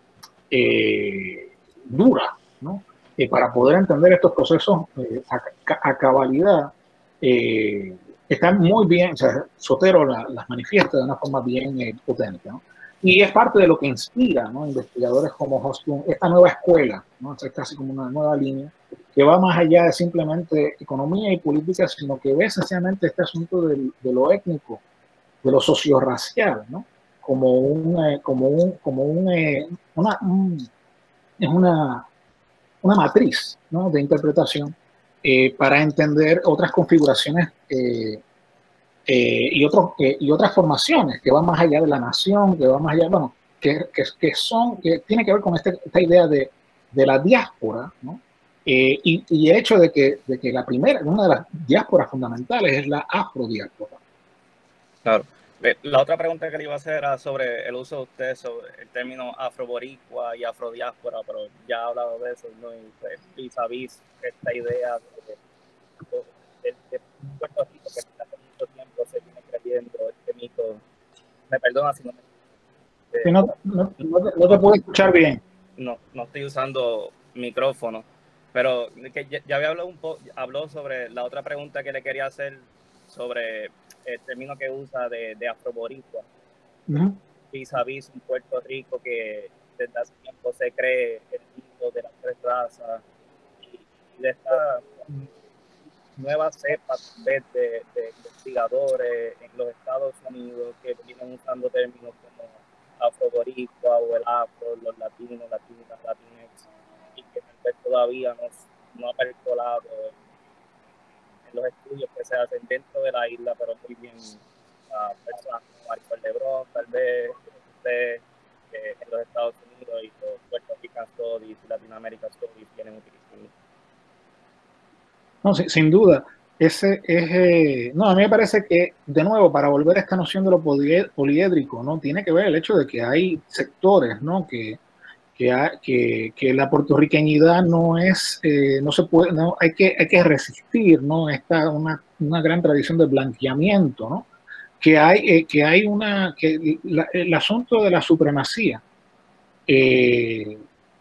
eh, dura, ¿no? Eh, para poder entender estos procesos eh, a, a cabalidad, eh, están muy bien, o sea, Sotero la, las manifiesta de una forma bien eh, potente, ¿no? Y es parte de lo que inspira, ¿no?, investigadores como Hoskin, esta nueva escuela, ¿no? Es casi como una nueva línea que va más allá de simplemente economía y política, sino que ve esencialmente este asunto de, de lo étnico, de lo sociorracial, ¿no?, como un, eh, como un, como un, eh, una, un, es una, una matriz, ¿no?, de interpretación eh, para entender otras configuraciones eh, Eh, y, otros, eh, y otras formaciones que van más allá de la nación, que van más allá, bueno, que, que, que son, que tiene que ver con este, esta idea de, de la diáspora, ¿no? Eh, y, y el hecho de que, de que la primera, una de las diásporas fundamentales es la afrodiáspora. Claro. La otra pregunta que le iba a hacer era sobre el uso de usted sobre el término afroboricua y afrodiáspora, pero ya ha hablado de eso, ¿no? Y pues, vis a vis esta idea de, de, de, de Puerto Rico que está hace mucho tiempo se viene creyendo este mito. Me perdona si no me... Eh, si no, no, no, te, no te puedo escuchar bien. No, no estoy usando micrófono, pero que ya, ya había hablado un poco, habló sobre la otra pregunta que le quería hacer sobre el término que usa de, de afroboricua, uh-huh. vis a vis un Puerto Rico que desde hace tiempo se cree el mito de las tres razas y, y de esta nueva cepa de, de, de investigadores en los Estados Unidos que vienen usando términos como afroboricua o el afro, los latinos, latinas, latinex, y que tal vez todavía no, no ha percolado en los estudios que se hacen dentro de la isla, pero muy bien a uh, personas como Marco Lebrón, tal vez usted eh, en los Estados Unidos y los Puerto Rican Studies y Latinoamérica Studies tienen utilizando. No, sin, sin duda. Ese es, eh, no, a mí me parece que, de nuevo, para volver a esta noción de lo poliédrico, ¿no?, tiene que ver el hecho de que hay sectores, ¿no?, que, que, ha, que, que la puertorriqueñidad no es, eh, no se puede, no, hay que, hay que resistir, ¿no?, esta, una, una gran tradición de blanqueamiento, ¿no?, que hay, eh, que hay una, que la, el asunto de la supremacía eh,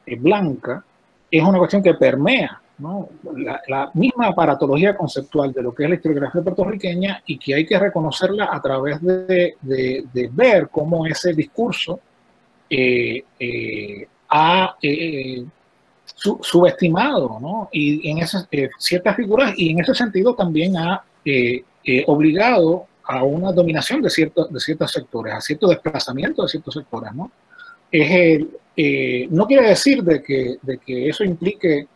blanca es una cuestión que permea, ¿no?, la, la misma aparatología conceptual de lo que es la historiografía puertorriqueña, y que hay que reconocerla a través de, de, de ver cómo ese discurso eh, eh, ha eh, su, subestimado, ¿no?, y en esas eh, ciertas figuras, y en ese sentido también ha eh, eh, obligado a una dominación de ciertos, de ciertos sectores, a cierto desplazamiento de ciertos sectores, ¿no? Es el, eh, no quiere decir de que, de que eso implique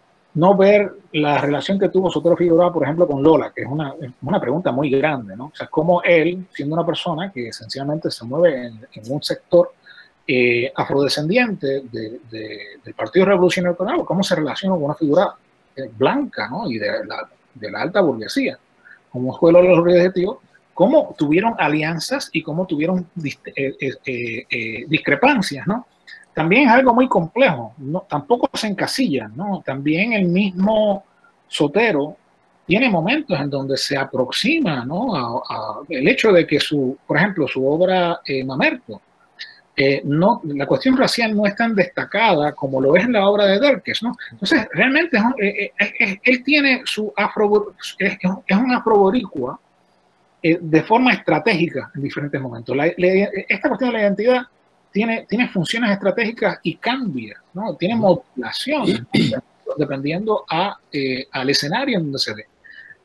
no ver la relación que tuvo Sotero Figueroa, por ejemplo, con Lola, que es una, una pregunta muy grande, ¿no? O sea, cómo él, siendo una persona que esencialmente se mueve en, en un sector eh, afrodescendiente de, de, del Partido Revolucionario Cubano, cómo se relaciona con una figura eh, blanca, ¿no?, y de la, de la alta burguesía, como fue Lola Rodríguez de Tío, cómo tuvieron alianzas y cómo tuvieron eh, eh, eh, discrepancias, ¿no? También es algo muy complejo, no, tampoco se encasilla, ¿no? También el mismo Sotero tiene momentos en donde se aproxima, ¿no?, a, a el hecho de que su, por ejemplo, su obra eh, Mamerto, eh, no, la cuestión racial no es tan destacada como lo es en la obra de Derkes, ¿no? Entonces, realmente es un, eh, eh, él tiene su afro, es, es un afroboricua eh, de forma estratégica en diferentes momentos. La, la, esta cuestión de la identidad Tiene, tiene funciones estratégicas y cambia, ¿no? Tiene modulaciones, ¿no?, dependiendo a, eh, al escenario en donde se ve.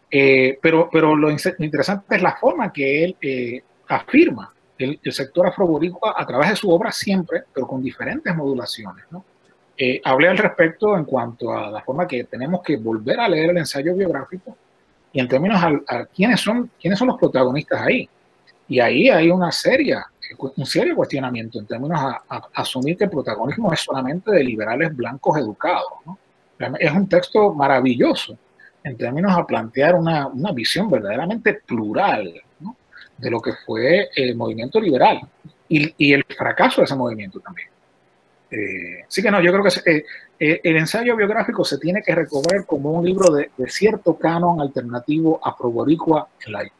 Eh, pero pero lo, lo interesante es la forma que él eh, afirma el, el sector afroboricua a través de su obra siempre, pero con diferentes modulaciones, ¿no? Eh, hablé al respecto en cuanto a la forma que tenemos que volver a leer el ensayo biográfico y en términos a, a quiénes son, quiénes son los protagonistas ahí. Y ahí hay una seria, un serio cuestionamiento en términos a, a, a asumir que el protagonismo es solamente de liberales blancos educados, ¿no? Es un texto maravilloso, en términos a plantear una, una visión verdaderamente plural, ¿no?, de lo que fue el movimiento liberal y, y el fracaso de ese movimiento también. Eh, así que no, yo creo que eh, eh, el ensayo biográfico se tiene que recoger como un libro de, de cierto canon alternativo afroboricua en la isla.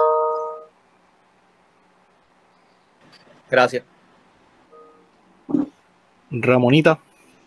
Gracias. Ramonita.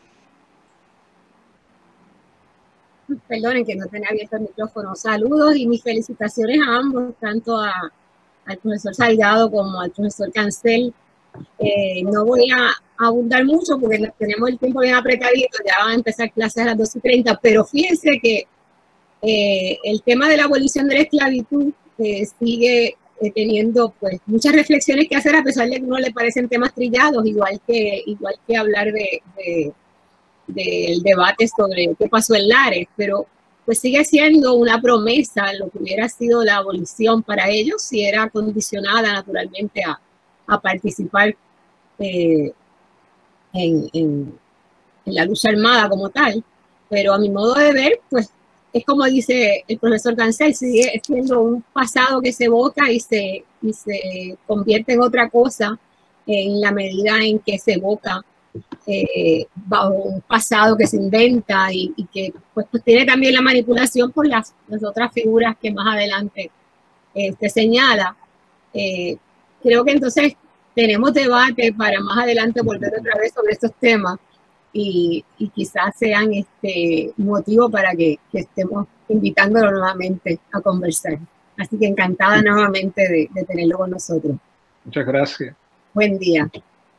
Perdonen que no tenía abierto el micrófono. Saludos y mis felicitaciones a ambos, tanto a, al profesor Salgado como al profesor Cancel. Eh, no voy a abundar mucho porque tenemos el tiempo bien apretadito, ya van a empezar clases a las dos y treinta, pero fíjense que eh, el tema de la abolición de la esclavitud eh, sigue eh, teniendo pues muchas reflexiones que hacer, a pesar de que no le parecen temas trillados, igual que, igual que hablar de, de del debate sobre qué pasó en Lares, pero pues sigue siendo una promesa lo que hubiera sido la abolición para ellos, si era condicionada naturalmente a, a participar eh, en, en, en la lucha armada como tal. Pero a mi modo de ver, pues es como dice el profesor Cancel, sigue siendo un pasado que se evoca y se, y se convierte en otra cosa en la medida en que se evoca Eh, bajo un pasado que se inventa y, y que pues, pues tiene también la manipulación por las, las otras figuras que más adelante eh, usted señala. Eh, creo que entonces tenemos debate para más adelante volver otra vez sobre estos temas y, y quizás sean este motivo para que, que estemos invitándolo nuevamente a conversar. Así que encantada nuevamente de, de tenerlo con nosotros. Muchas gracias. Buen día.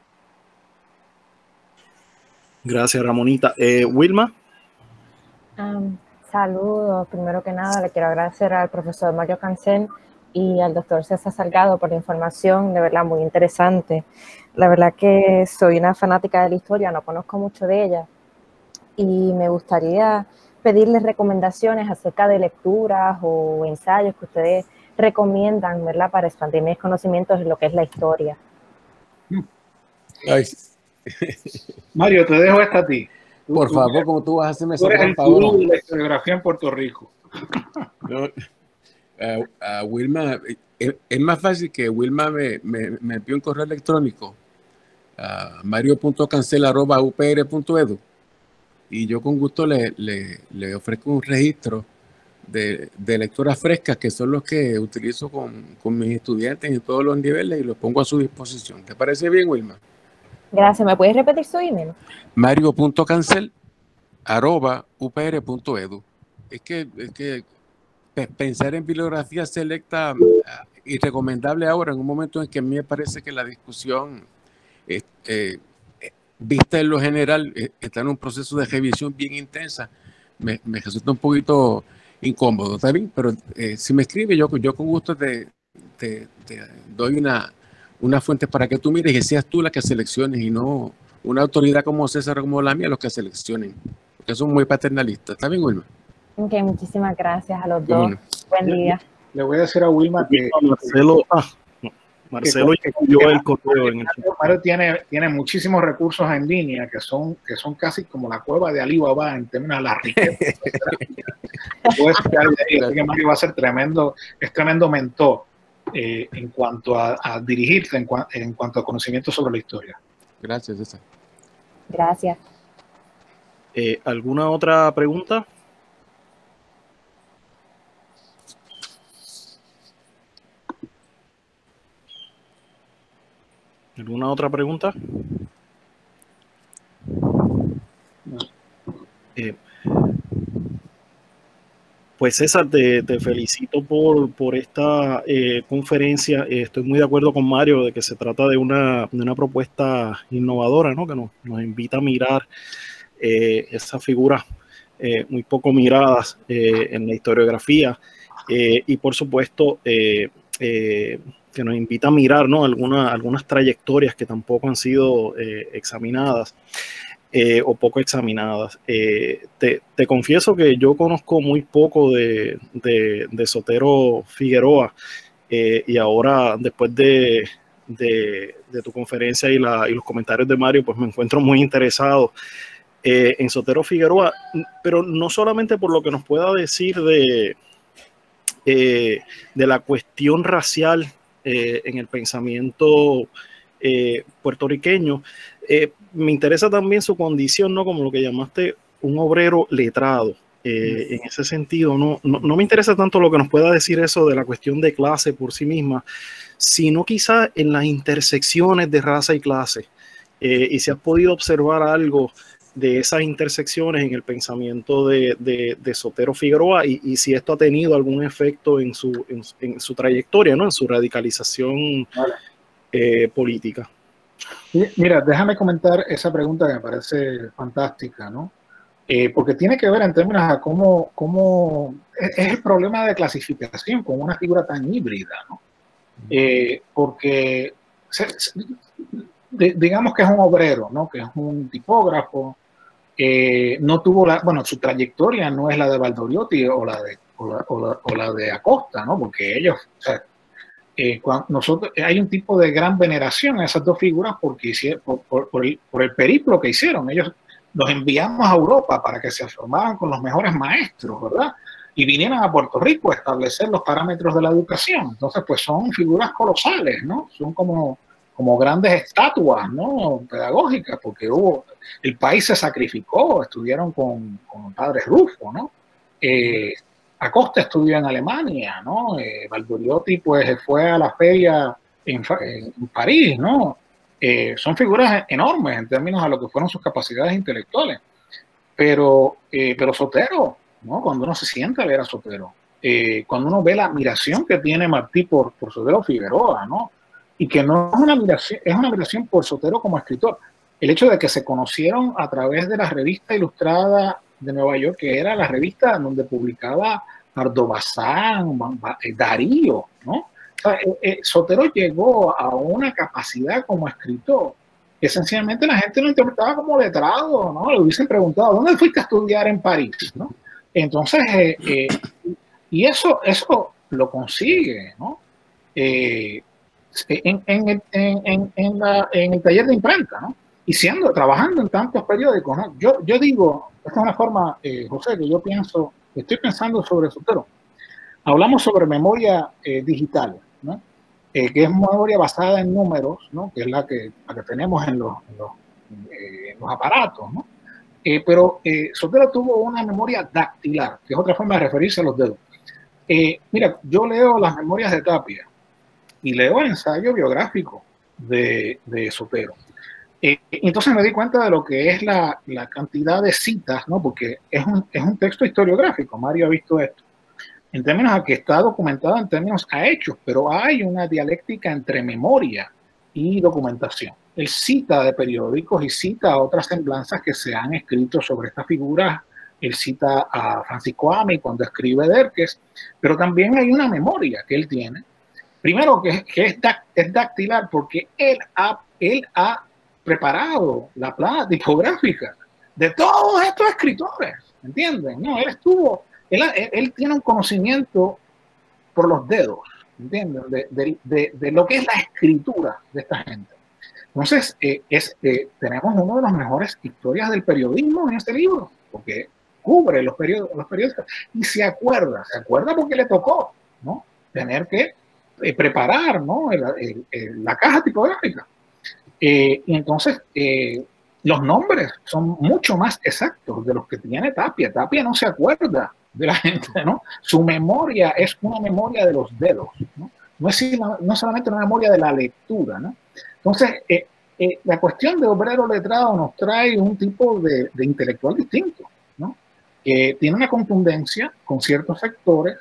Gracias, Ramonita. Eh, Wilma. Um, saludos. Primero que nada, le quiero agradecer al profesor Mario Cancel y al doctor César Salgado por la información, de verdad muy interesante. La verdad que soy una fanática de la historia, no conozco mucho de ella y me gustaría pedirles recomendaciones acerca de lecturas o ensayos que ustedes recomiendan, ¿verdad?, para expandir mis conocimientos de lo que es la historia. Ay. Mario, te dejo esta a ti. Tú, Por tú, favor, como tú vas a hacerme tú esa eres el favor. gurú de la historiografía en Puerto Rico. No, a, a Wilma, es, es más fácil que Wilma me, me, me envíe un correo electrónico a mario punto cancel arroba u p r punto edu y yo con gusto le, le, le ofrezco un registro de, de lecturas frescas que son los que utilizo con, con mis estudiantes en todos los niveles y los pongo a su disposición. ¿Te parece bien, Wilma? Gracias. ¿Me puedes repetir su email? mario punto cancel arroba u p r punto edu. Es que, es que pensar en bibliografía selecta y recomendable ahora, en un momento en que a mí me parece que la discusión, eh, eh, vista en lo general, eh, está en un proceso de revisión bien intensa, me, me resulta un poquito incómodo, ¿está bien? Pero eh, si me escribe, yo, yo con gusto te, te, te doy una, una fuente para que tú mires y seas tú la que selecciones y no una autoridad como César o como la mía los que seleccionen, porque son muy paternalistas. ¿Está bien, Wilma? Ok, muchísimas gracias a los dos. Bueno. Buen día. Le voy a decir a Wilma que Marcelo, ah, no, Marcelo que, incluyó que, el correo en el Mario tiene, tiene muchísimos recursos en línea que son, que son casi como la cueva de Alibaba en términos de la riqueza. Puedes sacar de ahí, así que Mario va a ser tremendo, es tremendo mentor eh, en cuanto a, a dirigirte en, cua, en cuanto a conocimiento sobre la historia. Gracias, César. Gracias. Eh, ¿Alguna otra pregunta? ¿Alguna otra pregunta? Eh, pues César, te, te felicito por, por esta eh, conferencia. Eh, estoy muy de acuerdo con Mario de que se trata de una, de una propuesta innovadora, ¿no? Que nos, nos invita a mirar eh, esas figuras eh, muy poco miradas eh, en la historiografía eh, y por supuesto eh, eh, que nos invita a mirar, ¿no? Alguna, algunas trayectorias que tampoco han sido eh, examinadas eh, o poco examinadas. Eh, te, te confieso que yo conozco muy poco de, de, de Sotero Figueroa eh, y ahora después de, de, de tu conferencia y, la, y los comentarios de Mario, pues me encuentro muy interesado eh, en Sotero Figueroa, pero no solamente por lo que nos pueda decir de, eh, de la cuestión racial eh, en el pensamiento eh, puertorriqueño, eh, me interesa también su condición, ¿no? Como lo que llamaste un obrero letrado. Eh, en ese sentido, no, no, no me interesa tanto lo que nos pueda decir eso de la cuestión de clase por sí misma, sino quizá en las intersecciones de raza y clase. Eh, y si has podido observar algo de esas intersecciones en el pensamiento de, de, de Sotero Figueroa y, y si esto ha tenido algún efecto en su, en, en su trayectoria, ¿no? En su radicalización vale. eh, política. Mira, déjame comentar esa pregunta que me parece fantástica, ¿no? Eh, porque tiene que ver en términos de cómo, cómo es, es el problema de clasificación con una figura tan híbrida, ¿no? Eh, porque se, se, de, digamos que es un obrero, ¿no? Que es un tipógrafo, eh, no tuvo la, bueno, su trayectoria no es la de Valdoriotti o la de, o la, o la, o la de Acosta, ¿no? Porque ellos, o sea, eh, cuando nosotros, hay un tipo de gran veneración a esas dos figuras porque hicieron, por, por, por, el, por el periplo que hicieron. Ellos los enviamos a Europa para que se formaran con los mejores maestros, ¿verdad? Y vinieran a Puerto Rico a establecer los parámetros de la educación. Entonces, pues son figuras colosales, ¿no? Son como, como grandes estatuas, ¿no? Pedagógicas, porque hubo, el país se sacrificó, estudiaron con, con el padre Rufo, ¿no? Eh, Acosta estudió en Alemania, ¿no? Eh, Valdoriotti, pues, fue a la feria en, en París, ¿no? Eh, son figuras enormes en términos de lo que fueron sus capacidades intelectuales. Pero, eh, pero Sotero, ¿no? Cuando uno se sienta a leer a Sotero, eh, cuando uno ve la admiración que tiene Martí por, por Sotero Figueroa, ¿no? Y que no es una admiración, es una admiración por Sotero como escritor. El hecho de que se conocieron a través de la revista ilustrada de Nueva York, que era la revista donde publicaba Pardo Bazán, Darío, ¿no? O sea, eh, eh, Sotero llegó a una capacidad como escritor que sencillamente la gente lo interpretaba como letrado, ¿no? Le hubiesen preguntado, ¿dónde fuiste a estudiar en París? ¿No? Entonces, eh, eh, y eso, eso lo consigue, ¿no? Eh, en, en, en, en, la, en el taller de imprenta, ¿no? Y siendo, trabajando en tantos periódicos, ¿no? Yo, yo digo, esta es una forma, eh, José, que yo pienso, estoy pensando sobre Sotero. Hablamos sobre memoria eh, digital, ¿no? Eh, que es memoria basada en números, ¿no? Que es la que, la que tenemos en los, en los, eh, en los aparatos, ¿no? Eh, pero eh, Sotero tuvo una memoria dactilar, que es otra forma de referirse a los dedos. Eh, mira, yo leo las memorias de Tapia y leo el ensayo biográfico de, de Sotero. Eh, entonces me di cuenta de lo que es la, la cantidad de citas, ¿no? Porque es un, es un texto historiográfico, Mario ha visto esto, en términos a que está documentado en términos a hechos, pero hay una dialéctica entre memoria y documentación. Él cita de periódicos y cita a otras semblanzas que se han escrito sobre esta figura. Él cita a Francisco Ami cuando escribe Derques, pero también hay una memoria que él tiene. Primero, que, que es, es dactilar, porque él ha, él ha preparado la plana tipográfica de todos estos escritores, ¿entienden? No, él estuvo... Él, él, él tiene un conocimiento por los dedos, ¿entienden? De, de, de, de lo que es la escritura de esta gente. Entonces, eh, es, eh, tenemos uno de las mejores historias del periodismo en este libro, porque cubre los periódicos, los periódicos y se acuerda, se acuerda porque le tocó, ¿no? Tener que eh, preparar, ¿no? el, el, el, la caja tipográfica. Eh, y entonces, eh, los nombres son mucho más exactos de los que tiene Tapia. Tapia no se acuerda de la gente, ¿no? Su memoria es una memoria de los dedos, ¿no? No es no solamente una memoria de la lectura, ¿no? Entonces, eh, eh, la cuestión de obrero letrado nos trae un tipo de, de intelectual distinto, ¿no? Que tiene una contundencia con ciertos sectores,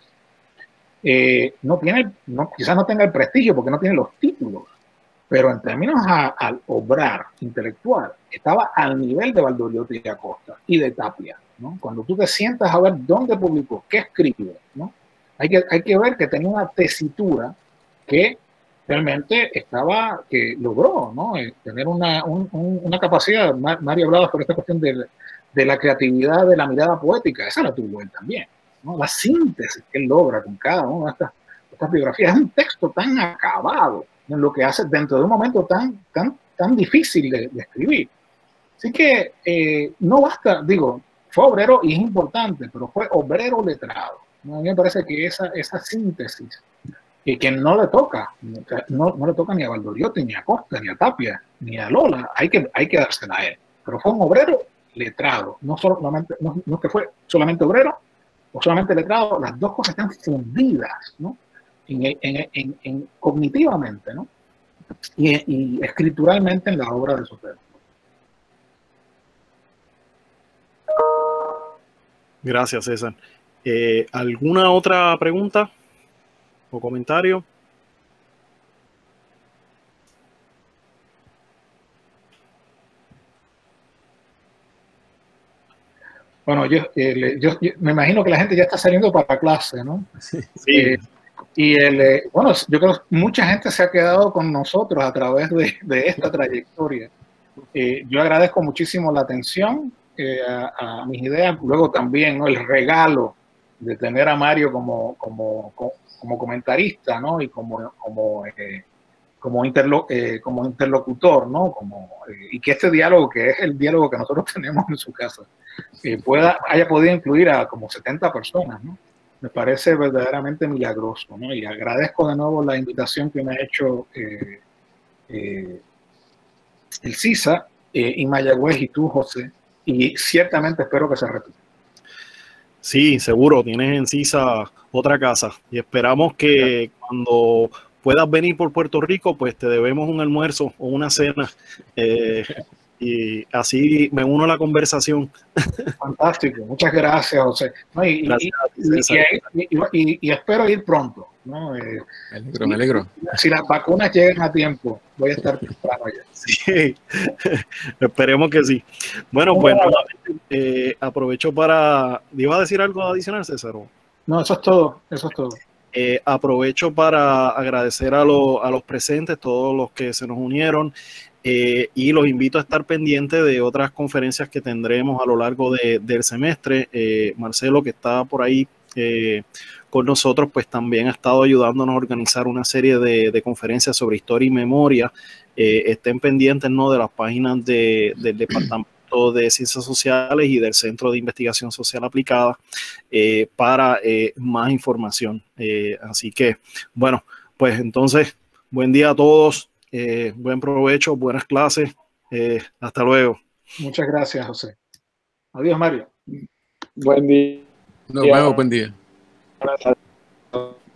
eh, no tiene, no, quizás no tenga el prestigio porque no tiene los títulos, pero en términos al obrar intelectual, estaba al nivel de Valdoriotti y Acosta y de Tapia, ¿no? Cuando tú te sientas a ver dónde publicó, qué escribe, ¿no? Hay que, hay que ver que tenía una tesitura que realmente estaba, que logró, ¿no? Eh, tener una, un, un, una capacidad. Mario hablaba sobre esta cuestión de, de la creatividad, de la mirada poética, esa la tuvo él también, ¿no? La síntesis que él logra con cada una de estas, estas biografías. Es un texto tan acabado en lo que hace dentro de un momento tan, tan, tan difícil de, de escribir. Así que eh, no basta, digo, fue obrero y es importante, pero fue obrero letrado. ¿No? A mí me parece que esa, esa síntesis, y que no le toca, no, no le toca ni a Valdoriotti, ni a Costa, ni a Tapia, ni a Lola, hay que, hay que dársela a él. Pero fue un obrero letrado, no solamente, no, no que fue solamente obrero o solamente letrado, las dos cosas están fundidas, ¿no? En, en, en, en, cognitivamente, ¿no? Y, y escrituralmente en la obra de Sotero. Gracias, César. Eh, ¿Alguna otra pregunta o comentario? Bueno, yo, eh, yo, yo me imagino que la gente ya está saliendo para clase, ¿no? Sí. Eh, y el, eh, bueno, yo creo que mucha gente se ha quedado con nosotros a través de, de esta trayectoria. Eh, yo agradezco muchísimo la atención eh, a, a mis ideas, luego también, ¿no?, el regalo de tener a Mario como, como, como comentarista, ¿no? Y como, como, eh, como, interlo, eh, como interlocutor, ¿no? Como, eh, y que este diálogo, que es el diálogo que nosotros tenemos en su casa, eh, pueda, haya podido incluir a como setenta personas, ¿no? Me parece verdaderamente milagroso, ¿no? Y agradezco de nuevo la invitación que me ha hecho eh, eh, el CISA eh, y Mayagüez y tú, José, y ciertamente espero que se repita. Sí, seguro, tienes en CISA otra casa y esperamos que cuando puedas venir por Puerto Rico, pues te debemos un almuerzo o una cena eh, y así me uno a la conversación. Fantástico, muchas gracias, José. No, y, gracias y, y, y, y, y espero ir pronto, ¿no? Eh, me alegro, me alegro. Si las vacunas llegan a tiempo, voy a estar temprano allá. Sí, esperemos que sí. Bueno, pues nuevamente eh, aprovecho para... ¿Iba a decir algo adicional, César? No, eso es todo, eso es todo. Eh, aprovecho para agradecer a, lo, a los presentes, todos los que se nos unieron, eh, y los invito a estar pendientes de otras conferencias que tendremos a lo largo de, del semestre. Eh, Marcelo, que está por ahí eh, con nosotros, pues también ha estado ayudándonos a organizar una serie de, de conferencias sobre historia y memoria. Eh, estén pendientes, ¿no?, de las páginas de, del Departamento de Ciencias Sociales y del Centro de Investigación Social Aplicada eh, para eh, más información. Eh, así que, bueno, pues entonces, buen día a todos, eh, buen provecho, buenas clases, eh, hasta luego. Muchas gracias, José. Adiós, Mario. Buen día. Nos vemos, buen día. Buenas tardes.